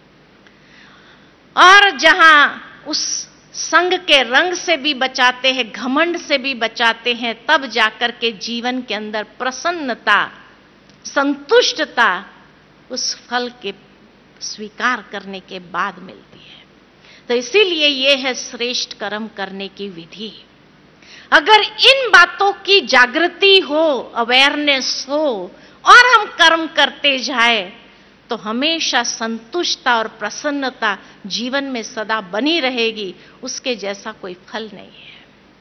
और जहां उस संग के रंग से भी बचाते हैं, घमंड से भी बचाते हैं, तब जाकर के जीवन के अंदर प्रसन्नता, संतुष्टता उस फल के स्वीकार करने के बाद मिलती है। तो इसीलिए यह है श्रेष्ठ कर्म करने की विधि। अगर इन बातों की जागृति हो, अवेयरनेस हो और हम कर्म करते जाए तो हमेशा संतुष्टता और प्रसन्नता जीवन में सदा बनी रहेगी। उसके जैसा कोई फल नहीं है।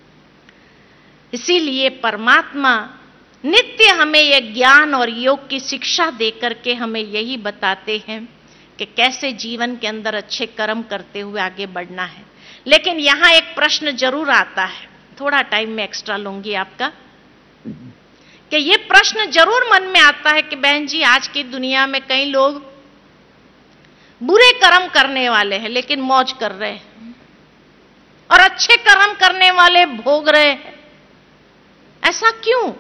इसीलिए परमात्मा नित्य हमें यह ज्ञान और योग की शिक्षा देकर के हमें यही बताते हैं कि कैसे जीवन के अंदर अच्छे कर्म करते हुए आगे बढ़ना है। लेकिन यहां एक प्रश्न जरूर आता है, थोड़ा टाइम में एक्स्ट्रा लूंगी आपका, कि ये प्रश्न जरूर मन में आता है कि बहन जी आज की दुनिया में कई लोग बुरे कर्म करने वाले हैं लेकिन मौज कर रहे हैं, और अच्छे कर्म करने वाले भोग रहे हैं। ऐसा क्यों?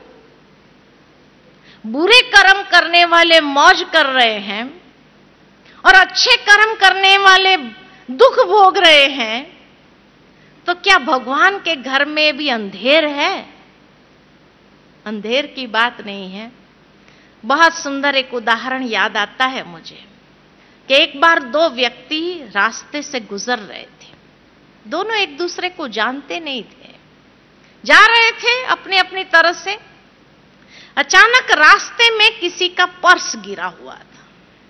बुरे कर्म करने वाले मौज कर रहे हैं और अच्छे कर्म करने वाले दुख भोग रहे हैं, तो क्या भगवान के घर में भी अंधेर है? अंधेर की बात नहीं है। बहुत सुंदर एक उदाहरण याद आता है मुझे। कि एक बार दो व्यक्ति रास्ते से गुजर रहे थे। दोनों एक दूसरे को जानते नहीं थे, जा रहे थे अपनी अपनी तरह से। अचानक रास्ते में किसी का पर्स गिरा हुआ था।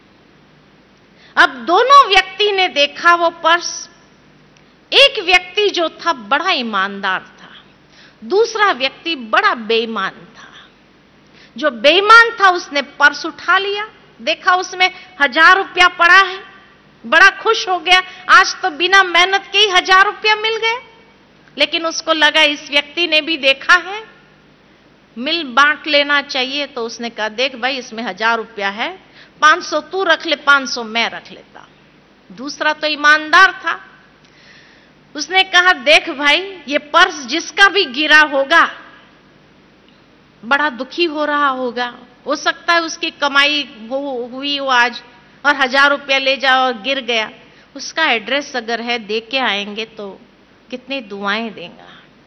अब दोनों व्यक्ति ने देखा वो पर्स। एक व्यक्ति जो था बड़ा ईमानदार था, दूसरा व्यक्ति बड़ा बेईमान था। जो बेईमान था उसने पर्स उठा लिया, देखा उसमें 1000 रुपया पड़ा है, बड़ा खुश हो गया, आज तो बिना मेहनत के ही 1000 रुपया मिल गए। लेकिन उसको लगा इस व्यक्ति ने भी देखा है, मिल बांट लेना चाहिए। तो उसने कहा देख भाई इसमें 1000 रुपया है, 500 तू रख ले, 500 मैं रख लेता। दूसरा तो ईमानदार था, उसने कहा देख भाई ये पर्स जिसका भी गिरा होगा बड़ा दुखी हो रहा होगा, हो सकता है उसकी कमाई हुई हो आज और 1000 रुपया ले जाओ और गिर गया। उसका एड्रेस अगर है दे के आएंगे तो कितनी दुआएं देगा।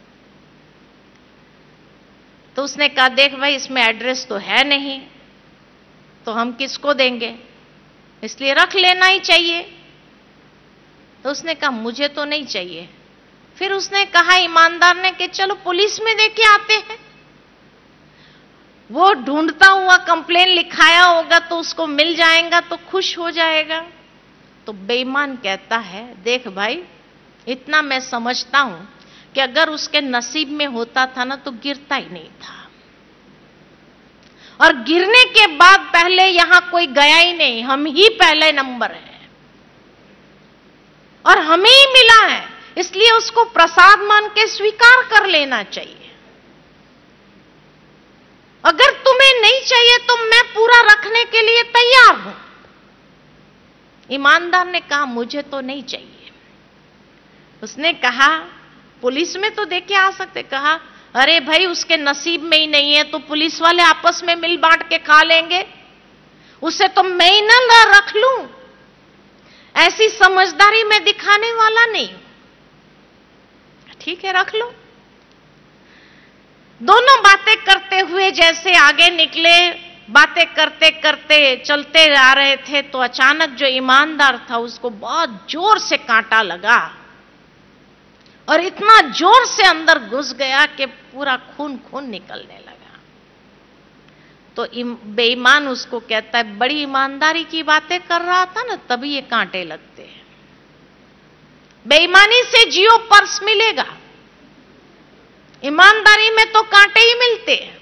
तो उसने कहा देख भाई इसमें एड्रेस तो है नहीं, तो हम किसको देंगे, इसलिए रख लेना ही चाहिए। तो उसने कहा मुझे तो नहीं चाहिए। फिर उसने कहा ईमानदार ने कि चलो पुलिस में दे के आते हैं, वो ढूंढता हुआ कंप्लेन लिखाया होगा तो उसको मिल जाएगा तो खुश हो जाएगा। तो बेईमान कहता है देख भाई इतना मैं समझता हूं कि अगर उसके नसीब में होता था ना तो गिरता ही नहीं था, और गिरने के बाद पहले यहां कोई गया ही नहीं, हम ही पहले नंबर है और हमें ही मिला है, इसलिए उसको प्रसाद मान के स्वीकार कर लेना चाहिए। अगर तुम्हें नहीं चाहिए तो मैं पूरा रखने के लिए तैयार हूं। ईमानदार ने कहा मुझे तो नहीं चाहिए। उसने कहा पुलिस में तो देके आ सकते। कहा अरे भाई उसके नसीब में ही नहीं है तो पुलिस वाले आपस में मिल बांट के खा लेंगे, उसे तो मैं ही ना रख लूं। ऐसी समझदारी में दिखाने वाला नहीं। ठीक है रख लो। दोनों बातें करते हुए जैसे आगे निकले, बातें करते करते चलते जा रहे थे तो अचानक जो ईमानदार था उसको बहुत जोर से कांटा लगा और इतना जोर से अंदर घुस गया कि पूरा खून खून निकलने लगा। तो बेईमान उसको कहता है बड़ी ईमानदारी की बातें कर रहा था ना तभी ये कांटे लगते हैं, बेईमानी से जियो पर्स मिलेगा, ईमानदारी में तो कांटे ही मिलते हैं।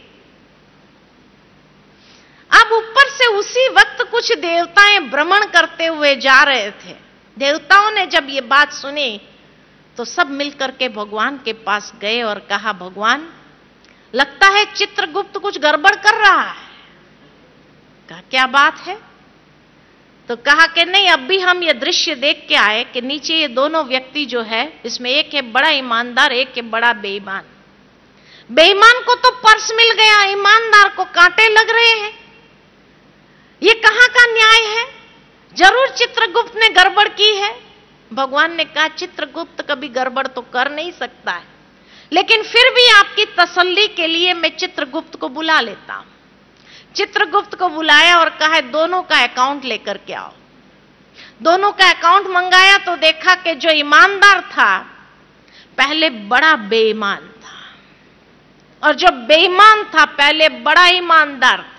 अब ऊपर से उसी वक्त कुछ देवताएं भ्रमण करते हुए जा रहे थे। देवताओं ने जब ये बात सुनी तो सब मिलकर के भगवान के पास गए और कहा भगवान लगता है चित्रगुप्त कुछ गड़बड़ कर रहा है। कहा क्या बात है? तो कहा कि नहीं अब भी हम ये दृश्य देख के आए कि नीचे ये दोनों व्यक्ति जो है इसमें एक है बड़ा ईमानदार, एक है बड़ा बेईमान। बेईमान को तो पर्स मिल गया, ईमानदार को कांटे लग रहे हैं। ये कहां का न्याय है? जरूर चित्रगुप्त ने गड़बड़ की है। भगवान ने कहा चित्रगुप्त कभी गड़बड़ तो कर नहीं सकता है, लेकिन फिर भी आपकी तसल्ली के लिए मैं चित्रगुप्त को बुला लेता हूं। चित्रगुप्त को बुलाया और कहा दोनों का अकाउंट लेकर के आओ। दोनों का अकाउंट मंगाया तो देखा कि जो ईमानदार था पहले बड़ा बेईमान था और जो बेईमान था पहले बड़ा ईमानदार था,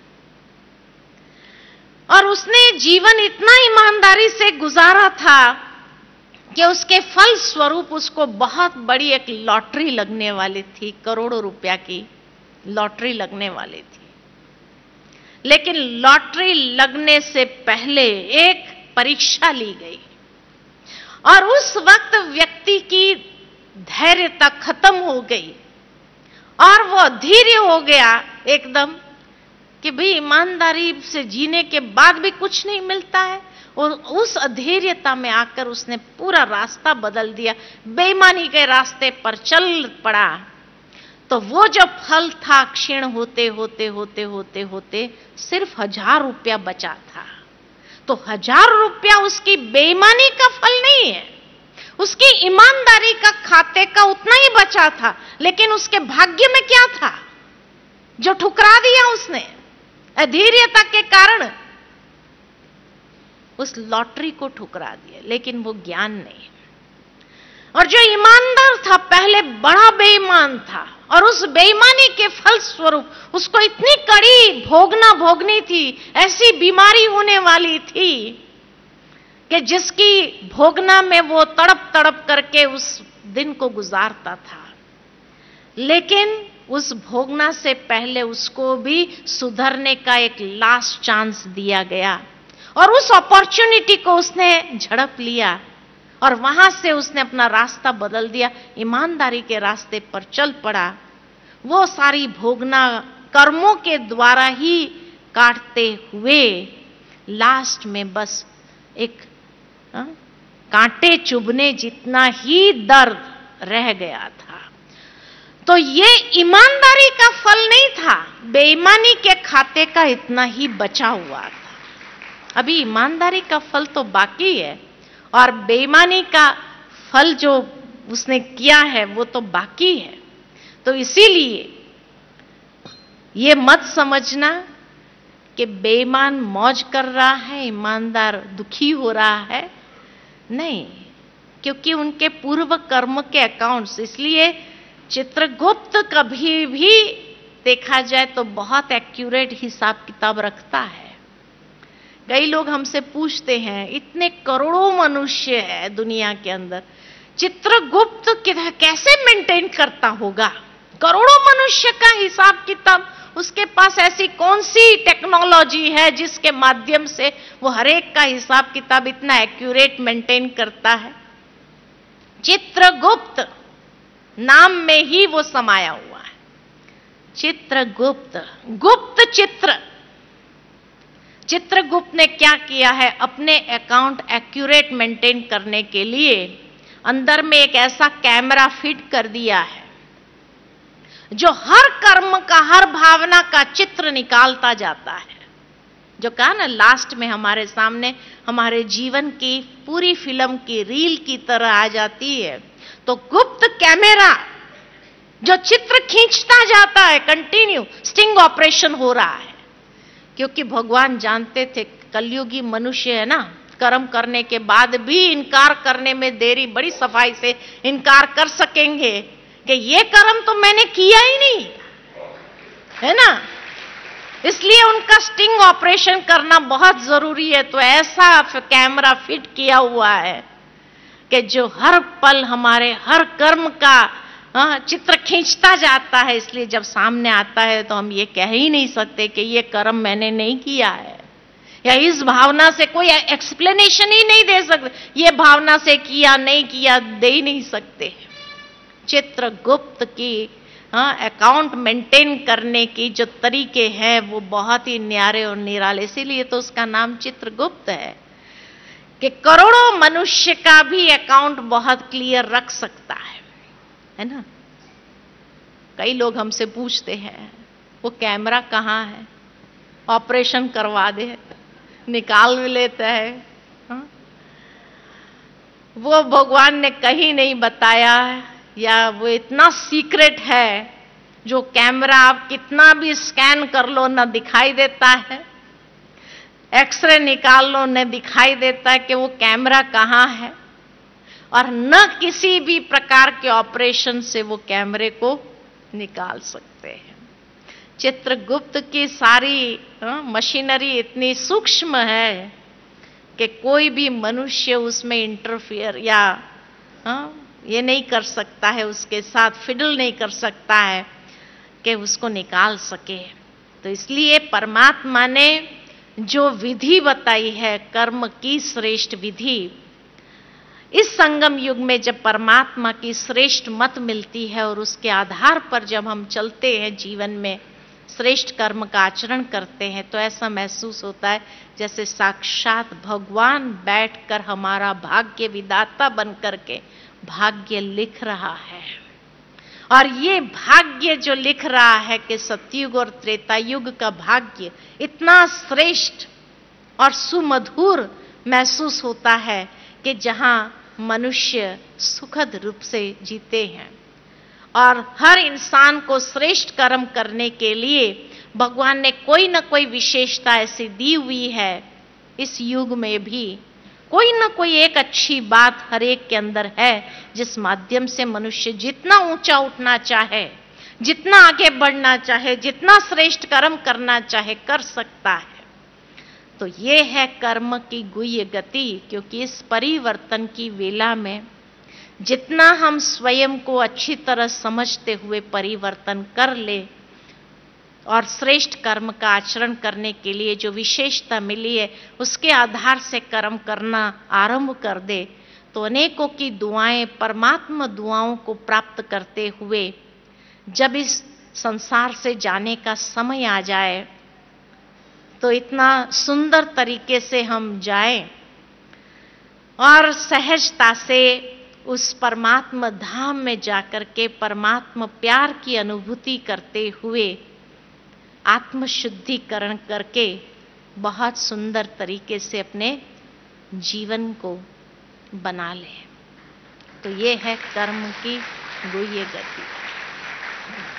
और उसने जीवन इतना ईमानदारी से गुजारा था कि उसके फल स्वरूप उसको बहुत बड़ी एक लॉटरी लगने वाली थी, करोड़ों रुपया की लॉटरी लगने वाली थी। लेकिन लॉटरी लगने से पहले एक परीक्षा ली गई और उस वक्त व्यक्ति की धैर्यता खत्म हो गई और वो धीरे हो गया एकदम कि भाई ईमानदारी से जीने के बाद भी कुछ नहीं मिलता है, और उस अधैर्यता में आकर उसने पूरा रास्ता बदल दिया, बेईमानी के रास्ते पर चल पड़ा। तो वो जो फल था क्षीण होते होते होते होते होते सिर्फ 1000 रुपया बचा था। तो 1000 रुपया उसकी बेईमानी का फल नहीं है, उसकी ईमानदारी का खाते का उतना ही बचा था, लेकिन उसके भाग्य में क्या था जो ठुकरा दिया उसने अधैर्यता के कारण। उस लॉटरी को ठुकरा दिया, लेकिन वो ज्ञान नहीं। और जो ईमानदार था पहले बड़ा बेईमान था, और उस बेईमानी के फलस्वरूप उसको इतनी कड़ी भोगनी थी, ऐसी बीमारी होने वाली थी कि जिसकी भोगना में वो तड़प तड़प करके उस दिन को गुजारता था। लेकिन उस भोगना से पहले उसको भी सुधरने का एक लास्ट चांस दिया गया, और उस अपॉर्चुनिटी को उसने झड़प लिया, और वहां से उसने अपना रास्ता बदल दिया, ईमानदारी के रास्ते पर चल पड़ा। वो सारी भोगना कर्मों के द्वारा ही काटते हुए लास्ट में बस एक कांटे चुभने जितना ही दर्द रह गया था। तो ये ईमानदारी का फल नहीं था, बेईमानी के खाते का इतना ही बचा हुआ था। अभी ईमानदारी का फल तो बाकी है, और बेईमानी का फल जो उसने किया है वो तो बाकी है। तो इसीलिए ये मत समझना कि बेईमान मौज कर रहा है, ईमानदार दुखी हो रहा है, नहीं, क्योंकि उनके पूर्व कर्म के अकाउंट्स। इसलिए चित्रगुप्त कभी भी देखा जाए तो बहुत एक्यूरेट हिसाब किताब रखता है। कई लोग हमसे पूछते हैं, इतने करोड़ों मनुष्य है दुनिया के अंदर, चित्रगुप्त कैसे मेंटेन करता होगा? करोड़ों मनुष्य का हिसाब किताब, उसके पास ऐसी कौन सी टेक्नोलॉजी है जिसके माध्यम से वो हरेक का हिसाब किताब इतना एक्यूरेट मेंटेन करता है? चित्रगुप्त नाम में ही वो समाया हुआ है, चित्रगुप्त, गुप्त चित्र। चित्रगुप्त ने क्या किया है? अपने अकाउंट एक्यूरेट मेंटेन करने के लिए अंदर में एक ऐसा कैमरा फिट कर दिया है जो हर कर्म का, हर भावना का चित्र निकालता जाता है। जो कहा ना, लास्ट में हमारे सामने हमारे जीवन की पूरी फिल्म की रील की तरह आ जाती है। तो गुप्त कैमरा जो चित्र खींचता जाता है, कंटिन्यू स्टिंग ऑपरेशन हो रहा है, क्योंकि भगवान जानते थे कलयुगी मनुष्य है ना, कर्म करने के बाद भी इनकार करने में देरी, बड़ी सफाई से इनकार कर सकेंगे कि ये कर्म तो मैंने किया ही नहीं, है ना। इसलिए उनका स्टिंग ऑपरेशन करना बहुत जरूरी है। तो ऐसा कैमरा फिट किया हुआ है कि जो हर पल हमारे हर कर्म का चित्र खींचता जाता है। इसलिए जब सामने आता है तो हम ये कह ही नहीं सकते कि ये कर्म मैंने नहीं किया है, या इस भावना से कोई एक्सप्लेनेशन ही नहीं दे सकते, ये भावना से किया नहीं किया दे ही नहीं सकते। चित्रगुप्त की अकाउंट मेंटेन करने की जो तरीके हैं वो बहुत ही न्यारे और निराले, इसीलिए तो उसका नाम चित्रगुप्त है कि करोड़ों मनुष्य का भी अकाउंट बहुत क्लियर रख सकता है ना। कई लोग हमसे पूछते हैं वो कैमरा कहाँ है, ऑपरेशन करवा दे, निकाल भी लेता है। वो भगवान ने कहीं नहीं बताया, या वो इतना सीक्रेट है जो कैमरा आप कितना भी स्कैन कर लो ना दिखाई देता है, एक्सरे निकाल लो न दिखाई देता है कि वो कैमरा कहाँ है, और न किसी भी प्रकार के ऑपरेशन से वो कैमरे को निकाल सकते हैं। चित्रगुप्त की सारी मशीनरी इतनी सूक्ष्म है कि कोई भी मनुष्य उसमें इंटरफियर या ये नहीं कर सकता है, उसके साथ फिडल नहीं कर सकता है कि उसको निकाल सके। तो इसलिए परमात्मा ने जो विधि बताई है, कर्म की श्रेष्ठ विधि, इस संगम युग में जब परमात्मा की श्रेष्ठ मत मिलती है और उसके आधार पर जब हम चलते हैं, जीवन में श्रेष्ठ कर्म का आचरण करते हैं, तो ऐसा महसूस होता है जैसे साक्षात भगवान बैठकर हमारा भाग्य विधाता बन करके भाग्य लिख रहा है। और ये भाग्य जो लिख रहा है कि सतयुग और त्रेता युग का भाग्य इतना श्रेष्ठ और सुमधुर महसूस होता है कि जहां मनुष्य सुखद रूप से जीते हैं। और हर इंसान को श्रेष्ठ कर्म करने के लिए भगवान ने कोई न कोई विशेषता ऐसी दी हुई है इस युग में भी कोई ना कोई एक अच्छी बात हर एक के अंदर है, जिस माध्यम से मनुष्य जितना ऊंचा उठना चाहे, जितना आगे बढ़ना चाहे, जितना श्रेष्ठ कर्म करना चाहे कर सकता है। तो ये है कर्म की गुह्य गति, क्योंकि इस परिवर्तन की वेला में जितना हम स्वयं को अच्छी तरह समझते हुए परिवर्तन कर ले और श्रेष्ठ कर्म का आचरण करने के लिए जो विशेषता मिली है उसके आधार से कर्म करना आरंभ कर दे, तो अनेकों की दुआएं, परमात्मा दुआओं को प्राप्त करते हुए जब इस संसार से जाने का समय आ जाए तो इतना सुंदर तरीके से हम जाएं और सहजता से उस परमात्मा धाम में जाकर के परमात्मा प्यार की अनुभूति करते हुए आत्म शुद्धिकरण करके बहुत सुंदर तरीके से अपने जीवन को बना ले। तो ये है कर्म की गुह्य गति।